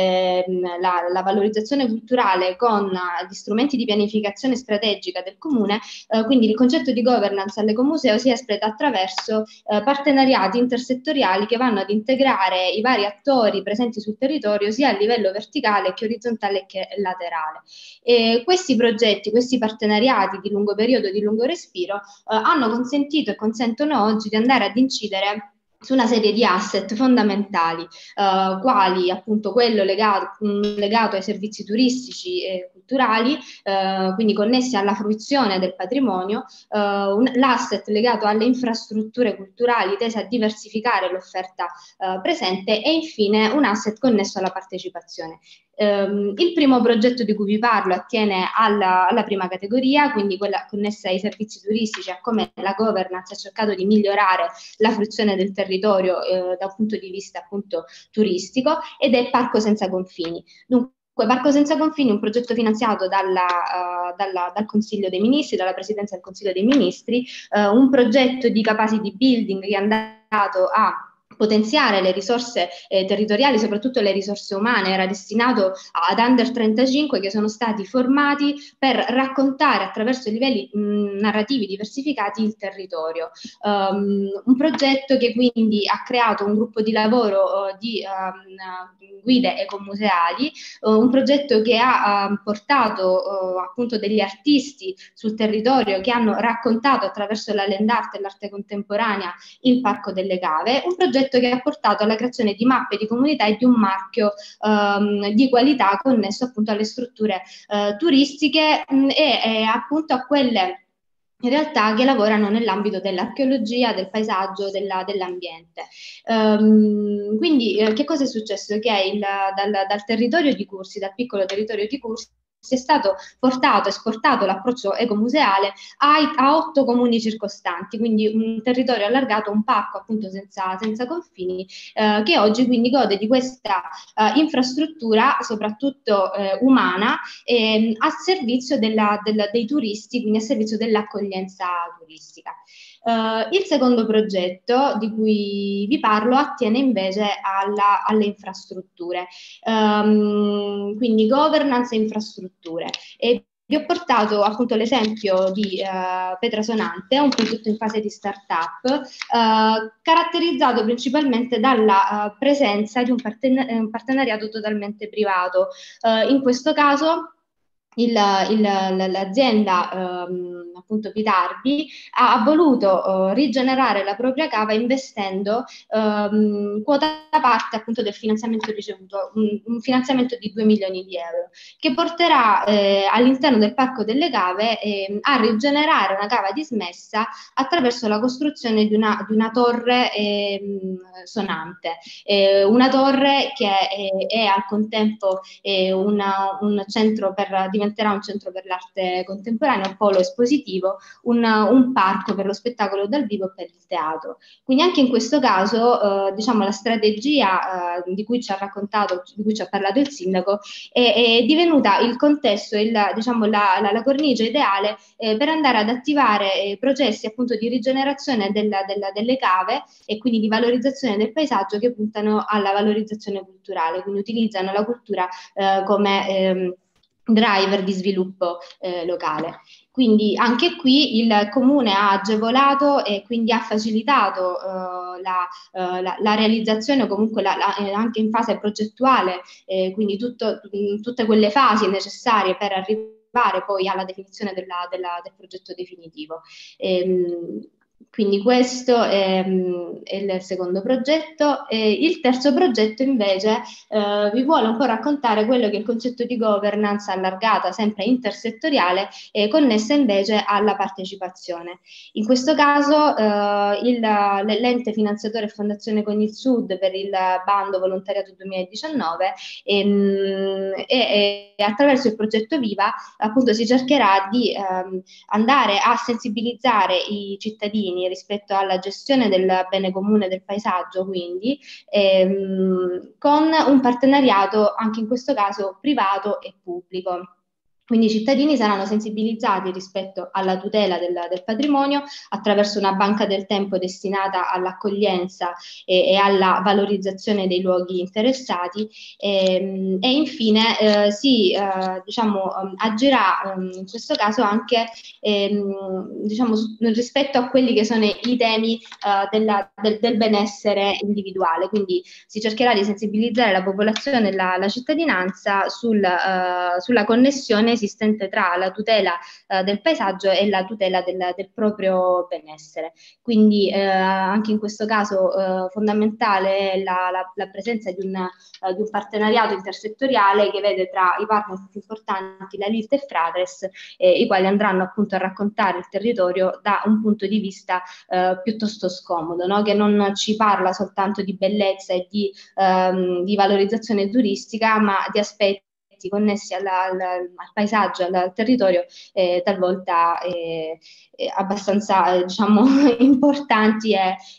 la valorizzazione culturale con gli strumenti di pianificazione strategica del comune, quindi il concetto di governance all'Ecomuseo si espleta attraverso partenariati intersettoriali che vanno ad integrare i vari attori presenti sul territorio sia a livello verticale che orizzontale che laterale. Questi progetti, questi partenariati di lungo periodo, di lungo respiro, hanno consentito e consentono oggi di andare ad incidere su una serie di asset fondamentali, quali appunto quello legato ai servizi turistici e culturali, quindi connessi alla fruizione del patrimonio, l'asset legato alle infrastrutture culturali tese a diversificare l'offerta presente e infine un asset connesso alla partecipazione. Il primo progetto di cui vi parlo attiene alla prima categoria, quindi quella connessa ai servizi turistici, a come la governance ha cercato di migliorare la fruizione del territorio da un punto di vista appunto turistico, ed è Parco Senza Confini. Dunque, Parco Senza Confini è un progetto finanziato dal Consiglio dei Ministri, dalla Presidenza del Consiglio dei Ministri, un progetto di capacity building che è andato a potenziare le risorse territoriali, soprattutto le risorse umane. Era destinato ad under 35 che sono stati formati per raccontare attraverso livelli narrativi diversificati il territorio. Un progetto che quindi ha creato un gruppo di lavoro di guide ecomuseali, un progetto che ha portato appunto degli artisti sul territorio che hanno raccontato attraverso la land art e l'arte contemporanea il Parco delle Cave, un progetto che ha portato alla creazione di mappe di comunità e di un marchio di qualità connesso appunto alle strutture turistiche e appunto a quelle in realtà che lavorano nell'ambito dell'archeologia, del paesaggio, dell'ambiente. Quindi che cosa è successo? Che dal territorio di Cursi, dal piccolo territorio di Cursi, è stato esportato l'approccio ecomuseale a 8 comuni circostanti, quindi un territorio allargato, un parco appunto senza confini, che oggi quindi gode di questa infrastruttura soprattutto umana a servizio dei turisti, quindi a servizio dell'accoglienza turistica. Il secondo progetto di cui vi parlo attiene invece alle infrastrutture, quindi governance e infrastrutture. E vi ho portato appunto l'esempio di Petrasonante, un progetto in fase di start-up, caratterizzato principalmente dalla presenza di un partenariato totalmente privato. In questo caso l'azienda appunto Pitardi ha voluto rigenerare la propria cava investendo quota parte appunto del finanziamento ricevuto, un finanziamento di 2 milioni di euro, che porterà all'interno del Parco delle Cave a rigenerare una cava dismessa attraverso la costruzione di una torre sonante, una torre che è al contempo un centro per diventerà un centro per l'arte contemporanea, un polo espositivo, un parco per lo spettacolo dal vivo e per il teatro. Quindi anche in questo caso diciamo la strategia di cui ci ha raccontato, di cui ci ha parlato il sindaco è divenuta il contesto, diciamo la cornice ideale per andare ad attivare processi appunto di rigenerazione delle cave e quindi di valorizzazione del paesaggio che puntano alla valorizzazione culturale, quindi utilizzano la cultura come driver di sviluppo locale. Quindi anche qui il Comune ha agevolato e quindi ha facilitato la realizzazione, o comunque anche in fase progettuale, quindi tutte quelle fasi necessarie per arrivare poi alla definizione del progetto definitivo. Quindi questo è il secondo progetto. Il terzo progetto invece vi vuole un po' raccontare quello che è il concetto di governance allargata, sempre intersettoriale, connessa invece alla partecipazione. In questo caso l'ente finanziatore Fondazione Con il Sud per il bando volontariato 2019 e attraverso il progetto Viva appunto si cercherà di andare a sensibilizzare i cittadini rispetto alla gestione del bene comune del paesaggio, quindi con un partenariato anche in questo caso privato e pubblico. Quindi i cittadini saranno sensibilizzati rispetto alla tutela del patrimonio attraverso una banca del tempo destinata all'accoglienza e alla valorizzazione dei luoghi interessati e infine agirà in questo caso anche rispetto a quelli che sono i temi del benessere individuale. Quindi si cercherà di sensibilizzare la popolazione e la cittadinanza sulla connessione esistente tra la tutela del paesaggio e la tutela del proprio benessere. Quindi anche in questo caso fondamentale è la presenza di un partenariato intersettoriale che vede tra i partner più importanti la LIT e Fratres, i quali andranno appunto a raccontare il territorio da un punto di vista piuttosto scomodo, no? Che non ci parla soltanto di bellezza e di valorizzazione turistica, ma di aspetti connessi al paesaggio, al territorio, talvolta abbastanza importanti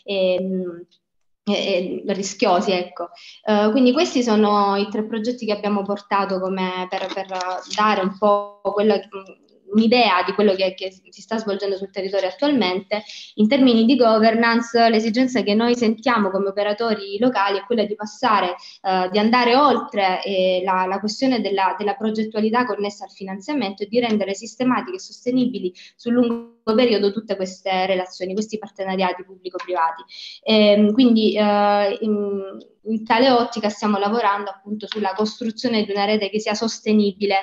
e rischiosi, ecco. Quindi questi sono i 3 progetti che abbiamo portato come per dare un po' un'idea di quello che si sta svolgendo sul territorio attualmente. In termini di governance, l'esigenza che noi sentiamo come operatori locali è quella di passare, di andare oltre la questione della progettualità connessa al finanziamento e di rendere sistematiche e sostenibili sul lungo periodo tutte queste relazioni, questi partenariati pubblico-privati. Quindi in tale ottica stiamo lavorando appunto sulla costruzione di una rete che sia sostenibile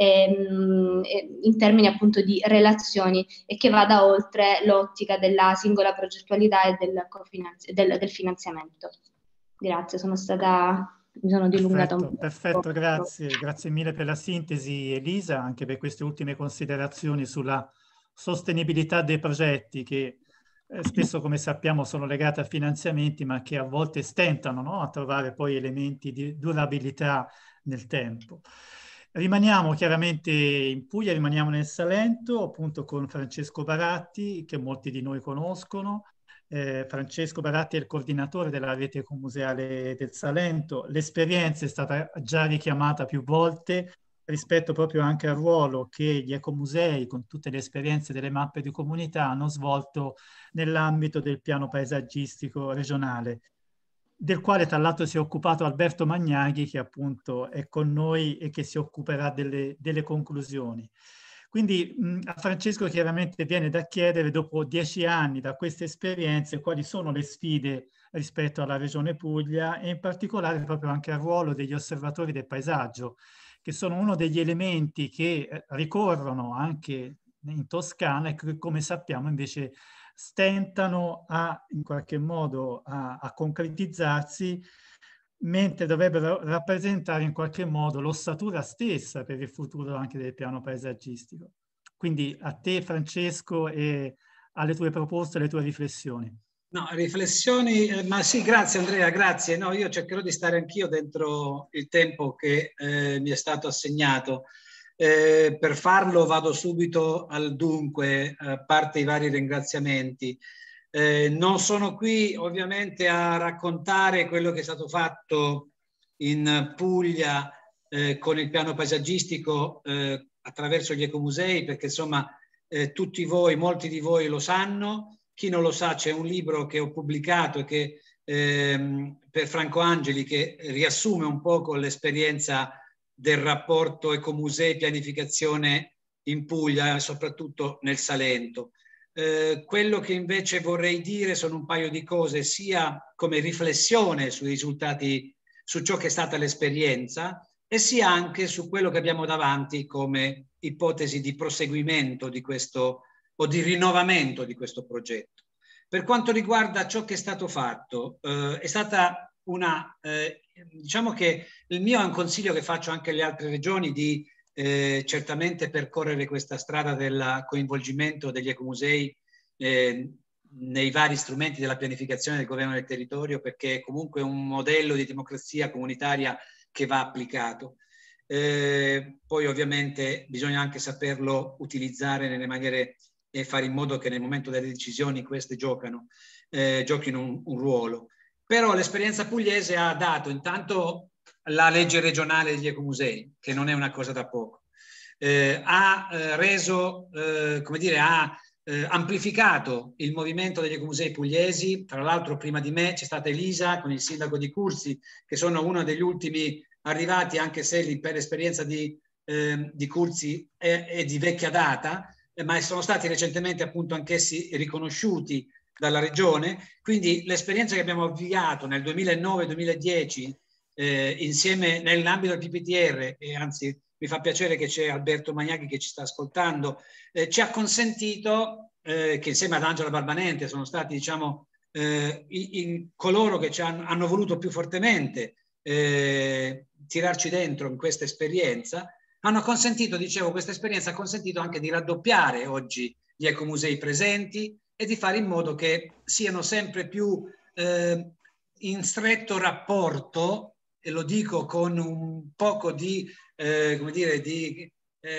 in termini appunto di relazioni e che vada oltre l'ottica della singola progettualità e del finanziamento. Grazie, mi sono dilungata un po'. Perfetto, grazie mille per la sintesi Elisa, anche per queste ultime considerazioni sulla sostenibilità dei progetti che spesso, come sappiamo, sono legate a finanziamenti, ma che a volte stentano, no? A trovare poi elementi di durabilità nel tempo. Rimaniamo chiaramente in Puglia, rimaniamo nel Salento, appunto con Francesco Baratti, che molti di noi conoscono. Francesco Baratti è il coordinatore della rete ecomuseale del Salento. L'esperienza è stata già richiamata più volte rispetto proprio anche al ruolo che gli ecomusei, con tutte le esperienze delle mappe di comunità, hanno svolto nell'ambito del piano paesaggistico regionale, del quale tra l'altro si è occupato Alberto Magnaghi, che appunto è con noi e che si occuperà delle conclusioni. Quindi a Francesco chiaramente viene da chiedere, dopo 10 anni da queste esperienze, quali sono le sfide rispetto alla Regione Puglia e in particolare proprio anche al ruolo degli osservatori del paesaggio, che sono uno degli elementi che ricorrono anche in Toscana e che, come sappiamo, invece stentano in qualche modo a concretizzarsi, mentre dovrebbero rappresentare in qualche modo l'ossatura stessa per il futuro anche del piano paesaggistico. Quindi a te, Francesco, e alle tue proposte, alle tue riflessioni. No, riflessioni, ma sì, grazie Andrea, grazie. No, io cercherò di stare anch'io dentro il tempo che mi è stato assegnato. Per farlo vado subito al dunque, a parte i vari ringraziamenti. Non sono qui ovviamente a raccontare quello che è stato fatto in Puglia con il piano paesaggistico attraverso gli ecomusei, perché insomma tutti voi, molti di voi lo sanno. Chi non lo sa, c'è un libro che ho pubblicato e che, per Franco Angeli, che riassume un poco l'esperienza del rapporto ecomusei pianificazione in Puglia, soprattutto nel Salento. Quello che invece vorrei dire sono un paio di cose, sia come riflessione sui risultati, su ciò che è stata l'esperienza, e sia anche su quello che abbiamo davanti come ipotesi di proseguimento di questo o di rinnovamento di questo progetto. Per quanto riguarda ciò che è stato fatto, è stata una, diciamo che il mio è un consiglio che faccio anche alle altre regioni di certamente percorrere questa strada del coinvolgimento degli ecomusei nei vari strumenti della pianificazione del governo del territorio, perché è comunque un modello di democrazia comunitaria che va applicato. Poi ovviamente bisogna anche saperlo utilizzare nelle maniere e fare in modo che nel momento delle decisioni queste giochino un ruolo. Però l'esperienza pugliese ha dato intanto la legge regionale degli ecomusei, che non è una cosa da poco, ha reso, come dire, ha amplificato il movimento degli ecomusei pugliesi. Tra l'altro prima di me c'è stata Elisa con il sindaco di Curzi, che sono uno degli ultimi arrivati, anche se per esperienza di Curzi è di vecchia data, ma sono stati recentemente appunto anch'essi riconosciuti dalla regione. Quindi l'esperienza che abbiamo avviato nel 2009-2010 insieme nell'ambito del PPTR, e anzi mi fa piacere che c'è Alberto Magnaghi che ci sta ascoltando, ci ha consentito, che insieme ad Angela Barbanente sono stati, diciamo, coloro che hanno voluto più fortemente tirarci dentro in questa esperienza, hanno consentito, dicevo, questa esperienza ha consentito anche di raddoppiare oggi gli ecomusei presenti e di fare in modo che siano sempre più in stretto rapporto, e lo dico con un poco di, come dire, di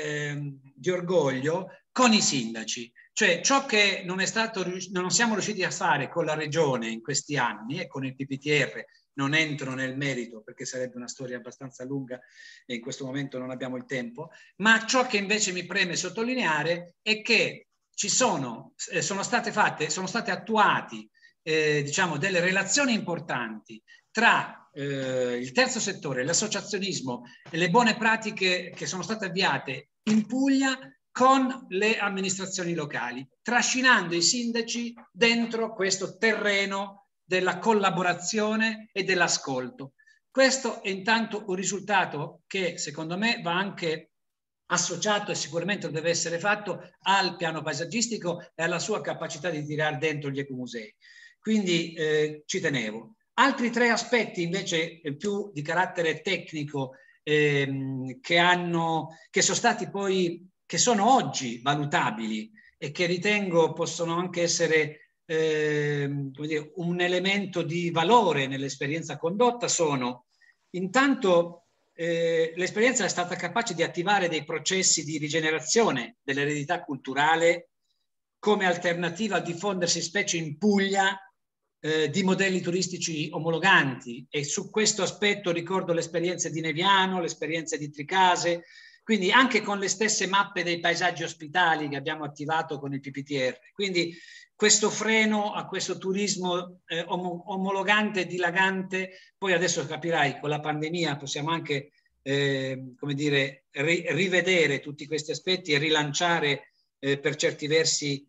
orgoglio, con i sindaci. Cioè ciò che non siamo riusciti a fare con la regione in questi anni e con il PPTR, non entro nel merito perché sarebbe una storia abbastanza lunga e in questo momento non abbiamo il tempo, ma ciò che invece mi preme sottolineare è che sono state attuati diciamo delle relazioni importanti tra il terzo settore, l'associazionismo e le buone pratiche che sono state avviate in Puglia con le amministrazioni locali, trascinando i sindaci dentro questo terreno della collaborazione e dell'ascolto. Questo è intanto un risultato che secondo me va anche associato, e sicuramente deve essere fatto, al piano paesaggistico e alla sua capacità di tirare dentro gli ecomusei. Quindi ci tenevo. Altri tre aspetti invece più di carattere tecnico che sono stati poi, che sono oggi valutabili e che ritengo possono anche essere come dire, un elemento di valore nell'esperienza condotta sono intanto l'esperienza è stata capace di attivare dei processi di rigenerazione dell'eredità culturale come alternativa al diffondersi, specie in Puglia, di modelli turistici omologanti, e su questo aspetto ricordo le esperienze di Neviano, le esperienze di Tricase, quindi anche con le stesse mappe dei paesaggi ospitali che abbiamo attivato con il PPTR. Quindi questo freno a questo turismo omologante e dilagante, poi adesso capirai, con la pandemia possiamo anche come dire, rivedere tutti questi aspetti e rilanciare per certi versi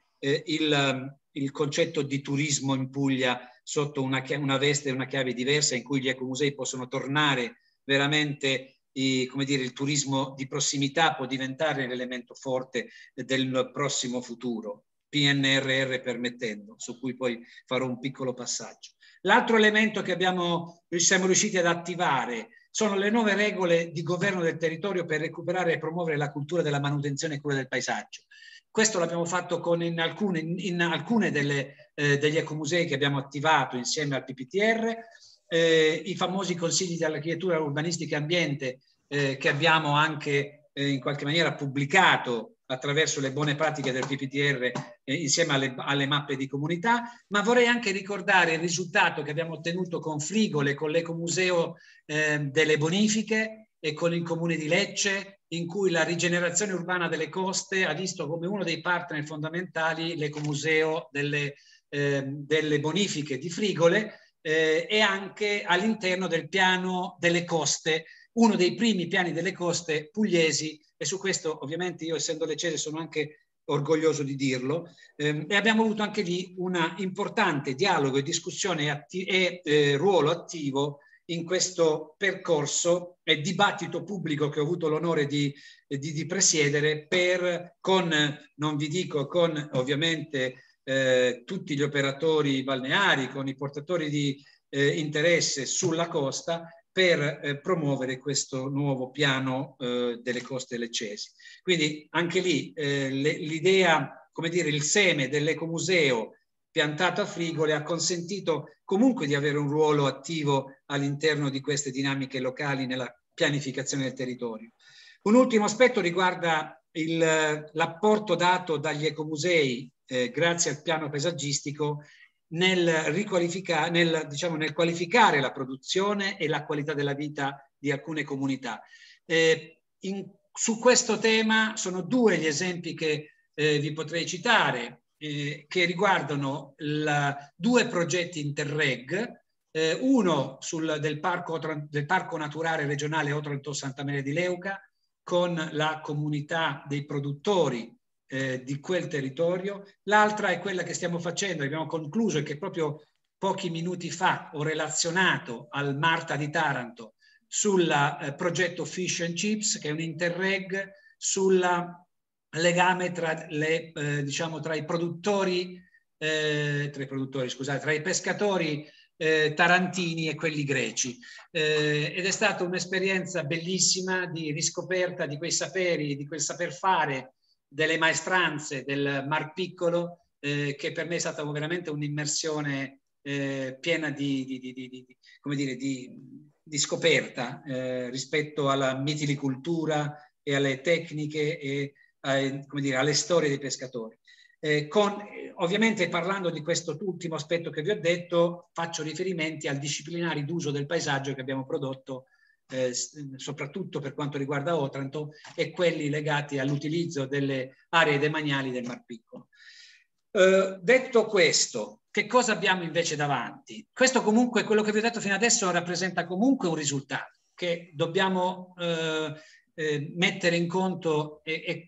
il concetto di turismo in Puglia sotto una veste e una chiave diversa, in cui gli ecomusei possono tornare veramente, come dire, il turismo di prossimità può diventare l'elemento forte del prossimo futuro, PNRR permettendo, su cui poi farò un piccolo passaggio. L'altro elemento che siamo riusciti ad attivare sono le nuove regole di governo del territorio per recuperare e promuovere la cultura della manutenzione e cura del paesaggio. Questo l'abbiamo fatto in alcune degli ecomusei che abbiamo attivato insieme al PPTR, i famosi consigli di architettura, urbanistica e ambiente che abbiamo anche in qualche maniera pubblicato attraverso le buone pratiche del PPTR insieme alle mappe di comunità, ma vorrei anche ricordare il risultato che abbiamo ottenuto con Frigole, con l'Ecomuseo delle bonifiche e con il Comune di Lecce, in cui la rigenerazione urbana delle coste ha visto come uno dei partner fondamentali l'Ecomuseo delle bonifiche di Frigole, e anche all'interno del piano delle coste, uno dei primi piani delle coste pugliesi, e su questo ovviamente io, essendo leccese, sono anche orgoglioso di dirlo, e abbiamo avuto anche lì un importante dialogo e discussione e ruolo attivo in questo percorso e dibattito pubblico che ho avuto l'onore di presiedere non vi dico con ovviamente tutti gli operatori balneari, con i portatori di interesse sulla costa, per promuovere questo nuovo piano delle coste leccesi. Quindi anche lì l'idea, come dire, il seme dell'ecomuseo piantato a Frigole ha consentito comunque di avere un ruolo attivo all'interno di queste dinamiche locali nella pianificazione del territorio. Un ultimo aspetto riguarda l'apporto dato dagli ecomusei grazie al piano paesaggistico nel qualificare la produzione e la qualità della vita di alcune comunità. Su questo tema sono due gli esempi che vi potrei citare, che riguardano due progetti Interreg, uno del Parco Naturale Regionale Otranto Santa Maria di Leuca, con la comunità dei produttori di quel territorio. L'altra è quella che stiamo facendo, abbiamo concluso e che proprio pochi minuti fa ho relazionato al Marta di Taranto sul progetto Fish and Chips, che è un Interreg sul legame tra i pescatori tarantini e quelli greci, ed è stata un'esperienza bellissima di riscoperta di quei saperi, di quel saper fare, delle maestranze del Mar Piccolo, che per me è stata veramente un'immersione piena di scoperta rispetto alla mitilicoltura e alle tecniche e alle storie dei pescatori. Ovviamente, parlando di questo ultimo aspetto che vi ho detto, faccio riferimenti al disciplinari d'uso del paesaggio che abbiamo prodotto soprattutto per quanto riguarda Otranto, e quelli legati all'utilizzo delle aree demaniali del Mar Piccolo. Detto questo, che cosa abbiamo invece davanti? Questo comunque, quello che vi ho detto fino adesso, rappresenta comunque un risultato che dobbiamo mettere in conto e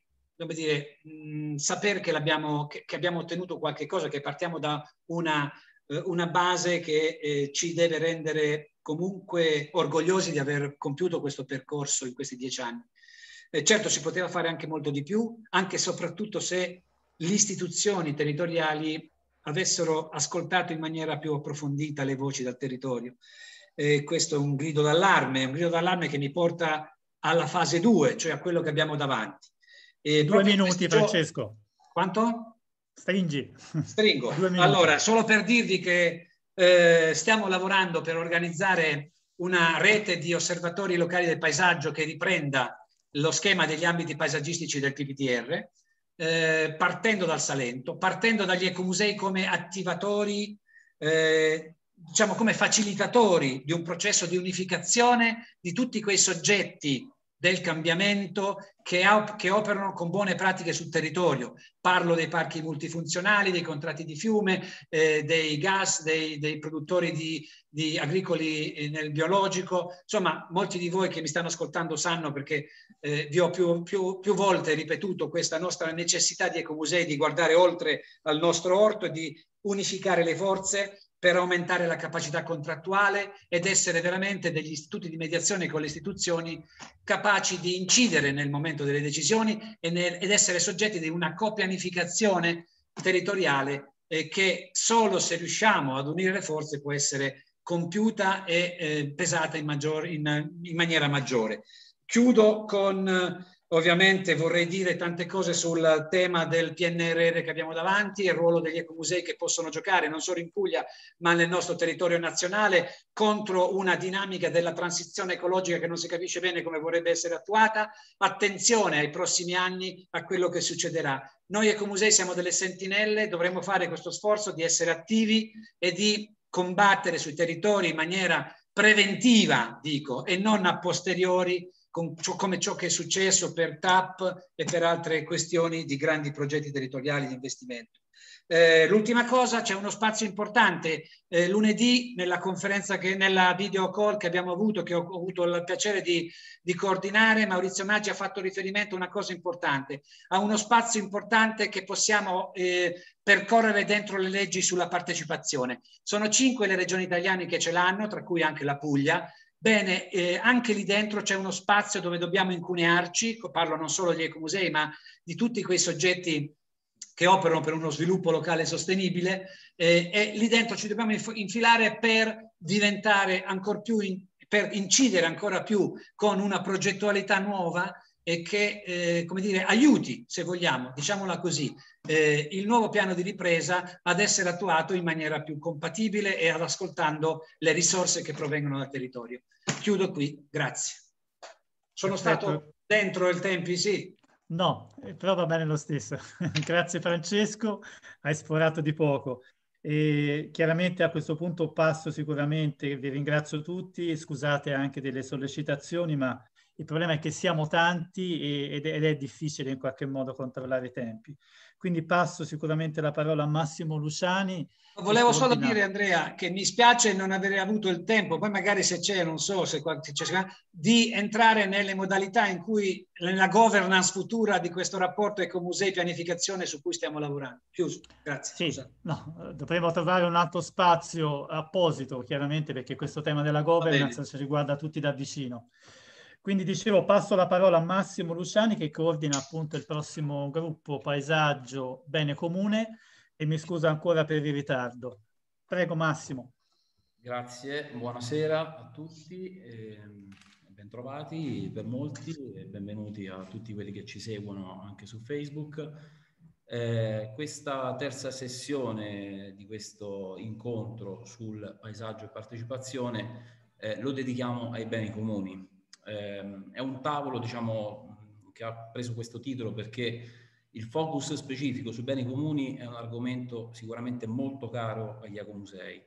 sapere che abbiamo ottenuto qualche cosa, che partiamo da una base che ci deve rendere comunque orgogliosi di aver compiuto questo percorso in questi 10 anni. Certo, si poteva fare anche molto di più, anche e soprattutto se le istituzioni territoriali avessero ascoltato in maniera più approfondita le voci dal territorio. Questo è un grido d'allarme che mi porta alla fase 2, cioè a quello che abbiamo davanti. 2 minuti, Francesco. Quanto? Stringo. Allora, solo per dirvi che stiamo lavorando per organizzare una rete di osservatori locali del paesaggio che riprenda lo schema degli ambiti paesaggistici del PPTR, partendo dal Salento, partendo dagli ecomusei come attivatori, come facilitatori di un processo di unificazione di tutti quei soggetti del cambiamento che operano con buone pratiche sul territorio. Parlo dei parchi multifunzionali, dei contratti di fiume, dei gas, dei produttori di agricoli nel biologico. Insomma, molti di voi che mi stanno ascoltando sanno, perché vi ho più volte ripetuto questa nostra necessità di ecomusei, di guardare oltre al nostro orto e di unificare le forze per aumentare la capacità contrattuale ed essere veramente degli istituti di mediazione con le istituzioni capaci di incidere nel momento delle decisioni ed essere soggetti di una copianificazione territoriale che solo se riusciamo ad unire le forze può essere compiuta e pesata in maniera maggiore. Chiudo con Ovviamente vorrei dire tante cose sul tema del PNRR che abbiamo davanti e il ruolo degli ecomusei che possono giocare non solo in Puglia ma nel nostro territorio nazionale contro una dinamica della transizione ecologica che non si capisce bene come vorrebbe essere attuata. Attenzione ai prossimi anni a quello che succederà. Noi ecomusei siamo delle sentinelle, dovremmo fare questo sforzo di essere attivi e di combattere sui territori in maniera preventiva, dico, e non a posteriori, come ciò che è successo per TAP e per altre questioni di grandi progetti territoriali di investimento. L'ultima cosa, c'è uno spazio importante. Lunedì nella conferenza, nella video call che abbiamo avuto, che ho avuto il piacere di coordinare, Maurizio Maggi ha fatto riferimento a una cosa importante, a uno spazio importante che possiamo percorrere dentro le leggi sulla partecipazione. Sono 5 le regioni italiane che ce l'hanno, tra cui anche la Puglia. Bene, anche lì dentro c'è uno spazio dove dobbiamo incunearci, parlo non solo degli ecomusei, ma di tutti quei soggetti che operano per uno sviluppo locale sostenibile, e lì dentro ci dobbiamo infilare per diventare ancora più, per incidere ancora più con una progettualità nuova e che, come dire, aiuti, se vogliamo, diciamola così, il nuovo piano di ripresa ad essere attuato in maniera più compatibile e ad ascoltando le risorse che provengono dal territorio. Chiudo qui, grazie. Sono stato dentro i tempi, sì. No, però va bene lo stesso. Grazie Francesco, hai esplorato di poco. E chiaramente a questo punto passo sicuramente, vi ringrazio tutti, scusate anche delle sollecitazioni, ma il problema è che siamo tanti ed è difficile in qualche modo controllare i tempi. Quindi passo sicuramente la parola a Massimo Luciani. Volevo solo dire, Andrea, che mi spiace non avere avuto il tempo, poi magari se c'è, non so se c'è, di entrare nelle modalità in cui, nella governance futura di questo rapporto ecomusei pianificazione su cui stiamo lavorando. Chiuso, grazie. Sì, no, dovremo trovare un altro spazio apposito, chiaramente, perché questo tema della governance ci riguarda tutti da vicino. Quindi dicevo, passo la parola a Massimo Luciani che coordina appunto il prossimo gruppo Paesaggio Bene Comune e mi scuso ancora per il ritardo. Prego Massimo. Grazie, buonasera a tutti, bentrovati per molti e benvenuti a tutti quelli che ci seguono anche su Facebook. Questa terza sessione di questo incontro sul paesaggio e partecipazione lo dedichiamo ai beni comuni. È un tavolo, diciamo, che ha preso questo titolo perché il focus specifico sui beni comuni è un argomento sicuramente molto caro agli ecomusei.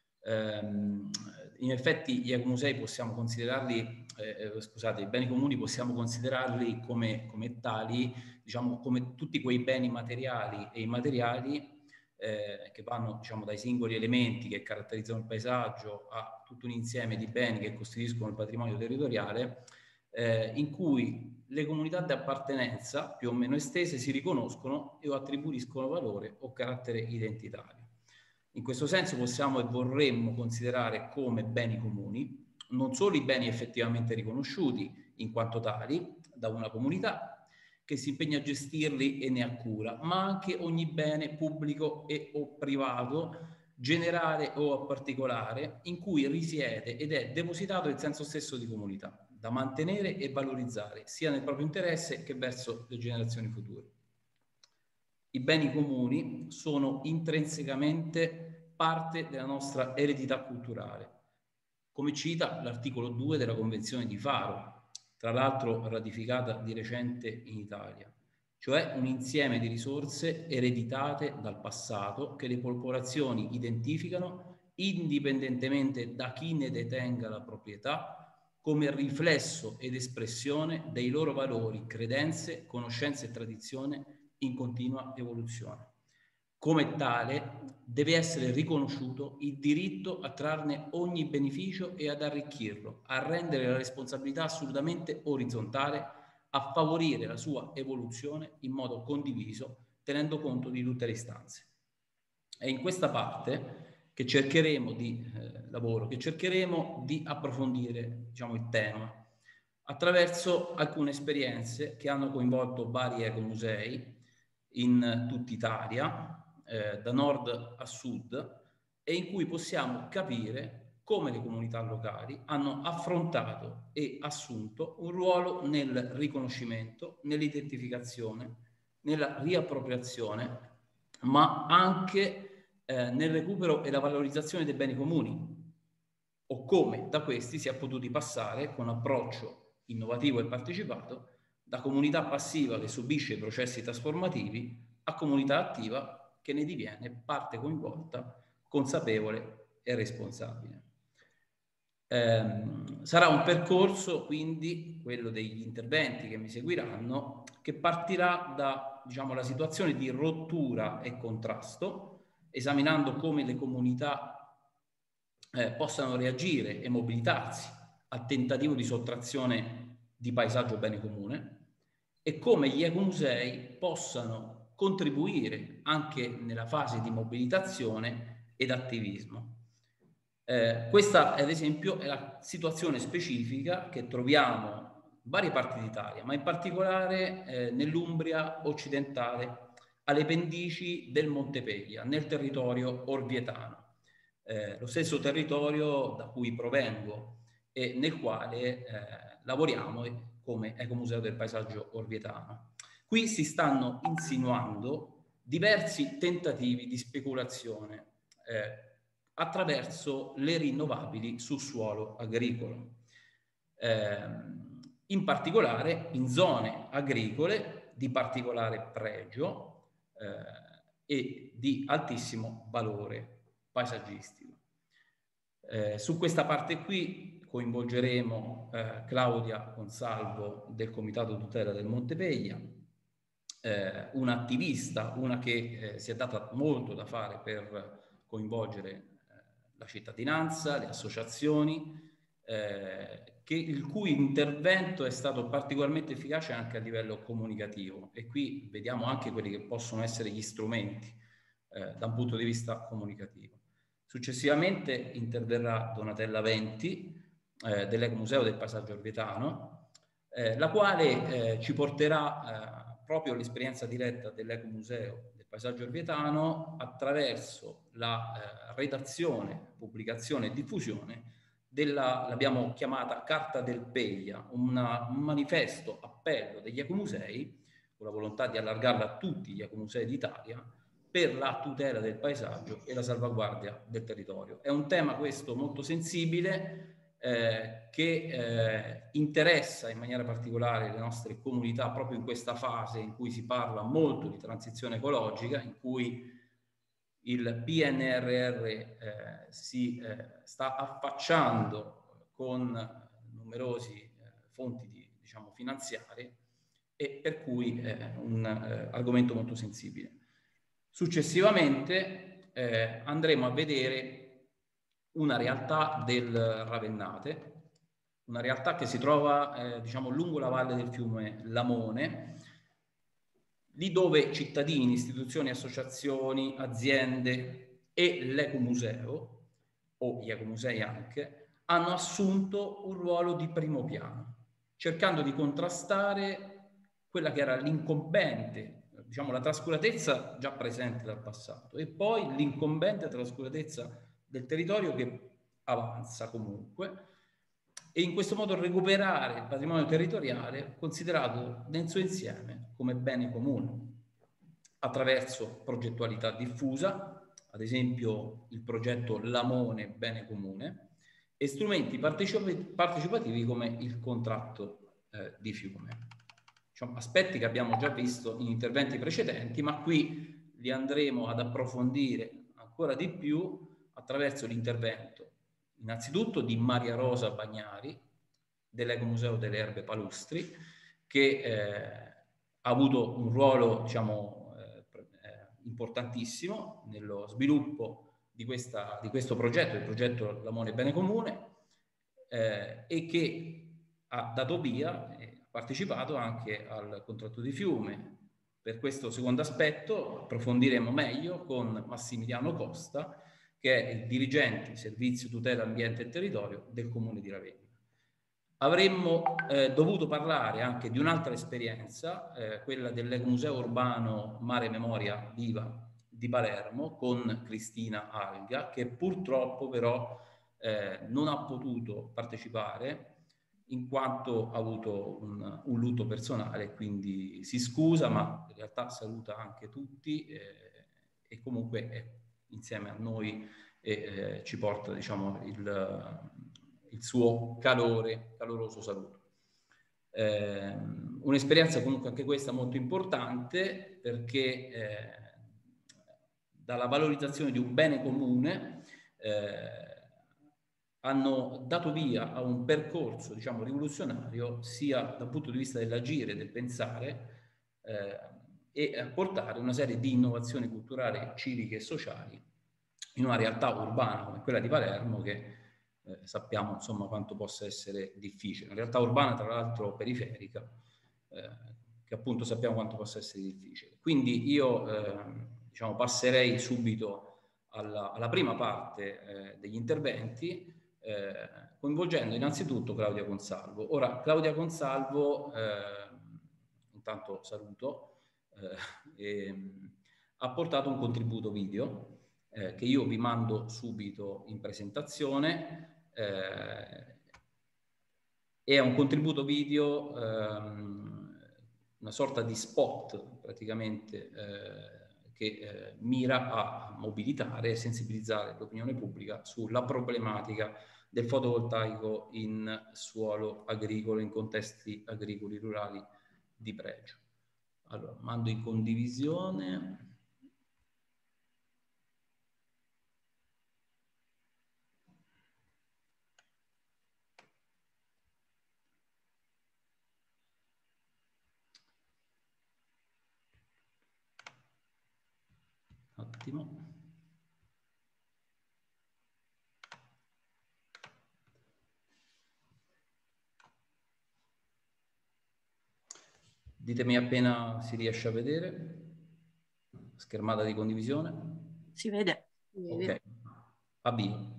In effetti gli ecomusei possiamo considerarli, scusate, i beni comuni possiamo considerarli come tali, diciamo, come tutti quei beni materiali e immateriali che vanno, diciamo, dai singoli elementi che caratterizzano il paesaggio a tutto un insieme di beni che costituiscono il patrimonio territoriale, in cui le comunità di appartenenza più o meno estese si riconoscono e attribuiscono valore o carattere identitario. In questo senso possiamo e vorremmo considerare come beni comuni non solo i beni effettivamente riconosciuti in quanto tali da una comunità che si impegna a gestirli e ne ha cura, ma anche ogni bene pubblico e o privato, generale o particolare, in cui risiede ed è depositato il senso stesso di comunità, da mantenere e valorizzare, sia nel proprio interesse che verso le generazioni future. I beni comuni sono intrinsecamente parte della nostra eredità culturale, come cita l'articolo 2 della Convenzione di Faro, tra l'altro ratificata di recente in Italia, cioè un insieme di risorse ereditate dal passato che le popolazioni identificano indipendentemente da chi ne detenga la proprietà come riflesso ed espressione dei loro valori, credenze, conoscenze e tradizione in continua evoluzione. Come tale deve essere riconosciuto il diritto a trarne ogni beneficio e ad arricchirlo, a rendere la responsabilità assolutamente orizzontale, a favorire la sua evoluzione in modo condiviso, tenendo conto di tutte le istanze. È in questa parte che cercheremo di approfondire, diciamo, il tema attraverso alcune esperienze che hanno coinvolto vari ecomusei in tutta Italia, da nord a sud, e in cui possiamo capire come le comunità locali hanno affrontato e assunto un ruolo nel riconoscimento, nell'identificazione, nella riappropriazione, ma anche nel recupero e la valorizzazione dei beni comuni, o come da questi si è potuti passare con approccio innovativo e partecipato da comunità passiva che subisce i processi trasformativi a comunità attiva che ne diviene parte coinvolta, consapevole e responsabile. Sarà un percorso, quindi, quello degli interventi che mi seguiranno, che partirà da, diciamo, la situazione di rottura e contrasto, esaminando come le comunità possano reagire e mobilitarsi al tentativo di sottrazione di paesaggio bene comune, e come gli ecomusei possano contribuire anche nella fase di mobilitazione ed attivismo. Questa, ad esempio, è la situazione specifica che troviamo in varie parti d'Italia, ma in particolare nell'Umbria occidentale, alle pendici del Monte Peglia, nel territorio orvietano, lo stesso territorio da cui provengo e nel quale lavoriamo come Ecomuseo del Paesaggio Orvietano. Qui si stanno insinuando diversi tentativi di speculazione attraverso le rinnovabili sul suolo agricolo, in particolare in zone agricole di particolare pregio e di altissimo valore paesaggistico. Su questa parte qui coinvolgeremo Claudia Consalvo del Comitato Tutela del Monte Peglia, un'attivista, una che si è data molto da fare per coinvolgere la cittadinanza, le associazioni, il cui intervento è stato particolarmente efficace anche a livello comunicativo, e qui vediamo anche quelli che possono essere gli strumenti da un punto di vista comunicativo. Successivamente interverrà Donatella Venti dell'Ecomuseo del Paesaggio Orvietano, la quale ci porterà proprio l'esperienza diretta dell'Ecomuseo del Paesaggio Orvietano attraverso la redazione, pubblicazione e diffusione l'abbiamo chiamata Carta del Peglia, un manifesto appello degli ecomusei, con la volontà di allargarla a tutti gli ecomusei d'Italia, per la tutela del paesaggio e la salvaguardia del territorio. È un tema questo molto sensibile, che interessa in maniera particolare le nostre comunità proprio in questa fase in cui si parla molto di transizione ecologica, in cui il PNRR si sta affacciando con numerosi fonti diciamo, finanziarie, e per cui è un argomento molto sensibile. Successivamente andremo a vedere una realtà del Ravennate, una realtà che si trova diciamo, lungo la valle del fiume Lamone, lì dove cittadini, istituzioni, associazioni, aziende e l'Ecomuseo, o gli ecomusei anche, hanno assunto un ruolo di primo piano, cercando di contrastare quella che era l'incombente, diciamo la trascuratezza già presente dal passato, e poi l'incombente trascuratezza del territorio che avanza comunque, e in questo modo recuperare il patrimonio territoriale considerato nel suo insieme come bene comune, attraverso progettualità diffusa, ad esempio il progetto Lamone Bene Comune, e strumenti partecipativi come il contratto di fiume. Diciamo, aspetti che abbiamo già visto in interventi precedenti, ma qui li andremo ad approfondire ancora di più attraverso l'intervento innanzitutto di Maria Rosa Bagnari dell'Ecomuseo delle Erbe Palustri, che ha avuto un ruolo diciamo, importantissimo nello sviluppo di questo progetto, il progetto Lamone Bene Comune, e che ha dato via e ha partecipato anche al contratto di fiume. Per questo secondo aspetto approfondiremo meglio con Massimiliano Costa, che è il dirigente Servizio Tutela Ambiente e Territorio del Comune di Ravenna. Avremmo dovuto parlare anche di un'altra esperienza, quella dell'Ecomuseo Urbano Mare Memoria Viva di Palermo, con Cristina Alga, che purtroppo però non ha potuto partecipare in quanto ha avuto un lutto personale, quindi si scusa, ma in realtà saluta anche tutti e comunque è insieme a noi e ci porta, diciamo, il suo caloroso saluto. Un'esperienza comunque anche questa molto importante, perché dalla valorizzazione di un bene comune hanno dato via a un percorso, diciamo, rivoluzionario, sia dal punto di vista dell'agire, del pensare, e a portare una serie di innovazioni culturali, civiche e sociali in una realtà urbana come quella di Palermo, che sappiamo insomma quanto possa essere difficile. Una realtà urbana, tra l'altro periferica, che appunto sappiamo quanto possa essere difficile. Quindi io diciamo, passerei subito alla prima parte degli interventi, coinvolgendo innanzitutto Claudia Consalvo. Ora, Claudia Consalvo, intanto saluto, ha portato un contributo video che io vi mando subito in presentazione. È un contributo video, una sorta di spot praticamente, che mira a mobilitare e sensibilizzare l'opinione pubblica sulla problematica del fotovoltaico in suolo agricolo, in contesti agricoli rurali di pregio. Allora, mando in condivisione. Un attimo. Ditemi appena si riesce a vedere. Schermata di condivisione. Si vede. Ok. Avvio.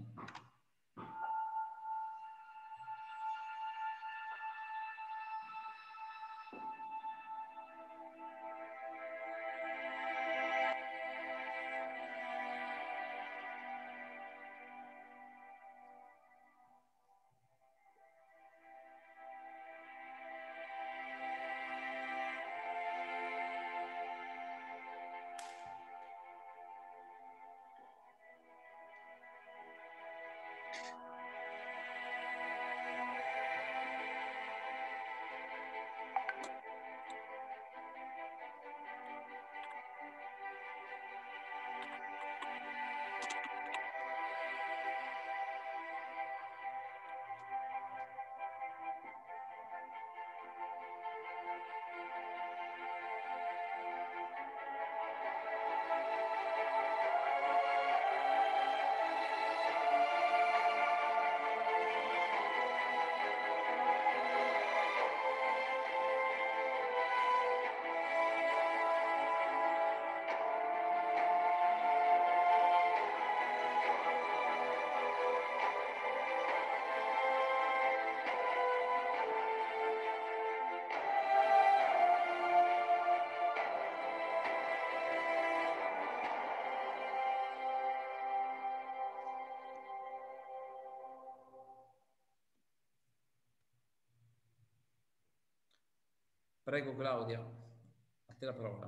Prego Claudia, a te la parola.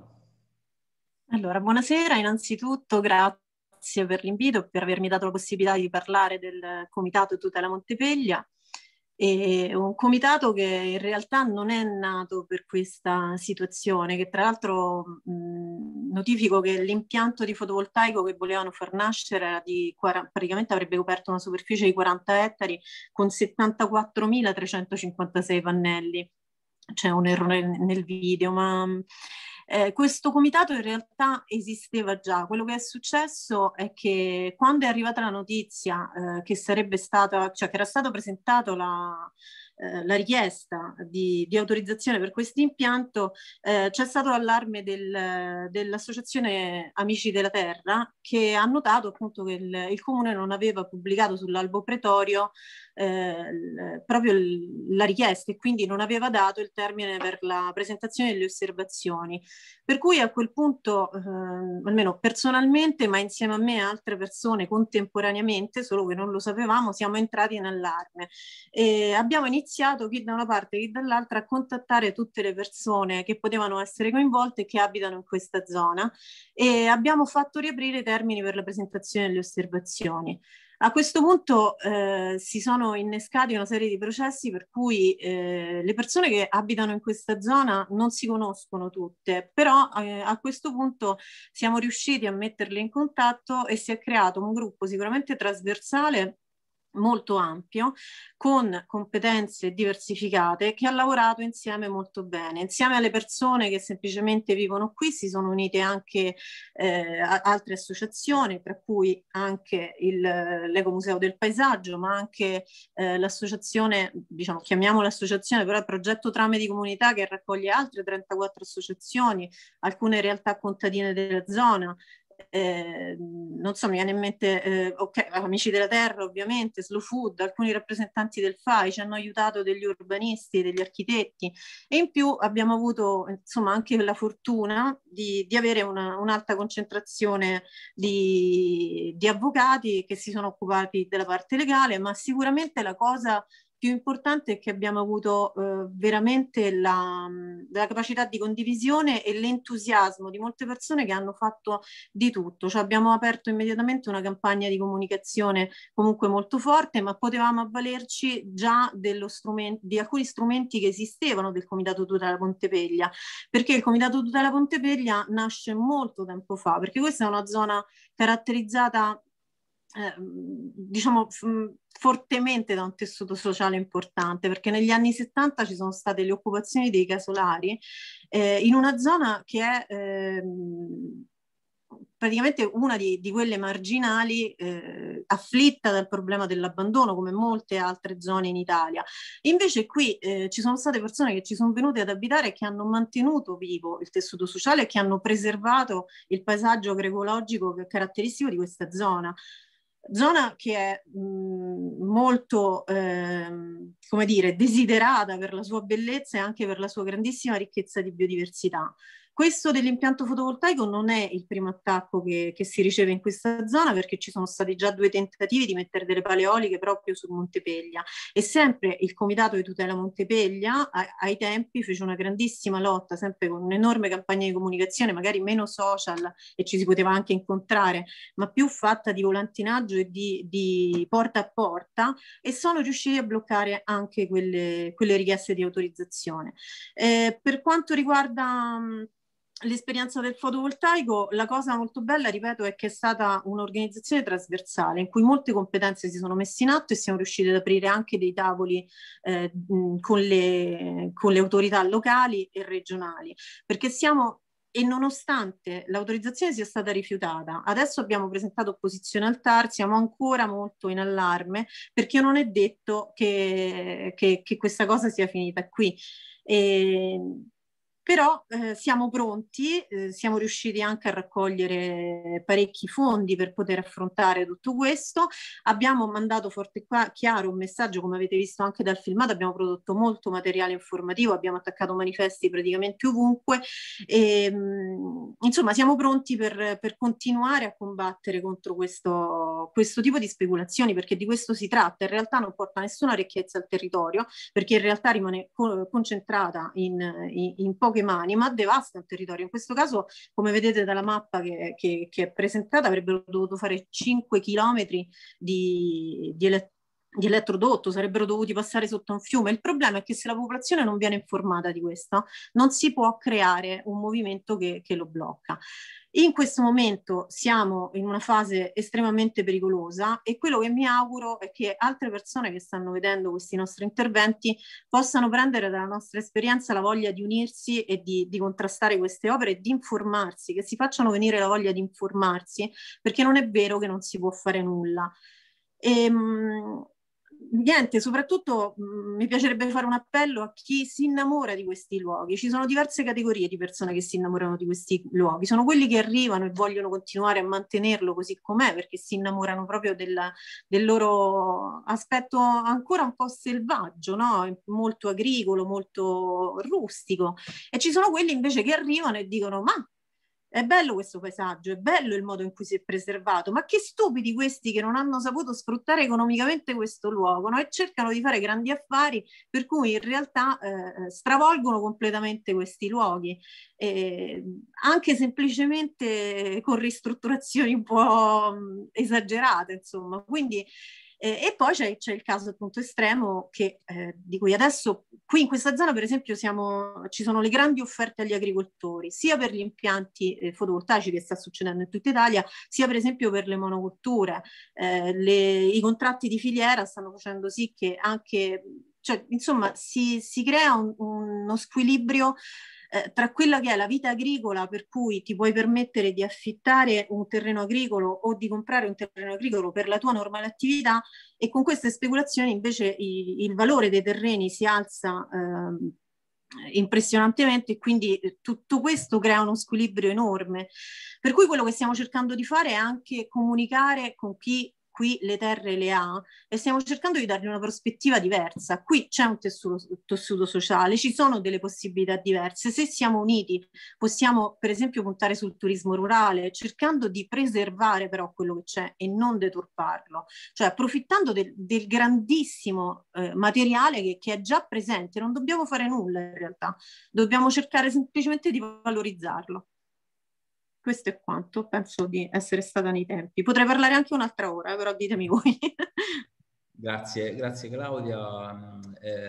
Allora, buonasera, innanzitutto grazie per l'invito e per avermi dato la possibilità di parlare del Comitato Tutela Montepeglia. È un comitato che in realtà non è nato per questa situazione, che tra l'altro notifico che l'impianto di fotovoltaico che volevano far nascere era praticamente avrebbe coperto una superficie di 40 ettari con 74.356 pannelli. C'è un errore nel video, ma questo comitato in realtà esisteva già. Quello che è successo è che quando è arrivata la notizia che sarebbe stata, cioè che era stata presentata la richiesta di autorizzazione per questo impianto, c'è stato l'allarme dell'associazione Amici della Terra, che ha notato appunto che il comune non aveva pubblicato sull'albo pretorio proprio la richiesta, e quindi non aveva dato il termine per la presentazione delle osservazioni. Per cui a quel punto, almeno personalmente, ma insieme a me e altre persone contemporaneamente, solo che non lo sapevamo, siamo entrati in allarme e abbiamo iniziato, chi da una parte chi dall'altra, a contattare tutte le persone che potevano essere coinvolte e che abitano in questa zona, e abbiamo fatto riaprire i termini per la presentazione delle osservazioni. A questo punto si sono innescati una serie di processi per cui le persone che abitano in questa zona non si conoscono tutte, però a questo punto siamo riusciti a metterle in contatto e si è creato un gruppo sicuramente trasversale, molto ampio, con competenze diversificate, che ha lavorato insieme molto bene. Insieme alle persone che semplicemente vivono qui si sono unite anche altre associazioni, tra cui anche l'Ecomuseo del Paesaggio, ma anche l'associazione, diciamo, chiamiamola associazione, però il progetto Trame di Comunità, che raccoglie altre 34 associazioni, alcune realtà contadine della zona. Non so, mi viene in mente Amici della Terra, ovviamente, Slow Food, alcuni rappresentanti del FAI ci hanno aiutato, degli urbanisti, degli architetti, e in più abbiamo avuto insomma anche la fortuna di avere un'alta concentrazione di avvocati che si sono occupati della parte legale, ma sicuramente la cosa più importante è che abbiamo avuto veramente la capacità di condivisione e l'entusiasmo di molte persone che hanno fatto di tutto. Cioè abbiamo aperto immediatamente una campagna di comunicazione comunque molto forte, ma potevamo avvalerci già di alcuni strumenti che esistevano del Comitato Tutela Pontepeglia, perché il Comitato Tutela Pontepeglia nasce molto tempo fa, perché questa è una zona caratterizzata diciamo fortemente da un tessuto sociale importante, perché negli anni 70 ci sono state le occupazioni dei casolari in una zona che è praticamente una di quelle marginali afflitta dal problema dell'abbandono, come molte altre zone in Italia. Invece qui ci sono state persone che ci sono venute ad abitare e che hanno mantenuto vivo il tessuto sociale e che hanno preservato il paesaggio agroecologico che è caratteristico di questa zona che è molto, come dire, desiderata per la sua bellezza e anche per la sua grandissima ricchezza di biodiversità. Questo dell'impianto fotovoltaico non è il primo attacco che si riceve in questa zona, perché ci sono stati già 2 tentativi di mettere delle pale eoliche proprio su Montepeglia, e sempre il Comitato di Tutela Montepeglia ai tempi fece una grandissima lotta, sempre con un'enorme campagna di comunicazione, magari meno social e ci si poteva anche incontrare, ma più fatta di volantinaggio e di porta a porta, e sono riusciti a bloccare anche quelle richieste di autorizzazione. Per quanto riguarda l'esperienza del fotovoltaico, la cosa molto bella, ripeto, è che è stata un'organizzazione trasversale in cui molte competenze si sono messe in atto e siamo riusciti ad aprire anche dei tavoli con le autorità locali e regionali, perché e nonostante l'autorizzazione sia stata rifiutata, adesso abbiamo presentato opposizione al TAR, siamo ancora molto in allarme, perché non è detto che questa cosa sia finita qui. Però siamo pronti, siamo riusciti anche a raccogliere parecchi fondi per poter affrontare tutto questo. Abbiamo mandato forte e chiaro un messaggio, come avete visto anche dal filmato, abbiamo prodotto molto materiale informativo, abbiamo attaccato manifesti praticamente ovunque. Insomma, siamo pronti per continuare a combattere contro questo tipo di speculazioni, perché di questo si tratta. In realtà non porta nessuna ricchezza al territorio, perché in realtà rimane concentrata in poche mani, ma devasta il territorio. In questo caso, come vedete dalla mappa che è presentata, avrebbero dovuto fare 5 chilometri di elettrodotto, sarebbero dovuti passare sotto un fiume. Il problema è che se la popolazione non viene informata di questo, non si può creare un movimento che lo blocca. In questo momento siamo in una fase estremamente pericolosa, e quello che mi auguro è che altre persone che stanno vedendo questi nostri interventi possano prendere dalla nostra esperienza la voglia di unirsi e di contrastare queste opere e di informarsi, che si facciano venire la voglia di informarsi, perché non è vero che non si può fare nulla. niente, soprattutto mi piacerebbe fare un appello a chi si innamora di questi luoghi. Ci sono diverse categorie di persone che si innamorano di questi luoghi. Sono quelli che arrivano e vogliono continuare a mantenerlo così com'è, perché si innamorano proprio del loro aspetto ancora un po' selvaggio, no? Molto agricolo, molto rustico. E ci sono quelli invece che arrivano e dicono: ma è bello questo paesaggio, è bello il modo in cui si è preservato, ma che stupidi questi che non hanno saputo sfruttare economicamente questo luogo, no? E cercano di fare grandi affari per cui in realtà stravolgono completamente questi luoghi, anche semplicemente con ristrutturazioni un po' esagerate, insomma. Quindi e poi c'è il caso appunto estremo che, di cui adesso qui in questa zona per esempio ci sono le grandi offerte agli agricoltori, sia per gli impianti fotovoltaici, che sta succedendo in tutta Italia, sia per esempio per le monoculture. I contratti di filiera stanno facendo sì che anche, cioè, insomma, si crea uno squilibrio tra quella che è la vita agricola, per cui ti puoi permettere di affittare un terreno agricolo o di comprare un terreno agricolo per la tua normale attività, e con queste speculazioni invece il valore dei terreni si alza impressionantemente, e quindi tutto questo crea uno squilibrio enorme. Per cui quello che stiamo cercando di fare è anche comunicare con chi qui le terre le ha, e stiamo cercando di dargli una prospettiva diversa. Qui c'è un tessuto sociale, ci sono delle possibilità diverse. Se siamo uniti possiamo per esempio puntare sul turismo rurale, cercando di preservare però quello che c'è e non deturparlo, cioè approfittando del grandissimo materiale che è già presente. Non dobbiamo fare nulla in realtà, dobbiamo cercare semplicemente di valorizzarlo. Questo è quanto, penso di essere stata nei tempi. Potrei parlare anche un'altra ora, però ditemi voi. Grazie Claudia.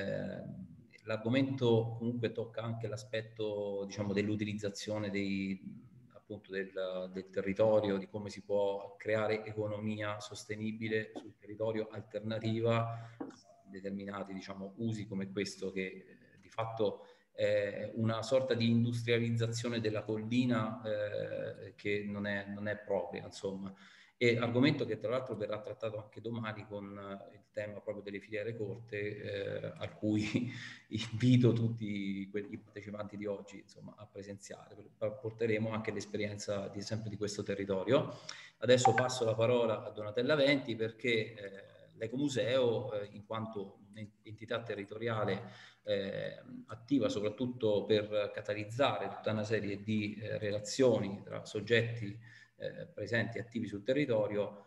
L'argomento comunque tocca anche l'aspetto, diciamo, dell'utilizzazione appunto del territorio, di come si può creare economia sostenibile sul territorio, alternativa a determinati, diciamo, usi come questo, che di fatto una sorta di industrializzazione della collina che non è propria, insomma. E argomento che tra l'altro verrà trattato anche domani con il tema proprio delle filiere corte, a cui invito tutti i partecipanti di oggi, insomma, a presenziare. Porteremo anche l'esperienza sempre di questo territorio. Adesso passo la parola a Donatella Venti, perché l'Ecomuseo, in quanto entità territoriale attiva soprattutto per catalizzare tutta una serie di relazioni tra soggetti presenti e attivi sul territorio,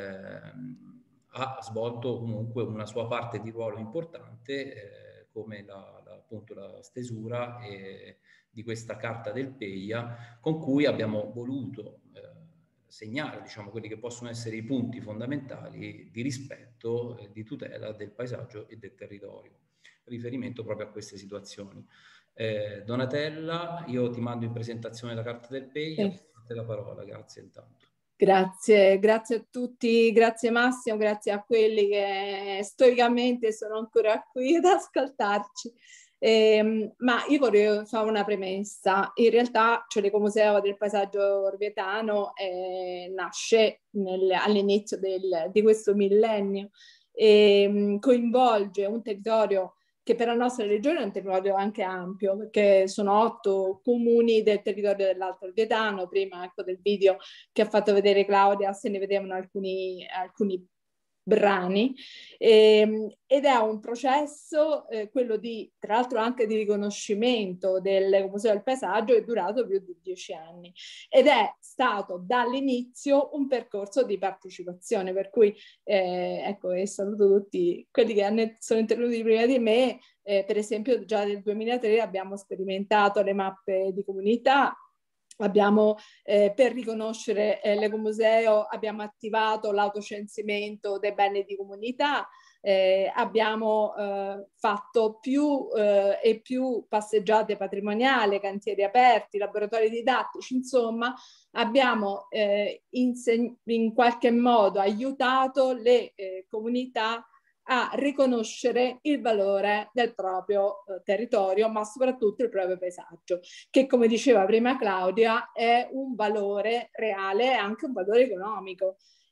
ha svolto comunque una sua parte di ruolo importante, come appunto la stesura di questa Carta del Peia, con cui abbiamo voluto segnare, diciamo, quelli che possono essere i punti fondamentali di rispetto e di tutela del paesaggio e del territorio, riferimento proprio a queste situazioni. Donatella, io ti mando in presentazione la Carta del Peia. Sì. La parola, grazie intanto. Grazie a tutti, grazie Massimo, grazie a quelli che storicamente sono ancora qui ad ascoltarci. Ma io vorrei fare una premessa. In realtà, cioè, l'Ecomuseo del Paesaggio Orvetano nasce all'inizio di questo millennio e coinvolge un territorio che per la nostra regione è un territorio anche ampio, perché sono 8 comuni del territorio dell'Alto Orvetano. Prima, ecco, del video che ha fatto vedere Claudia se ne vedevano alcuni brani, ed è un processo, quello tra l'altro anche di riconoscimento del Museo del Paesaggio, è durato più di 10 anni ed è stato dall'inizio un percorso di partecipazione, per cui ecco, e saluto tutti quelli che sono intervenuti prima di me. Per esempio già nel 2003 abbiamo sperimentato le mappe di comunità. Abbiamo, per riconoscere l'Ecomuseo, abbiamo attivato l'autocensimento dei beni di comunità, abbiamo fatto più e più passeggiate patrimoniali, cantieri aperti, laboratori didattici, insomma abbiamo in qualche modo aiutato le comunità a riconoscere il valore del proprio territorio, ma soprattutto il proprio paesaggio, che, come diceva prima Claudia, è un valore reale e anche un valore economico.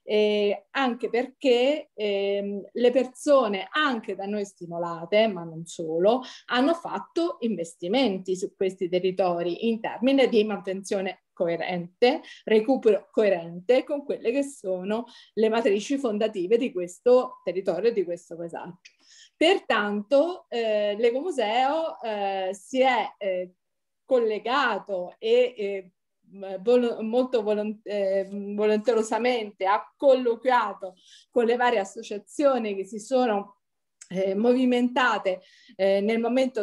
anche perché le persone, anche da noi stimolate, ma non solo, hanno fatto investimenti su questi territori in termini di manutenzione coerente, recupero coerente con quelle che sono le matrici fondative di questo territorio e di questo paesaggio. Pertanto l'ecomuseo si è collegato e molto volenterosamente ha colloquiato con le varie associazioni che si sono movimentate nel momento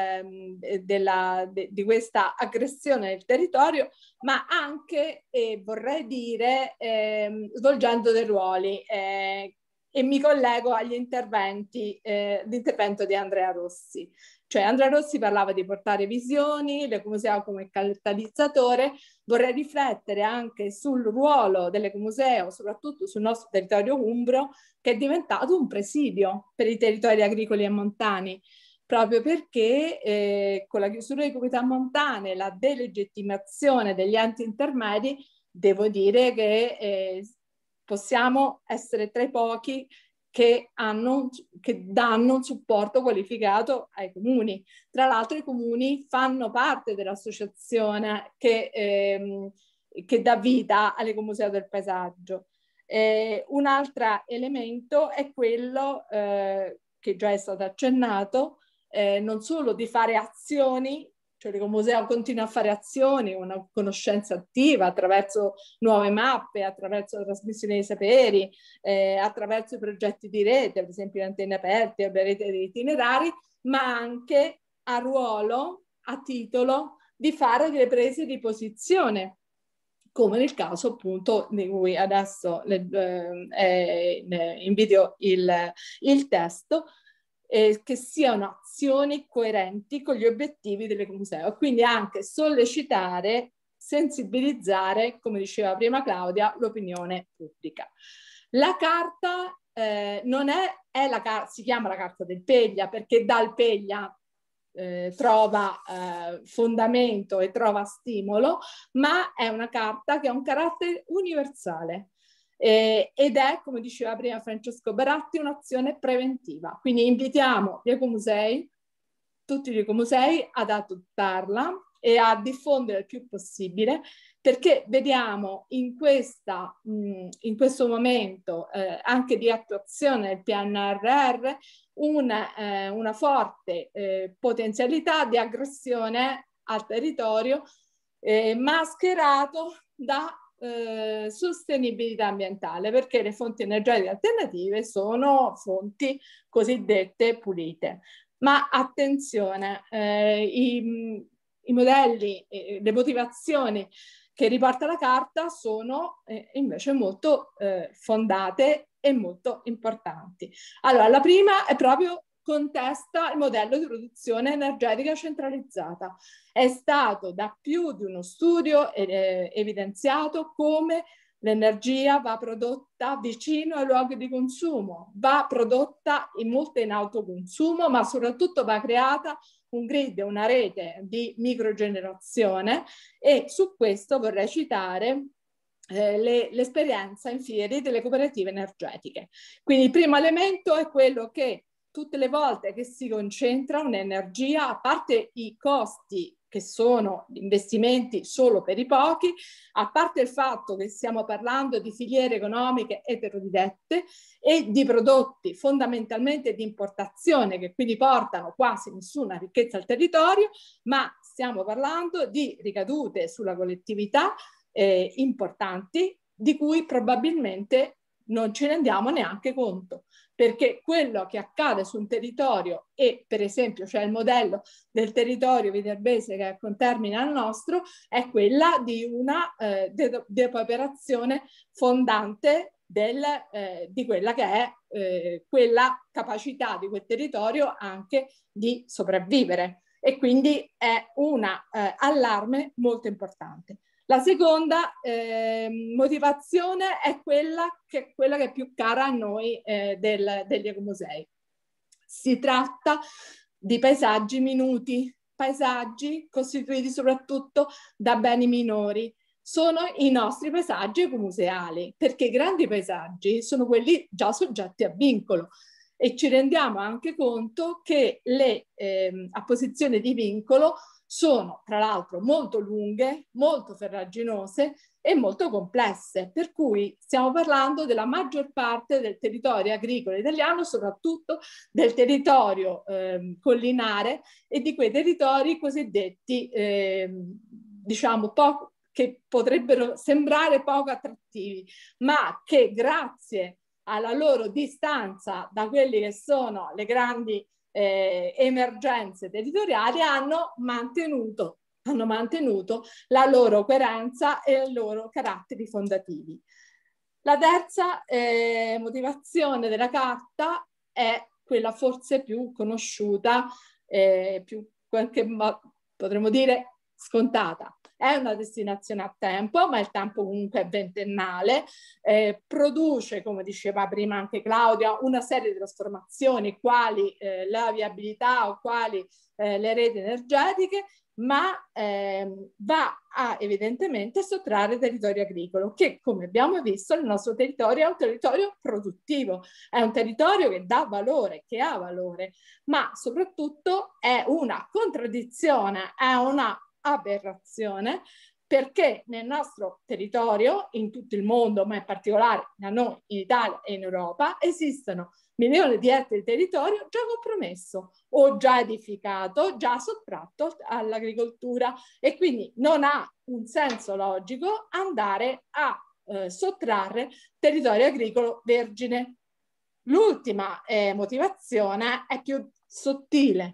di questa aggressione del territorio, ma anche, vorrei dire, svolgendo dei ruoli. E mi collego agli l'intervento di Andrea Rossi. Cioè Andrea Rossi parlava di portare visioni, l'ecomuseo come catalizzatore. Vorrei riflettere anche sul ruolo dell'ecomuseo, soprattutto sul nostro territorio umbro, che è diventato un presidio per i territori agricoli e montani, proprio perché con la chiusura delle comunità montane, la delegittimazione degli enti intermedi, devo dire che possiamo essere tra i pochi che danno un supporto qualificato ai comuni. Tra l'altro i comuni fanno parte dell'associazione che dà vita all'ecomuseo del paesaggio. Un altro elemento è quello che già è stato accennato, non solo di fare azioni, cioè l'ecomuseo continua a fare azioni, una conoscenza attiva attraverso nuove mappe, attraverso la trasmissione dei saperi, attraverso i progetti di rete, ad esempio le antenne aperte, le reti di itinerari, ma anche a ruolo, a titolo di fare delle prese di posizione, come nel caso appunto di cui adesso invidio il testo, che siano azioni coerenti con gli obiettivi dell'ecomuseo, quindi anche sollecitare, sensibilizzare, come diceva prima Claudia, l'opinione pubblica. La carta non è la carta, si chiama la carta del Peglia perché dal Peglia trova fondamento e trova stimolo, ma è una carta che ha un carattere universale. Ed è, come diceva prima Francesco Baratti, un'azione preventiva. Quindi invitiamo gli ecomusei, tutti gli ecomusei, ad adottarla e a diffondere il più possibile, perché vediamo in questo momento anche di attuazione del PNRR una forte potenzialità di aggressione al territorio mascherato da sostenibilità ambientale, perché le fonti energetiche alternative sono fonti cosiddette pulite. Ma attenzione, i modelli, le motivazioni che riporta la carta sono invece molto fondate e molto importanti. Allora, la prima è proprio contesta il modello di produzione energetica centralizzata. È stato da più di uno studio evidenziato come l'energia va prodotta vicino ai luoghi di consumo, va prodotta molto in autoconsumo, ma soprattutto va creata un grid, una rete di microgenerazione, e su questo vorrei citare l'esperienza in Fieri delle cooperative energetiche. Quindi il primo elemento è quello che tutte le volte che si concentra un'energia, a parte i costi che sono investimenti solo per i pochi, a parte il fatto che stiamo parlando di filiere economiche eterodirette e di prodotti fondamentalmente di importazione che quindi portano quasi nessuna ricchezza al territorio, ma stiamo parlando di ricadute sulla collettività importanti di cui probabilmente non ce ne rendiamo neanche conto, perché quello che accade su un territorio, e per esempio c'è il modello del territorio viterbese che è contermine al nostro, è quella di una depauperazione fondante di quella che è quella capacità di quel territorio anche di sopravvivere, e quindi è un allarme molto importante. La seconda motivazione è quella che è più cara a noi degli ecomusei. Si tratta di paesaggi minuti, paesaggi costituiti soprattutto da beni minori. sono i nostri paesaggi ecomuseali, perché i grandi paesaggi sono quelli già soggetti a vincolo e ci rendiamo anche conto che le apposizioni di vincolo sono tra l'altro molto lunghe, molto farraginose e molto complesse, per cui stiamo parlando della maggior parte del territorio agricolo italiano, soprattutto del territorio collinare e di quei territori cosiddetti diciamo che potrebbero sembrare poco attrattivi, ma che grazie alla loro distanza da quelle che sono le grandi emergenze territoriali hanno mantenuto la loro coerenza e i loro caratteri fondativi. La terza motivazione della carta è quella forse più conosciuta, più potremmo dire scontata. È una destinazione a tempo, ma il tempo comunque è ventennale, produce, come diceva prima anche Claudia, una serie di trasformazioni quali la viabilità o quali le reti energetiche, ma va a evidentemente sottrarre territorio agricolo, che come abbiamo visto il nostro territorio è un territorio produttivo, è un territorio che dà valore, che ha valore, ma soprattutto è una contraddizione, è una aberrazione, perché nel nostro territorio, in tutto il mondo, ma in particolare da noi in Italia e in Europa, esistono milioni di ettari di territorio già compromesso o già edificato, già sottratto all'agricoltura, e quindi non ha un senso logico andare a sottrarre territorio agricolo vergine. L'ultima motivazione è più sottile.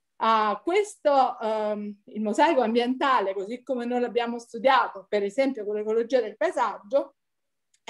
Questo, il mosaico ambientale, così come noi l'abbiamo studiato, per esempio con l'ecologia del paesaggio, è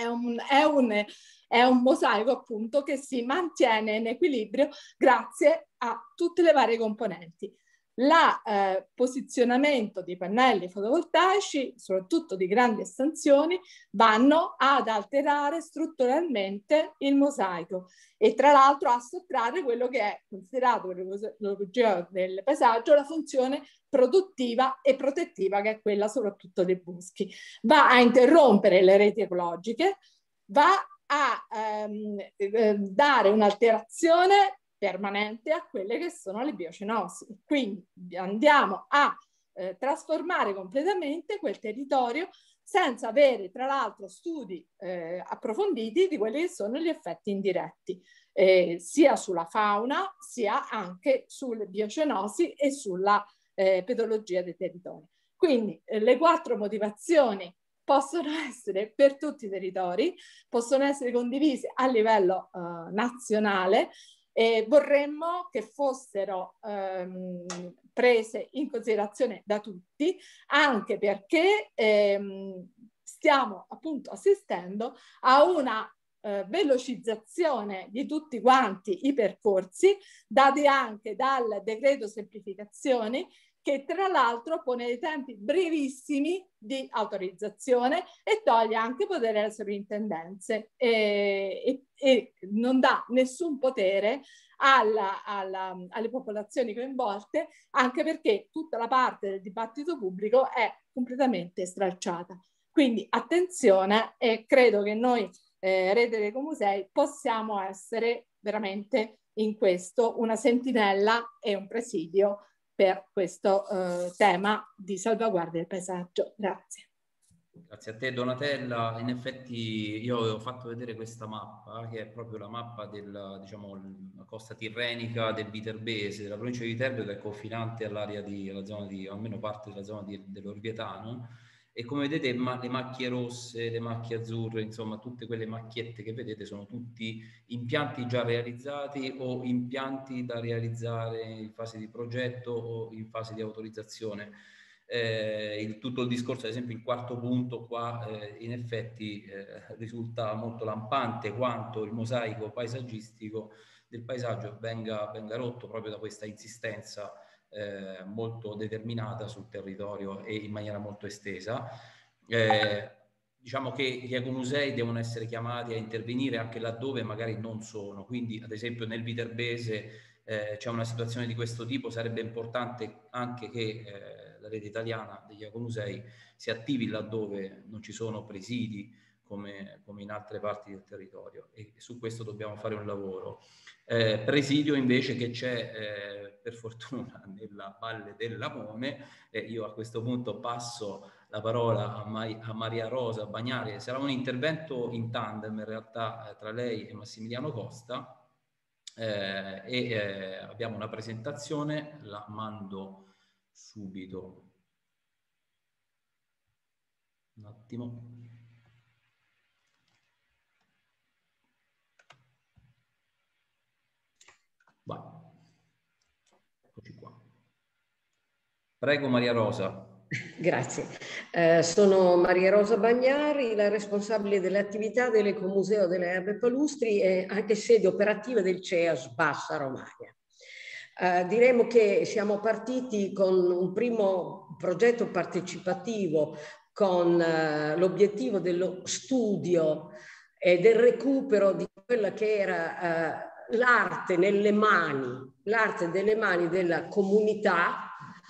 un mosaico appunto che si mantiene in equilibrio grazie a tutte le varie componenti. Il posizionamento di pannelli fotovoltaici, soprattutto di grandi estensioni, vanno ad alterare strutturalmente il mosaico e tra l'altro a sottrarre quello che è considerato l'ecologia del paesaggio la funzione produttiva e protettiva, che è quella soprattutto dei boschi. Va a interrompere le reti ecologiche, va a dare un'alterazione permanente a quelle che sono le biocenosi. Quindi andiamo a trasformare completamente quel territorio senza avere tra l'altro studi approfonditi di quelli che sono gli effetti indiretti, sia sulla fauna sia anche sulle biocenosi e sulla pedologia dei territori. Quindi le 4 motivazioni possono essere per tutti i territori, possono essere condivise a livello nazionale. Vorremmo che fossero prese in considerazione da tutti, anche perché stiamo appunto assistendo a una velocizzazione di tutti quanti i percorsi, dati anche dal decreto semplificazioni, che tra l'altro pone dei tempi brevissimi di autorizzazione e toglie anche potere alle sovrintendenze e non dà nessun potere alle popolazioni coinvolte, anche perché tutta la parte del dibattito pubblico è completamente stralciata. Quindi attenzione, e credo che noi Rete dei Ecomusei possiamo essere veramente in questo una sentinella e un presidio per questo tema di salvaguardia del paesaggio. Grazie. Grazie a te Donatella. In effetti io avevo fatto vedere questa mappa, che è proprio la mappa della, diciamo, la costa tirrenica del Viterbese, della provincia di Viterbo, che è confinante all'area alla zona di, almeno parte della zona dell'Orvietano. E come vedete le macchie rosse, le macchie azzurre, insomma tutte quelle macchiette che vedete sono tutti impianti già realizzati o impianti da realizzare in fase di progetto o in fase di autorizzazione. Tutto il discorso, ad esempio il 4º punto qua in effetti risulta molto lampante quanto il mosaico paesaggistico del paesaggio venga rotto proprio da questa insistenza molto determinata sul territorio e in maniera molto estesa. Diciamo che gli ecomusei devono essere chiamati a intervenire anche laddove magari non sono, quindi ad esempio nel Viterbese c'è una situazione di questo tipo, sarebbe importante anche che la rete italiana degli ecomusei si attivi laddove non ci sono presidi come in altre parti del territorio, e su questo dobbiamo fare un lavoro. Presidio invece che c'è per fortuna nella Valle del Lamone. Io a questo punto passo la parola a Maria Rosa Bagnari. Sarà un intervento in tandem in realtà tra lei e Massimiliano Costa, abbiamo una presentazione, la mando subito. Un attimo. Vai. Eccoci qua. Prego Maria Rosa. Grazie. Sono Maria Rosa Bagnari, la responsabile delle attività dell'Ecomuseo delle Erbe Palustri e anche sede operativa del CEAS Bassa Romagna. Diremo che siamo partiti con un primo progetto partecipativo con l'obiettivo dello studio e del recupero di quella che era l'arte nelle mani, l'arte delle mani della comunità,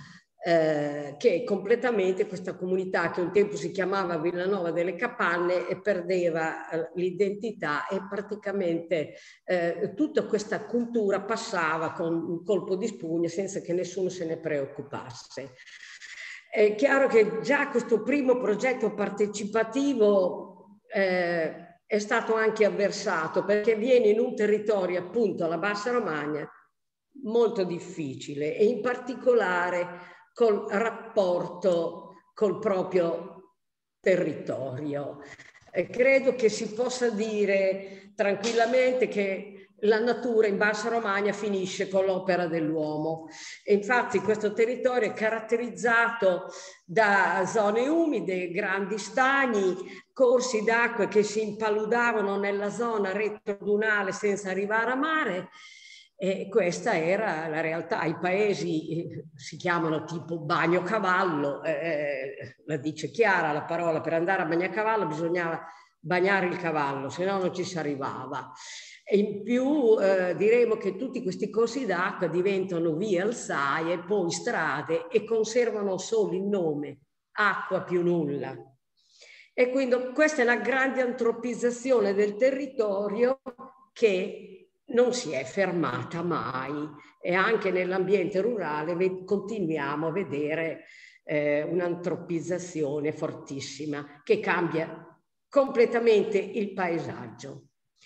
che completamente questa comunità che un tempo si chiamava Villanova delle Capanne e perdeva l'identità, e praticamente tutta questa cultura passava con un colpo di spugna senza che nessuno se ne preoccupasse. È chiaro che già questo primo progetto partecipativo è stato anche avversato, perché viene in un territorio, appunto la Bassa Romagna, molto difficile, e in particolare col rapporto col proprio territorio. Credo che si possa dire tranquillamente che la natura in Bassa Romagna finisce con l'opera dell'uomo. E infatti questo territorio è caratterizzato da zone umide, grandi stagni, corsi d'acqua che si impaludavano nella zona retrodunale senza arrivare a mare. E questa era la realtà. I paesi si chiamano tipo bagno-cavallo, la dice chiara la parola, per andare a bagnacavallo bisognava bagnare il cavallo, se no non ci si arrivava. E in più diremo che tutti questi corsi d'acqua diventano vie alzaie e poi strade e conservano solo il nome, acqua più nulla. E quindi questa è la grande antropizzazione del territorio che non si è fermata mai, e anche nell'ambiente rurale continuiamo a vedere un'antropizzazione fortissima che cambia completamente il paesaggio.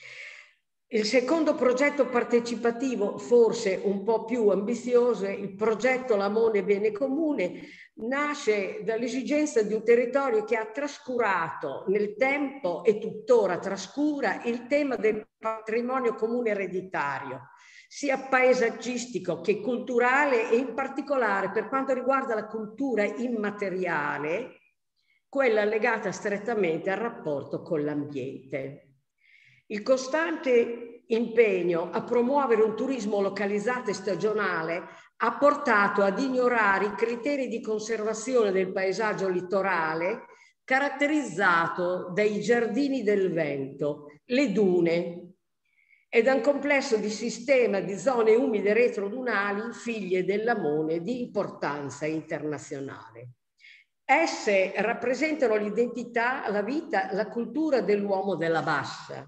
Il secondo progetto partecipativo, forse un po' più ambizioso, è il progetto Lamone Bene Comune. Nasce dall'esigenza di un territorio che ha trascurato nel tempo e tuttora trascura il tema del patrimonio comune ereditario, sia paesaggistico che culturale, e in particolare per quanto riguarda la cultura immateriale, quella legata strettamente al rapporto con l'ambiente. Il costante impegno a promuovere un turismo localizzato e stagionale ha portato ad ignorare i criteri di conservazione del paesaggio litorale caratterizzato dai giardini del vento, le dune, e da un complesso di sistema di zone umide retrodunali figlie del Lamone di importanza internazionale. Esse rappresentano l'identità, la vita, la cultura dell'uomo della Bassa.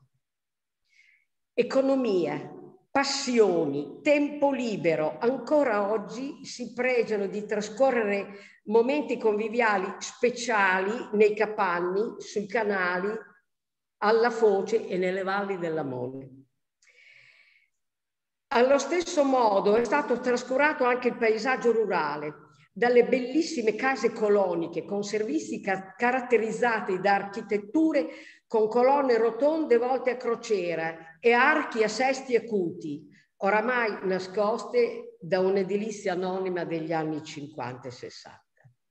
Economia, passioni, tempo libero, ancora oggi si pregiano di trascorrere momenti conviviali speciali nei capanni, sui canali, alla foce e nelle valli del Lamone. Allo stesso modo è stato trascurato anche il paesaggio rurale, dalle bellissime case coloniche con servizi caratterizzati da architetture con colonne rotonde volte a crociera e archi a sesti acuti, oramai nascoste da un'edilizia anonima degli anni 50 e 60.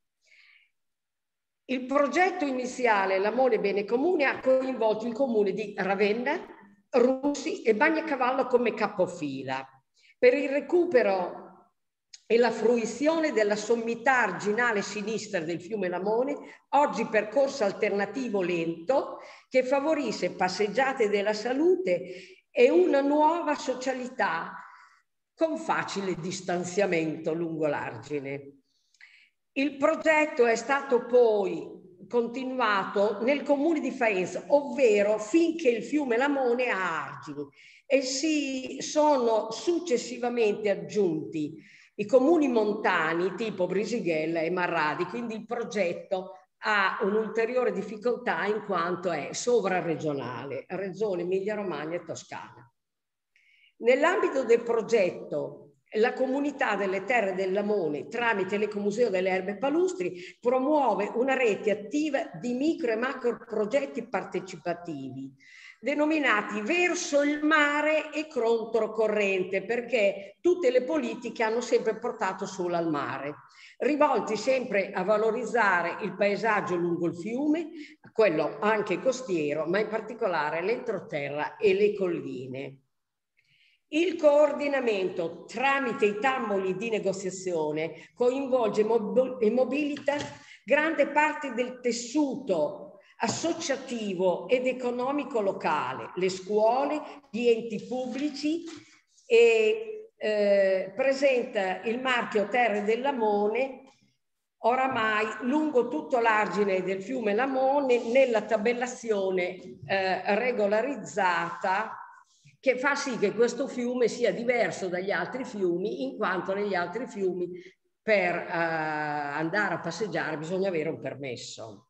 Il progetto iniziale Lamone Bene Comune ha coinvolto il comune di Ravenna, Russi e Bagnacavallo come capofila per il recupero e la fruizione della sommità arginale sinistra del fiume Lamone, oggi percorso alternativo lento che favorisce passeggiate della salute e una nuova socialità con facile distanziamento lungo l'argine. Il progetto è stato poi continuato nel comune di Faenza, ovvero finché il fiume Lamone ha argini, e si sono successivamente aggiunti i comuni montani tipo Brisighella e Marradi, quindi il progetto ha un'ulteriore difficoltà in quanto è sovraregionale, Regione Emilia-Romagna e Toscana. Nell'ambito del progetto, la comunità delle terre del Lamone, tramite l'Ecomuseo delle Erbe Palustri, promuove una rete attiva di micro e macro progetti partecipativi, denominati verso il mare e controcorrente, perché tutte le politiche hanno sempre portato solo al mare, rivolti sempre a valorizzare il paesaggio lungo il fiume, quello anche costiero, ma in particolare l'entroterra e le colline. Il coordinamento tramite i tavoli di negoziazione coinvolge e mobilita grande parte del tessuto associativo ed economico locale, le scuole, gli enti pubblici, e presenta il marchio Terre del Lamone oramai lungo tutto l'argine del fiume Lamone nella tabellazione regolarizzata, che fa sì che questo fiume sia diverso dagli altri fiumi, in quanto negli altri fiumi per andare a passeggiare bisogna avere un permesso.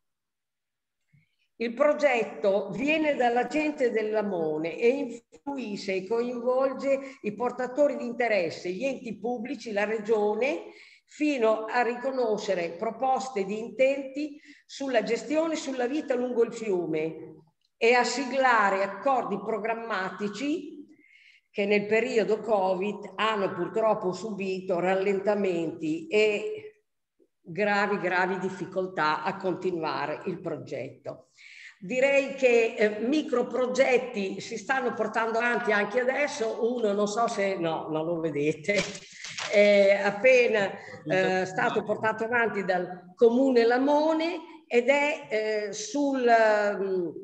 Il progetto viene dalla gente del Lamone e influisce e coinvolge i portatori di interesse, gli enti pubblici, la regione, fino a riconoscere proposte di intenti sulla gestione e sulla vita lungo il fiume e a siglare accordi programmatici che nel periodo Covid hanno purtroppo subito rallentamenti e gravi difficoltà a continuare il progetto. Direi che microprogetti si stanno portando avanti anche adesso. Uno, non so se no, non lo vedete, è appena stato portato avanti dal Comune Lamone ed è sul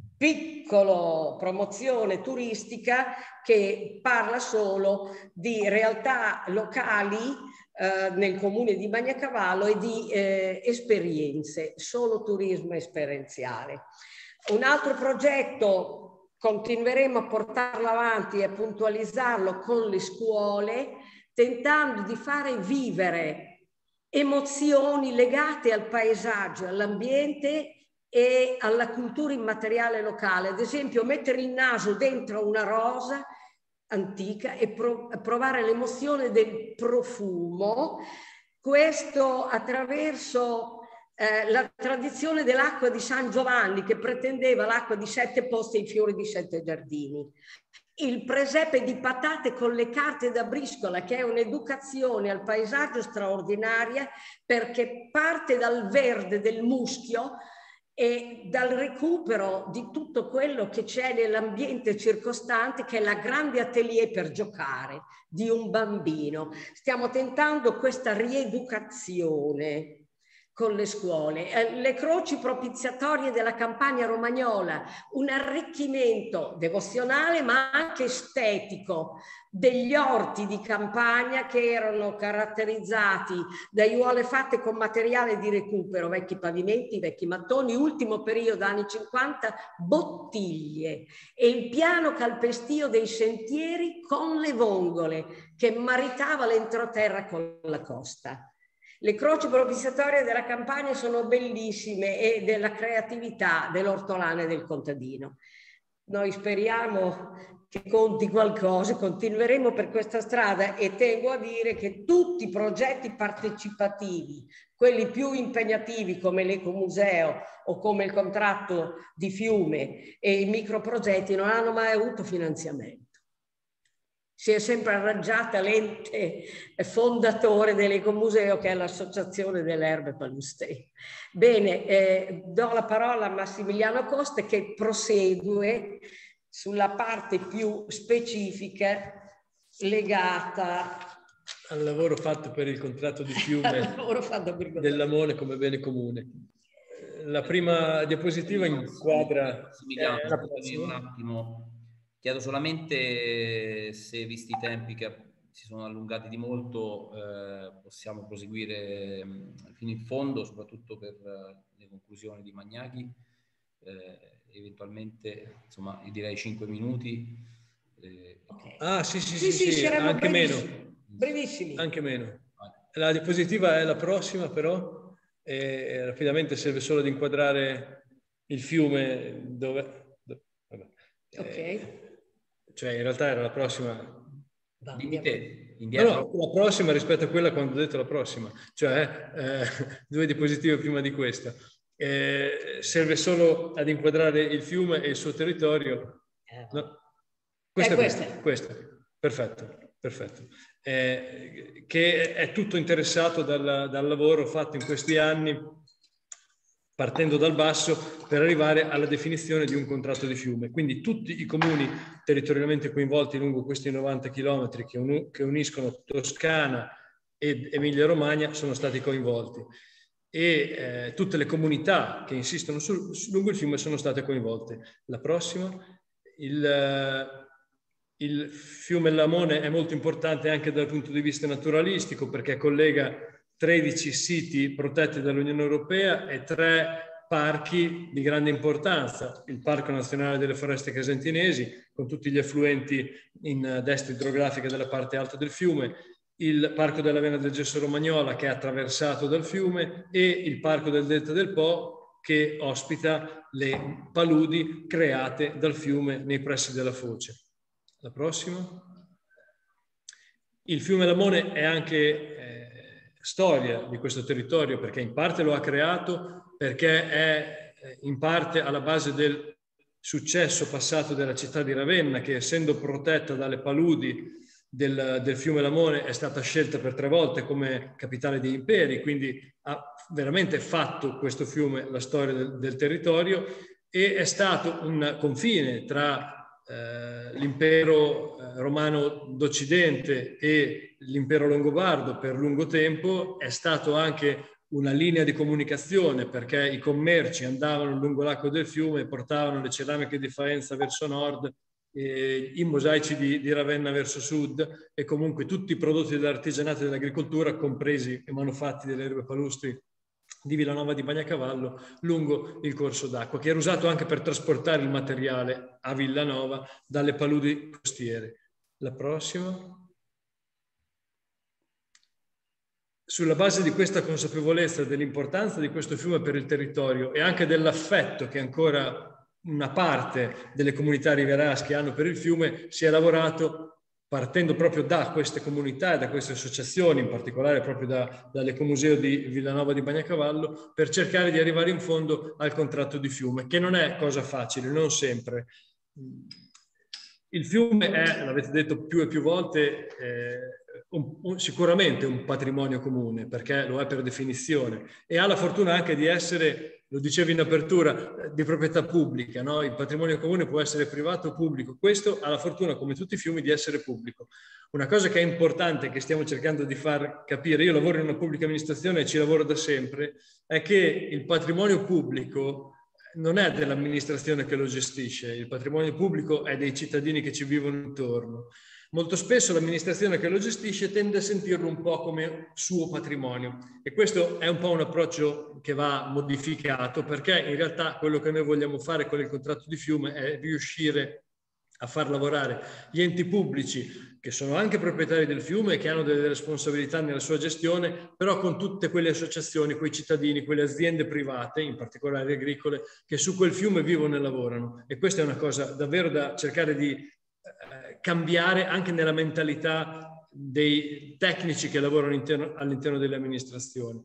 piccolo promozione turistica che parla solo di realtà locali nel comune di Bagnacavallo e di esperienze, solo turismo esperienziale. Un altro progetto continueremo a portarlo avanti e a puntualizzarlo con le scuole, tentando di fare vivere emozioni legate al paesaggio, all'ambiente e alla cultura immateriale locale. Ad esempio, mettere il naso dentro una rosa antica e provare l'emozione del profumo, questo attraverso la tradizione dell'acqua di San Giovanni, che pretendeva l'acqua di 7 posti e i fiori di 7 giardini. Il presepe di patate con le carte da briscola, che è un'educazione al paesaggio straordinaria, perché parte dal verde del muschio e dal recupero di tutto quello che c'è nell'ambiente circostante, che è la grande atelier per giocare di un bambino. Stiamo tentando questa rieducazione con le scuole. Le croci propiziatorie della campagna romagnola, un arricchimento devozionale ma anche estetico degli orti di campagna, che erano caratterizzati da aiuole fatte con materiale di recupero, vecchi pavimenti, vecchi mattoni, ultimo periodo anni 50, bottiglie, e il piano calpestio dei sentieri con le vongole che maritava l'entroterra con la costa. Le croci propiziatorie della campagna sono bellissime e della creatività dell'ortolano e del contadino. Noi speriamo che conti qualcosa, continueremo per questa strada e tengo a dire che tutti i progetti partecipativi, quelli più impegnativi come l'Ecomuseo o come il contratto di fiume e i microprogetti, non hanno mai avuto finanziamento. Si è sempre arrangiata l'ente fondatore dell'Ecomuseo, che è l'Associazione delle Erbe Palustri. Bene, do la parola a Massimiliano Costa, che prosegue sulla parte più specifica legata al lavoro fatto per il contratto di fiume del Lamone come bene comune. La prima diapositiva inquadra... Massimiliano, un attimo. Chiedo solamente se, visti i tempi che si sono allungati di molto, possiamo proseguire fino in fondo, soprattutto per le conclusioni di Magnacchi. Eventualmente, insomma, io direi 5 minuti. Okay. Sì, anche meno. Brevissimi. Anche meno. La diapositiva è la prossima, però, e rapidamente serve solo ad inquadrare il fiume dove... Vabbè. Cioè, in realtà era la prossima. Dimmi te, indietro. No, la prossima rispetto a quella quando ho detto la prossima, cioè 2 diapositive prima di questa. Serve solo ad inquadrare il fiume e il suo territorio. No. Questa. Perfetto. Che è tutto interessato dal lavoro fatto in questi anni, partendo dal basso per arrivare alla definizione di un contratto di fiume. Quindi tutti i comuni territorialmente coinvolti lungo questi 90 chilometri che uniscono Toscana ed Emilia-Romagna sono stati coinvolti. E tutte le comunità che insistono lungo il fiume sono state coinvolte. La prossima, il fiume Lamone è molto importante anche dal punto di vista naturalistico perché collega 13 siti protetti dall'Unione Europea e 3 parchi di grande importanza. Il Parco Nazionale delle Foreste Casentinesi, con tutti gli affluenti in destra idrografica della parte alta del fiume, il Parco della Vena del Gesso Romagnola, che è attraversato dal fiume, e il Parco del Delta del Po, che ospita le paludi create dal fiume nei pressi della foce. La prossima. Il fiume Lamone è anche storia di questo territorio, perché in parte lo ha creato, perché è in parte alla base del successo passato della città di Ravenna, che essendo protetta dalle paludi del fiume Lamone è stata scelta per 3 volte come capitale di imperi, quindi ha veramente fatto questo fiume la storia del territorio, e è stato un confine tra l'impero romano d'Occidente e l'impero longobardo per lungo tempo. È stato anche una linea di comunicazione, perché i commerci andavano lungo l'acqua del fiume e portavano le ceramiche di Faenza verso nord, i mosaici di Ravenna verso sud, e comunque tutti i prodotti dell'artigianato e dell'agricoltura, compresi i manufatti delle erbe palustri di Villanova di Bagnacavallo lungo il corso d'acqua, che era usato anche per trasportare il materiale a Villanova dalle paludi costiere. La prossima. Sulla base di questa consapevolezza dell'importanza di questo fiume per il territorio e anche dell'affetto che ancora una parte delle comunità rivierasche hanno per il fiume, si è lavorato partendo proprio da queste comunità e da queste associazioni, in particolare proprio dall'Ecomuseo di Villanova di Bagnacavallo, per cercare di arrivare in fondo al contratto di fiume, che non è cosa facile, non sempre. Il fiume è, l'avete detto più e più volte, sicuramente un patrimonio comune, perché lo è per definizione, e ha la fortuna anche di essere, lo dicevo in apertura, di proprietà pubblica, no? Il patrimonio comune può essere privato o pubblico. Questo ha la fortuna, come tutti i fiumi, di essere pubblico. Una cosa che è importante, che stiamo cercando di far capire, io lavoro in una pubblica amministrazione e ci lavoro da sempre, è che il patrimonio pubblico non è dell'amministrazione che lo gestisce, il patrimonio pubblico è dei cittadini che ci vivono intorno. Molto spesso l'amministrazione che lo gestisce tende a sentirlo un po' come suo patrimonio, e questo è un po' un approccio che va modificato, perché in realtà quello che noi vogliamo fare con il contratto di fiume è riuscire a far lavorare gli enti pubblici, che sono anche proprietari del fiume e che hanno delle responsabilità nella sua gestione, però con tutte quelle associazioni, quei cittadini, quelle aziende private, in particolare agricole, che su quel fiume vivono e lavorano. E questa è una cosa davvero da cercare di cambiare anche nella mentalità dei tecnici che lavorano all'interno delle amministrazioni.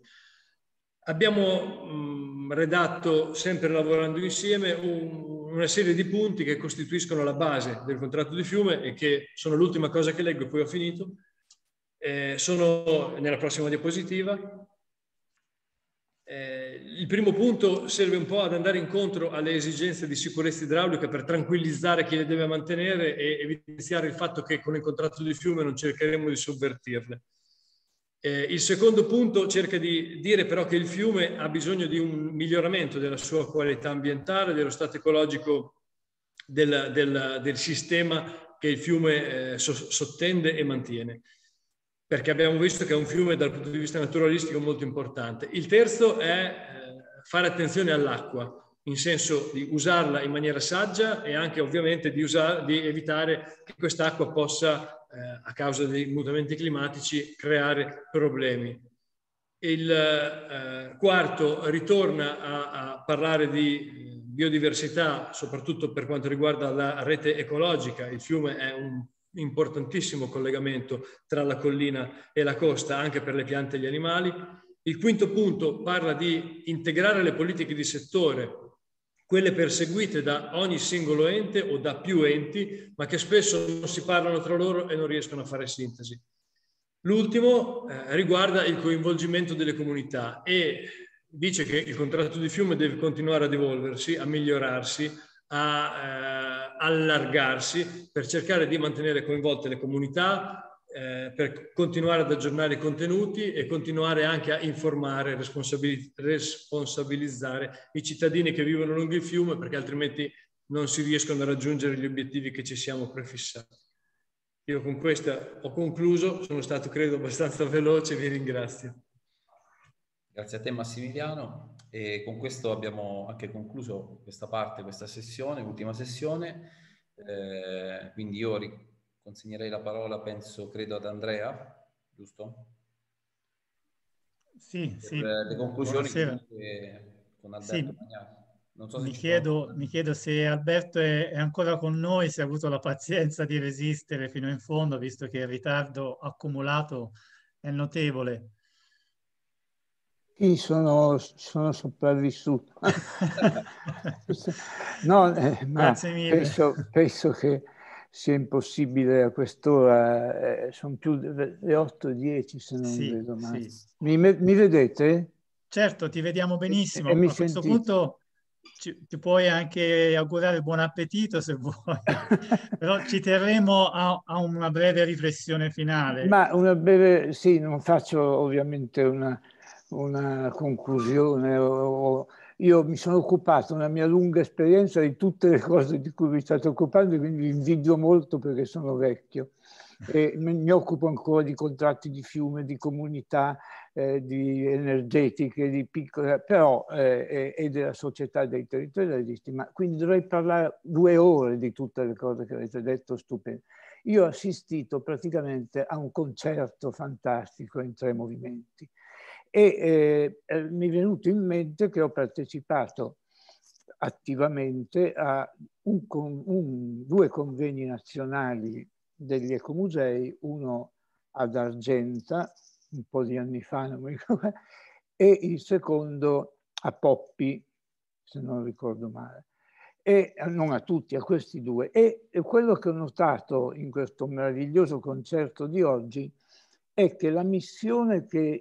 Abbiamo redatto, sempre lavorando insieme, una serie di punti che costituiscono la base del contratto di fiume e che sono l'ultima cosa che leggo e poi ho finito. Sono nella prossima diapositiva. Il primo punto serve un po' ad andare incontro alle esigenze di sicurezza idraulica per tranquillizzare chi le deve mantenere e evidenziare il fatto che con il contratto di fiume non cercheremo di sovvertirle. Il secondo punto cerca di dire però che il fiume ha bisogno di un miglioramento della sua qualità ambientale, dello stato ecologico del sistema che il fiume sottende e mantiene. perché abbiamo visto che è un fiume dal punto di vista naturalistico molto importante. Il terzo è fare attenzione all'acqua, in senso di usarla in maniera saggia e anche ovviamente di evitare che quest'acqua possa, a causa dei mutamenti climatici, creare problemi. Il quarto ritorna a parlare di biodiversità, soprattutto per quanto riguarda la rete ecologica. Il fiume è un importantissimo collegamento tra la collina e la costa, anche per le piante e gli animali. Il quinto punto parla di integrare le politiche di settore, quelle perseguite da ogni singolo ente o da più enti, ma che spesso non si parlano tra loro e non riescono a fare sintesi. L'ultimo riguarda il coinvolgimento delle comunità e dice che il contratto di fiume deve continuare ad evolversi, a migliorarsi, a allargarsi per cercare di mantenere coinvolte le comunità, per continuare ad aggiornare i contenuti e continuare anche a informare, responsabilizzare i cittadini che vivono lungo il fiume, perché altrimenti non si riescono a raggiungere gli obiettivi che ci siamo prefissati. Io con questa ho concluso, sono stato credo abbastanza veloce, vi ringrazio. Grazie a te Massimiliano, e con questo abbiamo anche concluso questa parte, questa sessione, ultima sessione, quindi io consegnerei la parola, credo ad Andrea, giusto? Sì, per sì. le conclusioni con Alberto sì. Bagnari. Non so se mi chiedo se Alberto è ancora con noi, se ha avuto la pazienza di resistere fino in fondo, visto che il ritardo accumulato è notevole. Sì, sono sopravvissuto. No, ma Grazie mille. penso che sia impossibile a quest'ora, sono più le 8:10 se non vedo male. Sì. Mi vedete? Certo, ti vediamo benissimo. E mi a questo sentite? punto ti puoi anche augurare buon appetito se vuoi, però ci terremo a una breve riflessione finale. Ma una breve, sì, non faccio ovviamente una conclusione. Io mi sono occupato nella mia lunga esperienza di tutte le cose di cui vi state occupando, quindi vi invidio molto perché sono vecchio. E mi occupo ancora di contratti di fiume, di comunità, di energetiche, di piccole, però e della società dei territorialisti, ma quindi dovrei parlare 2 ore di tutte le cose che avete detto, stupende. Io ho assistito praticamente a un concerto fantastico in 3 movimenti e mi è venuto in mente che ho partecipato attivamente a 2 convegni nazionali degli ecomusei, uno ad Argenta, un po' di anni fa, non mi ricordo, e il secondo a Poppi, se non ricordo male. E non a tutti, a questi 2. E quello che ho notato in questo meraviglioso concerto di oggi è che la missione che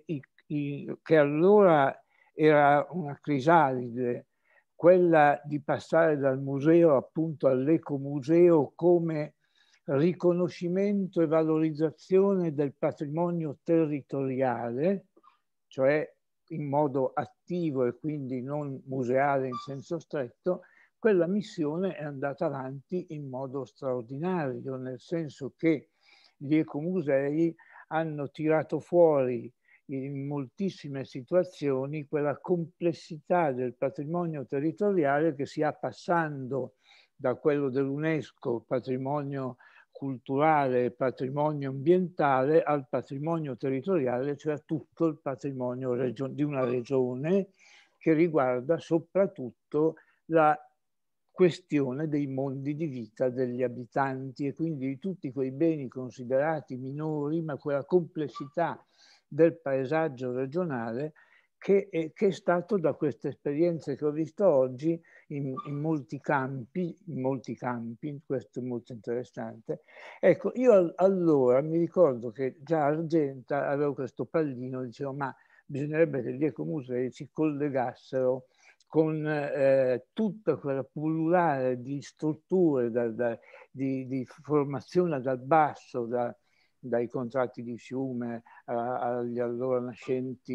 allora era una crisalide, quella di passare dal museo appunto all'ecomuseo come riconoscimento e valorizzazione del patrimonio territoriale, cioè in modo attivo e quindi non museale in senso stretto, quella missione è andata avanti in modo straordinario, nel senso che gli ecomusei hanno tirato fuori in moltissime situazioni quella complessità del patrimonio territoriale che si ha passando da quello dell'UNESCO, patrimonio culturale, patrimonio ambientale, al patrimonio territoriale, cioè tutto il patrimonio di una regione che riguarda soprattutto la questione dei mondi di vita degli abitanti e quindi di tutti quei beni considerati minori, ma quella complessità del paesaggio regionale che è stato da queste esperienze che ho visto oggi in molti campi, questo è molto interessante. Ecco, io allora mi ricordo che già a Argenta avevo questo pallino, dicevo ma bisognerebbe che gli ecomusei si collegassero con tutta quella pullulare di strutture, di formazione dal basso, dai contratti di fiume agli allora nascenti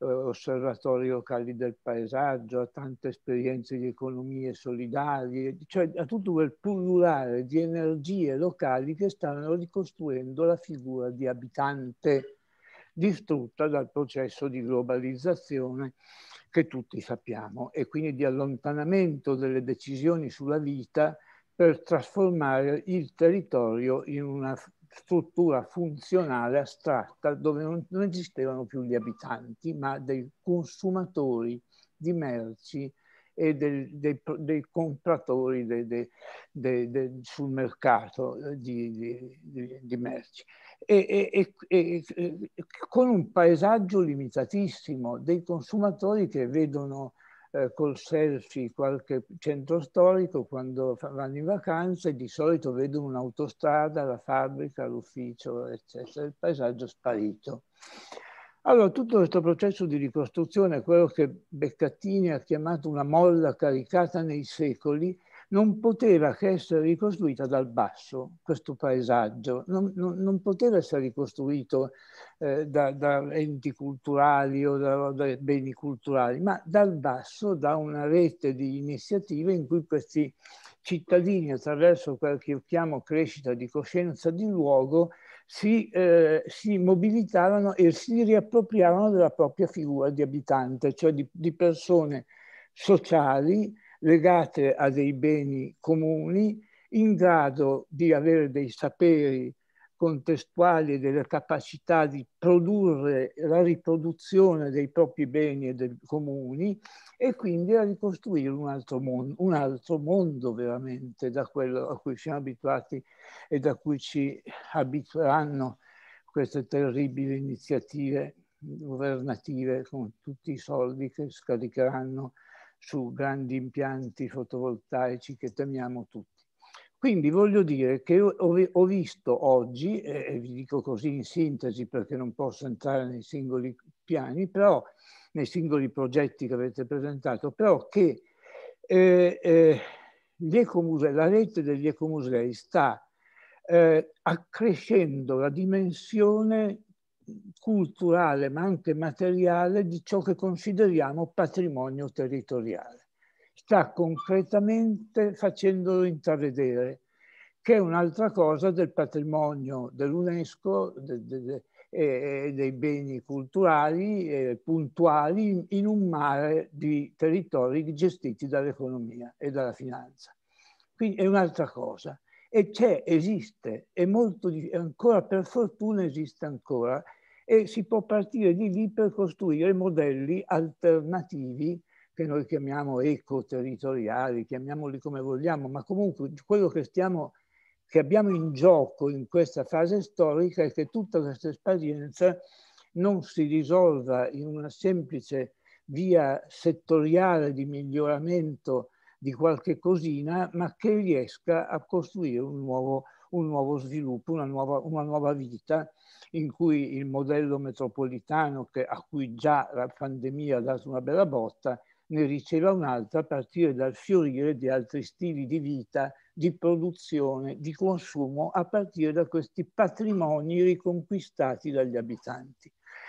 osservatori locali del paesaggio, a tante esperienze di economie solidarie, cioè a tutto quel plurale di energie locali che stanno ricostruendo la figura di abitante distrutta dal processo di globalizzazione che tutti sappiamo, e quindi di allontanamento delle decisioni sulla vita per trasformare il territorio in una struttura funzionale astratta dove non esistevano più gli abitanti, ma dei consumatori di merci e dei compratori sul mercato di merci. E con un paesaggio limitatissimo, dei consumatori che vedono col selfie qualche centro storico quando vanno in vacanza e di solito vedono un'autostrada, la fabbrica, l'ufficio, eccetera, il paesaggio sparito. Allora, tutto questo processo di ricostruzione, quello che Beccattini ha chiamato una molla caricata nei secoli, non poteva che essere ricostruita dal basso, questo paesaggio, non poteva essere ricostruito da enti culturali o da beni culturali, ma dal basso, da una rete di iniziative in cui questi cittadini, attraverso quel che io chiamo crescita di coscienza di luogo, si mobilitavano e si riappropriavano della propria figura di abitante, cioè di persone sociali, legate a dei beni comuni, in grado di avere dei saperi contestuali e delle capacità di produrre la riproduzione dei propri beni e dei comuni, e quindi a ricostruire un altro mondo veramente da quello a cui siamo abituati e da cui ci abitueranno queste terribili iniziative governative con tutti i soldi che scaricheranno su grandi impianti fotovoltaici che temiamo tutti. Quindi voglio dire che ho visto oggi, e vi dico così in sintesi perché non posso entrare nei singoli piani, però nei singoli progetti che avete presentato, però che la rete degli ecomusei sta accrescendo la dimensione culturale ma anche materiale di ciò che consideriamo patrimonio territoriale. Sta concretamente facendolo intravedere, che è un'altra cosa del patrimonio dell'UNESCO e dei beni culturali puntuali in un mare di territori gestiti dall'economia e dalla finanza. Quindi è un'altra cosa. E esiste, ancora per fortuna esiste ancora, e si può partire di lì per costruire modelli alternativi che noi chiamiamo ecoterritoriali, chiamiamoli come vogliamo, ma comunque quello che abbiamo in gioco in questa fase storica è che tutta questa esperienza non si risolva in una semplice via settoriale di miglioramento di qualche cosina, ma che riesca a costruire un nuovo sviluppo, una nuova vita, in cui il modello metropolitano, a cui già la pandemia ha dato una bella botta, ne riceva un'altra a partire dal fiorire di altri stili di vita, di produzione, di consumo, a partire da questi patrimoni riconquistati dagli abitanti.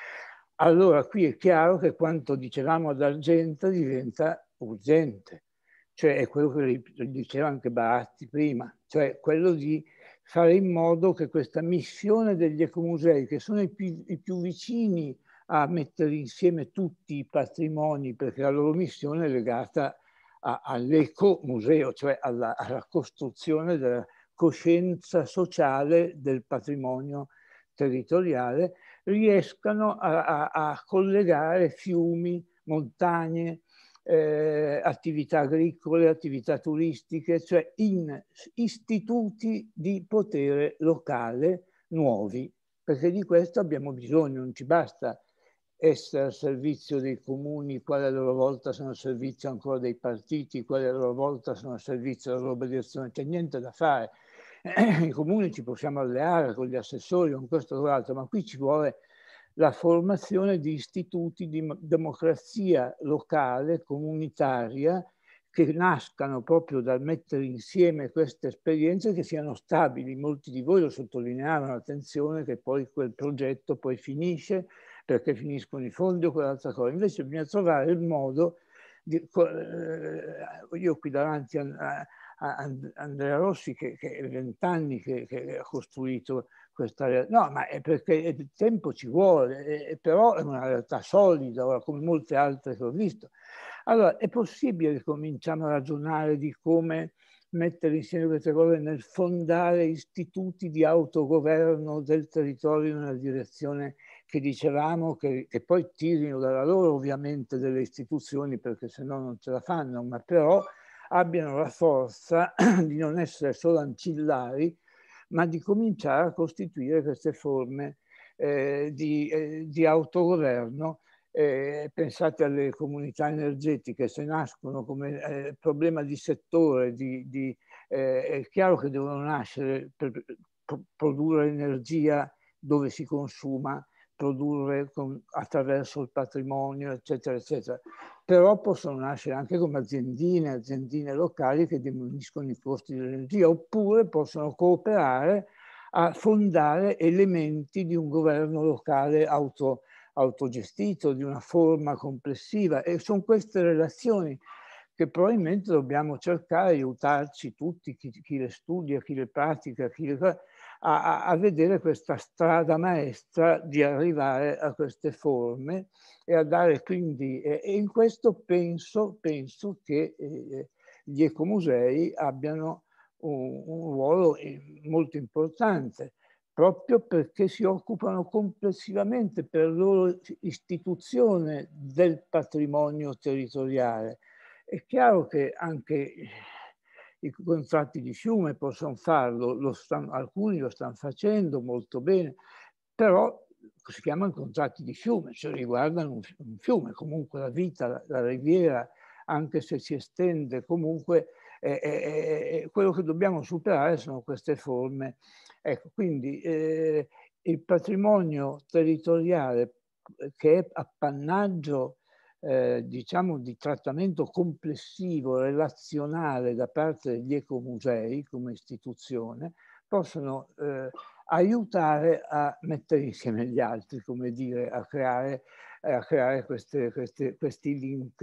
Allora qui è chiaro che quanto dicevamo ad Argenta diventa urgente. Cioè è quello che diceva anche Baratti prima, cioè quello di fare in modo che questa missione degli ecomusei, che sono i più vicini a mettere insieme tutti i patrimoni, perché la loro missione è legata all'ecomuseo, cioè alla costruzione della coscienza sociale del patrimonio territoriale, riescano a collegare fiumi, montagne, attività agricole, attività turistiche, cioè in istituti di potere locale nuovi, perché di questo abbiamo bisogno, non ci basta essere al servizio dei comuni, quali a loro volta sono al servizio ancora dei partiti, quali a loro volta sono al servizio della globalizzazione, c'è niente da fare. I comuni ci possiamo alleare con gli assessori, con questo o l'altro, ma qui ci vuole la formazione di istituti di democrazia locale, comunitaria, che nascano proprio dal mettere insieme queste esperienze, che siano stabili. Molti di voi lo sottolineavano, attenzione che poi quel progetto poi finisce, perché finiscono i fondi o quell'altra cosa. Invece bisogna trovare il modo di... io qui davanti a Andrea Rossi, che è 20 anni che ha costruito questa realtà. No, ma è perché il tempo ci vuole, però è una realtà solida, ora, come molte altre che ho visto. Allora, è possibile che cominciamo a ragionare di come mettere insieme queste cose nel fondare istituti di autogoverno del territorio nella direzione che dicevamo, che poi tirino dalla loro ovviamente delle istituzioni, perché se no non ce la fanno, ma però abbiano la forza di non essere solo ancillari, ma di cominciare a costituire queste forme di autogoverno. Pensate alle comunità energetiche, se nascono come problema di settore, è chiaro che devono nascere per produrre energia dove si consuma, produrre attraverso il patrimonio, eccetera, eccetera. Però possono nascere anche come aziendine locali che diminuiscono i costi dell'energia, oppure possono cooperare a fondare elementi di un governo locale autogestito, di una forma complessiva. E sono queste relazioni che probabilmente dobbiamo cercare di aiutarci tutti, chi le studia, chi le pratica, a vedere questa strada maestra di arrivare a queste forme e a dare quindi, e in questo penso che gli ecomusei abbiano un ruolo molto importante, proprio perché si occupano complessivamente per loro istituzione del patrimonio territoriale. È chiaro che anche i contratti di fiume possono farlo, alcuni lo stanno facendo molto bene, però si chiamano contratti di fiume, cioè riguardano un fiume, comunque la vita, la riviera, anche se si estende, comunque quello che dobbiamo superare sono queste forme. Ecco, quindi il patrimonio territoriale che è appannaggio diciamo di trattamento complessivo, relazionale da parte degli ecomusei come istituzione, possono aiutare a mettere insieme gli altri, come dire, a creare questi link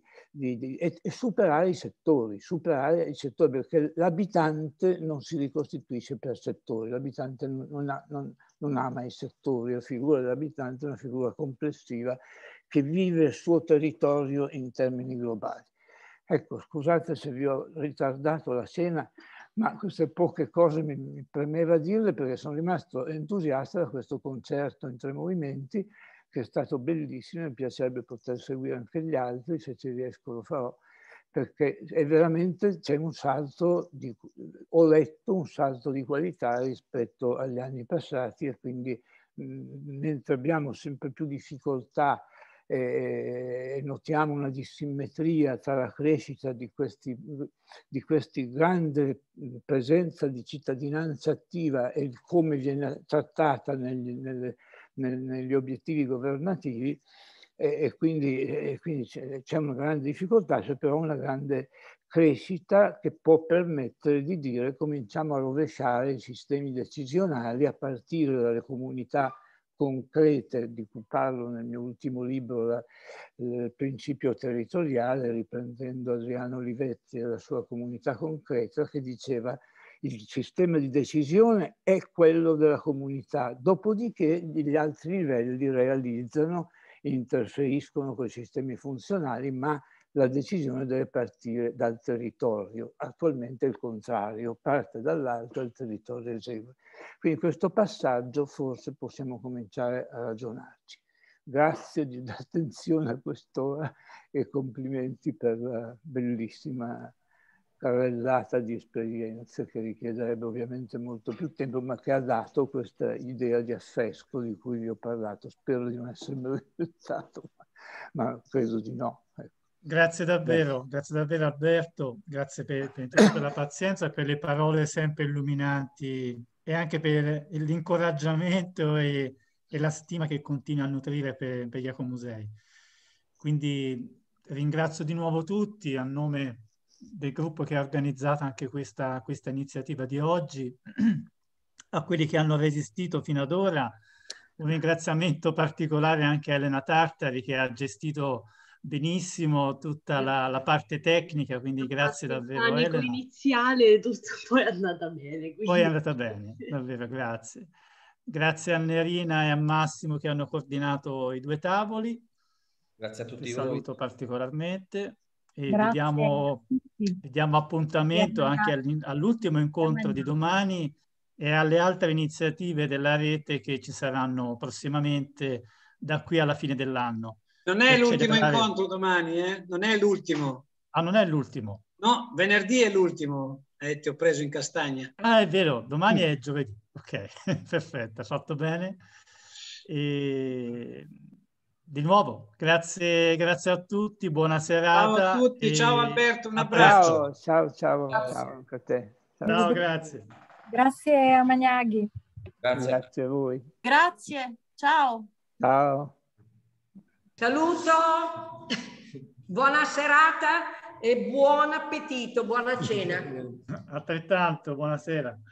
e superare i settori, perché l'abitante non si ricostituisce per settori, l'abitante non ama i settori, la figura dell'abitante è una figura complessiva che vive il suo territorio in termini globali. Ecco, scusate se vi ho ritardato la cena, ma queste poche cose mi premeva dirle perché sono rimasto entusiasta da questo concerto in 3 movimenti, che è stato bellissimo, mi piacerebbe poter seguire anche gli altri, se ci riesco lo farò, perché è veramente c'è un salto, ho letto un salto di qualità rispetto agli anni passati, e quindi mentre abbiamo sempre più difficoltà e notiamo una dissimmetria tra la crescita di questi grande presenza di cittadinanza attiva e il come viene trattata negli obiettivi governativi, e quindi c'è una grande difficoltà, c'è però una grande crescita che può permettere di dire cominciamo a rovesciare i sistemi decisionali a partire dalle comunità concrete, di cui parlo nel mio ultimo libro, il principio territoriale, riprendendo Adriano Olivetti e la sua comunità concreta, che diceva il sistema di decisione è quello della comunità, dopodiché gli altri livelli realizzano, interferiscono con i sistemi funzionali, ma la decisione deve partire dal territorio. Attualmente è il contrario, parte dall'alto e il territorio esegue. Quindi questo passaggio forse possiamo cominciare a ragionarci. Grazie dell'attenzione a quest'ora e complimenti per la bellissima carrellata di esperienze che richiederebbe ovviamente molto più tempo, ma che ha dato questa idea di affresco di cui vi ho parlato. Spero di non essermi risultato, ma credo di no. Grazie davvero Alberto, grazie per la pazienza e per le parole sempre illuminanti e anche per l'incoraggiamento e la stima che continua a nutrire per gli ecomusei. Quindi ringrazio di nuovo tutti a nome del gruppo che ha organizzato anche questa iniziativa di oggi, a quelli che hanno resistito fino ad ora, Un ringraziamento particolare anche a Elena Tartari, che ha gestito benissimo tutta la parte tecnica, quindi grazie davvero Panico Elena. iniziale, tutto poi è andata bene. Quindi... Poi è andata bene, davvero, grazie. Grazie a Nerina e a Massimo che hanno coordinato i 2 tavoli. Grazie a tutti Vi voi. saluto particolarmente e Grazie. vediamo appuntamento anche all'ultimo incontro di domani e alle altre iniziative della rete che ci saranno prossimamente da qui alla fine dell'anno. Non è l'ultimo incontro domani, eh? Non è l'ultimo. Ah, non è l'ultimo? No, venerdì è l'ultimo. Ti ho preso in castagna. Ah, è vero, domani è giovedì. Ok, perfetto, fatto bene. E... Di nuovo, grazie a tutti, buona serata. Ciao a tutti, ciao Alberto, un abbraccio. Ciao anche a te. Ciao, grazie. Grazie a Magnaghi. Grazie a voi. Grazie, ciao. Ciao. Saluto, buona serata e buon appetito, buona cena. Altrettanto, buonasera.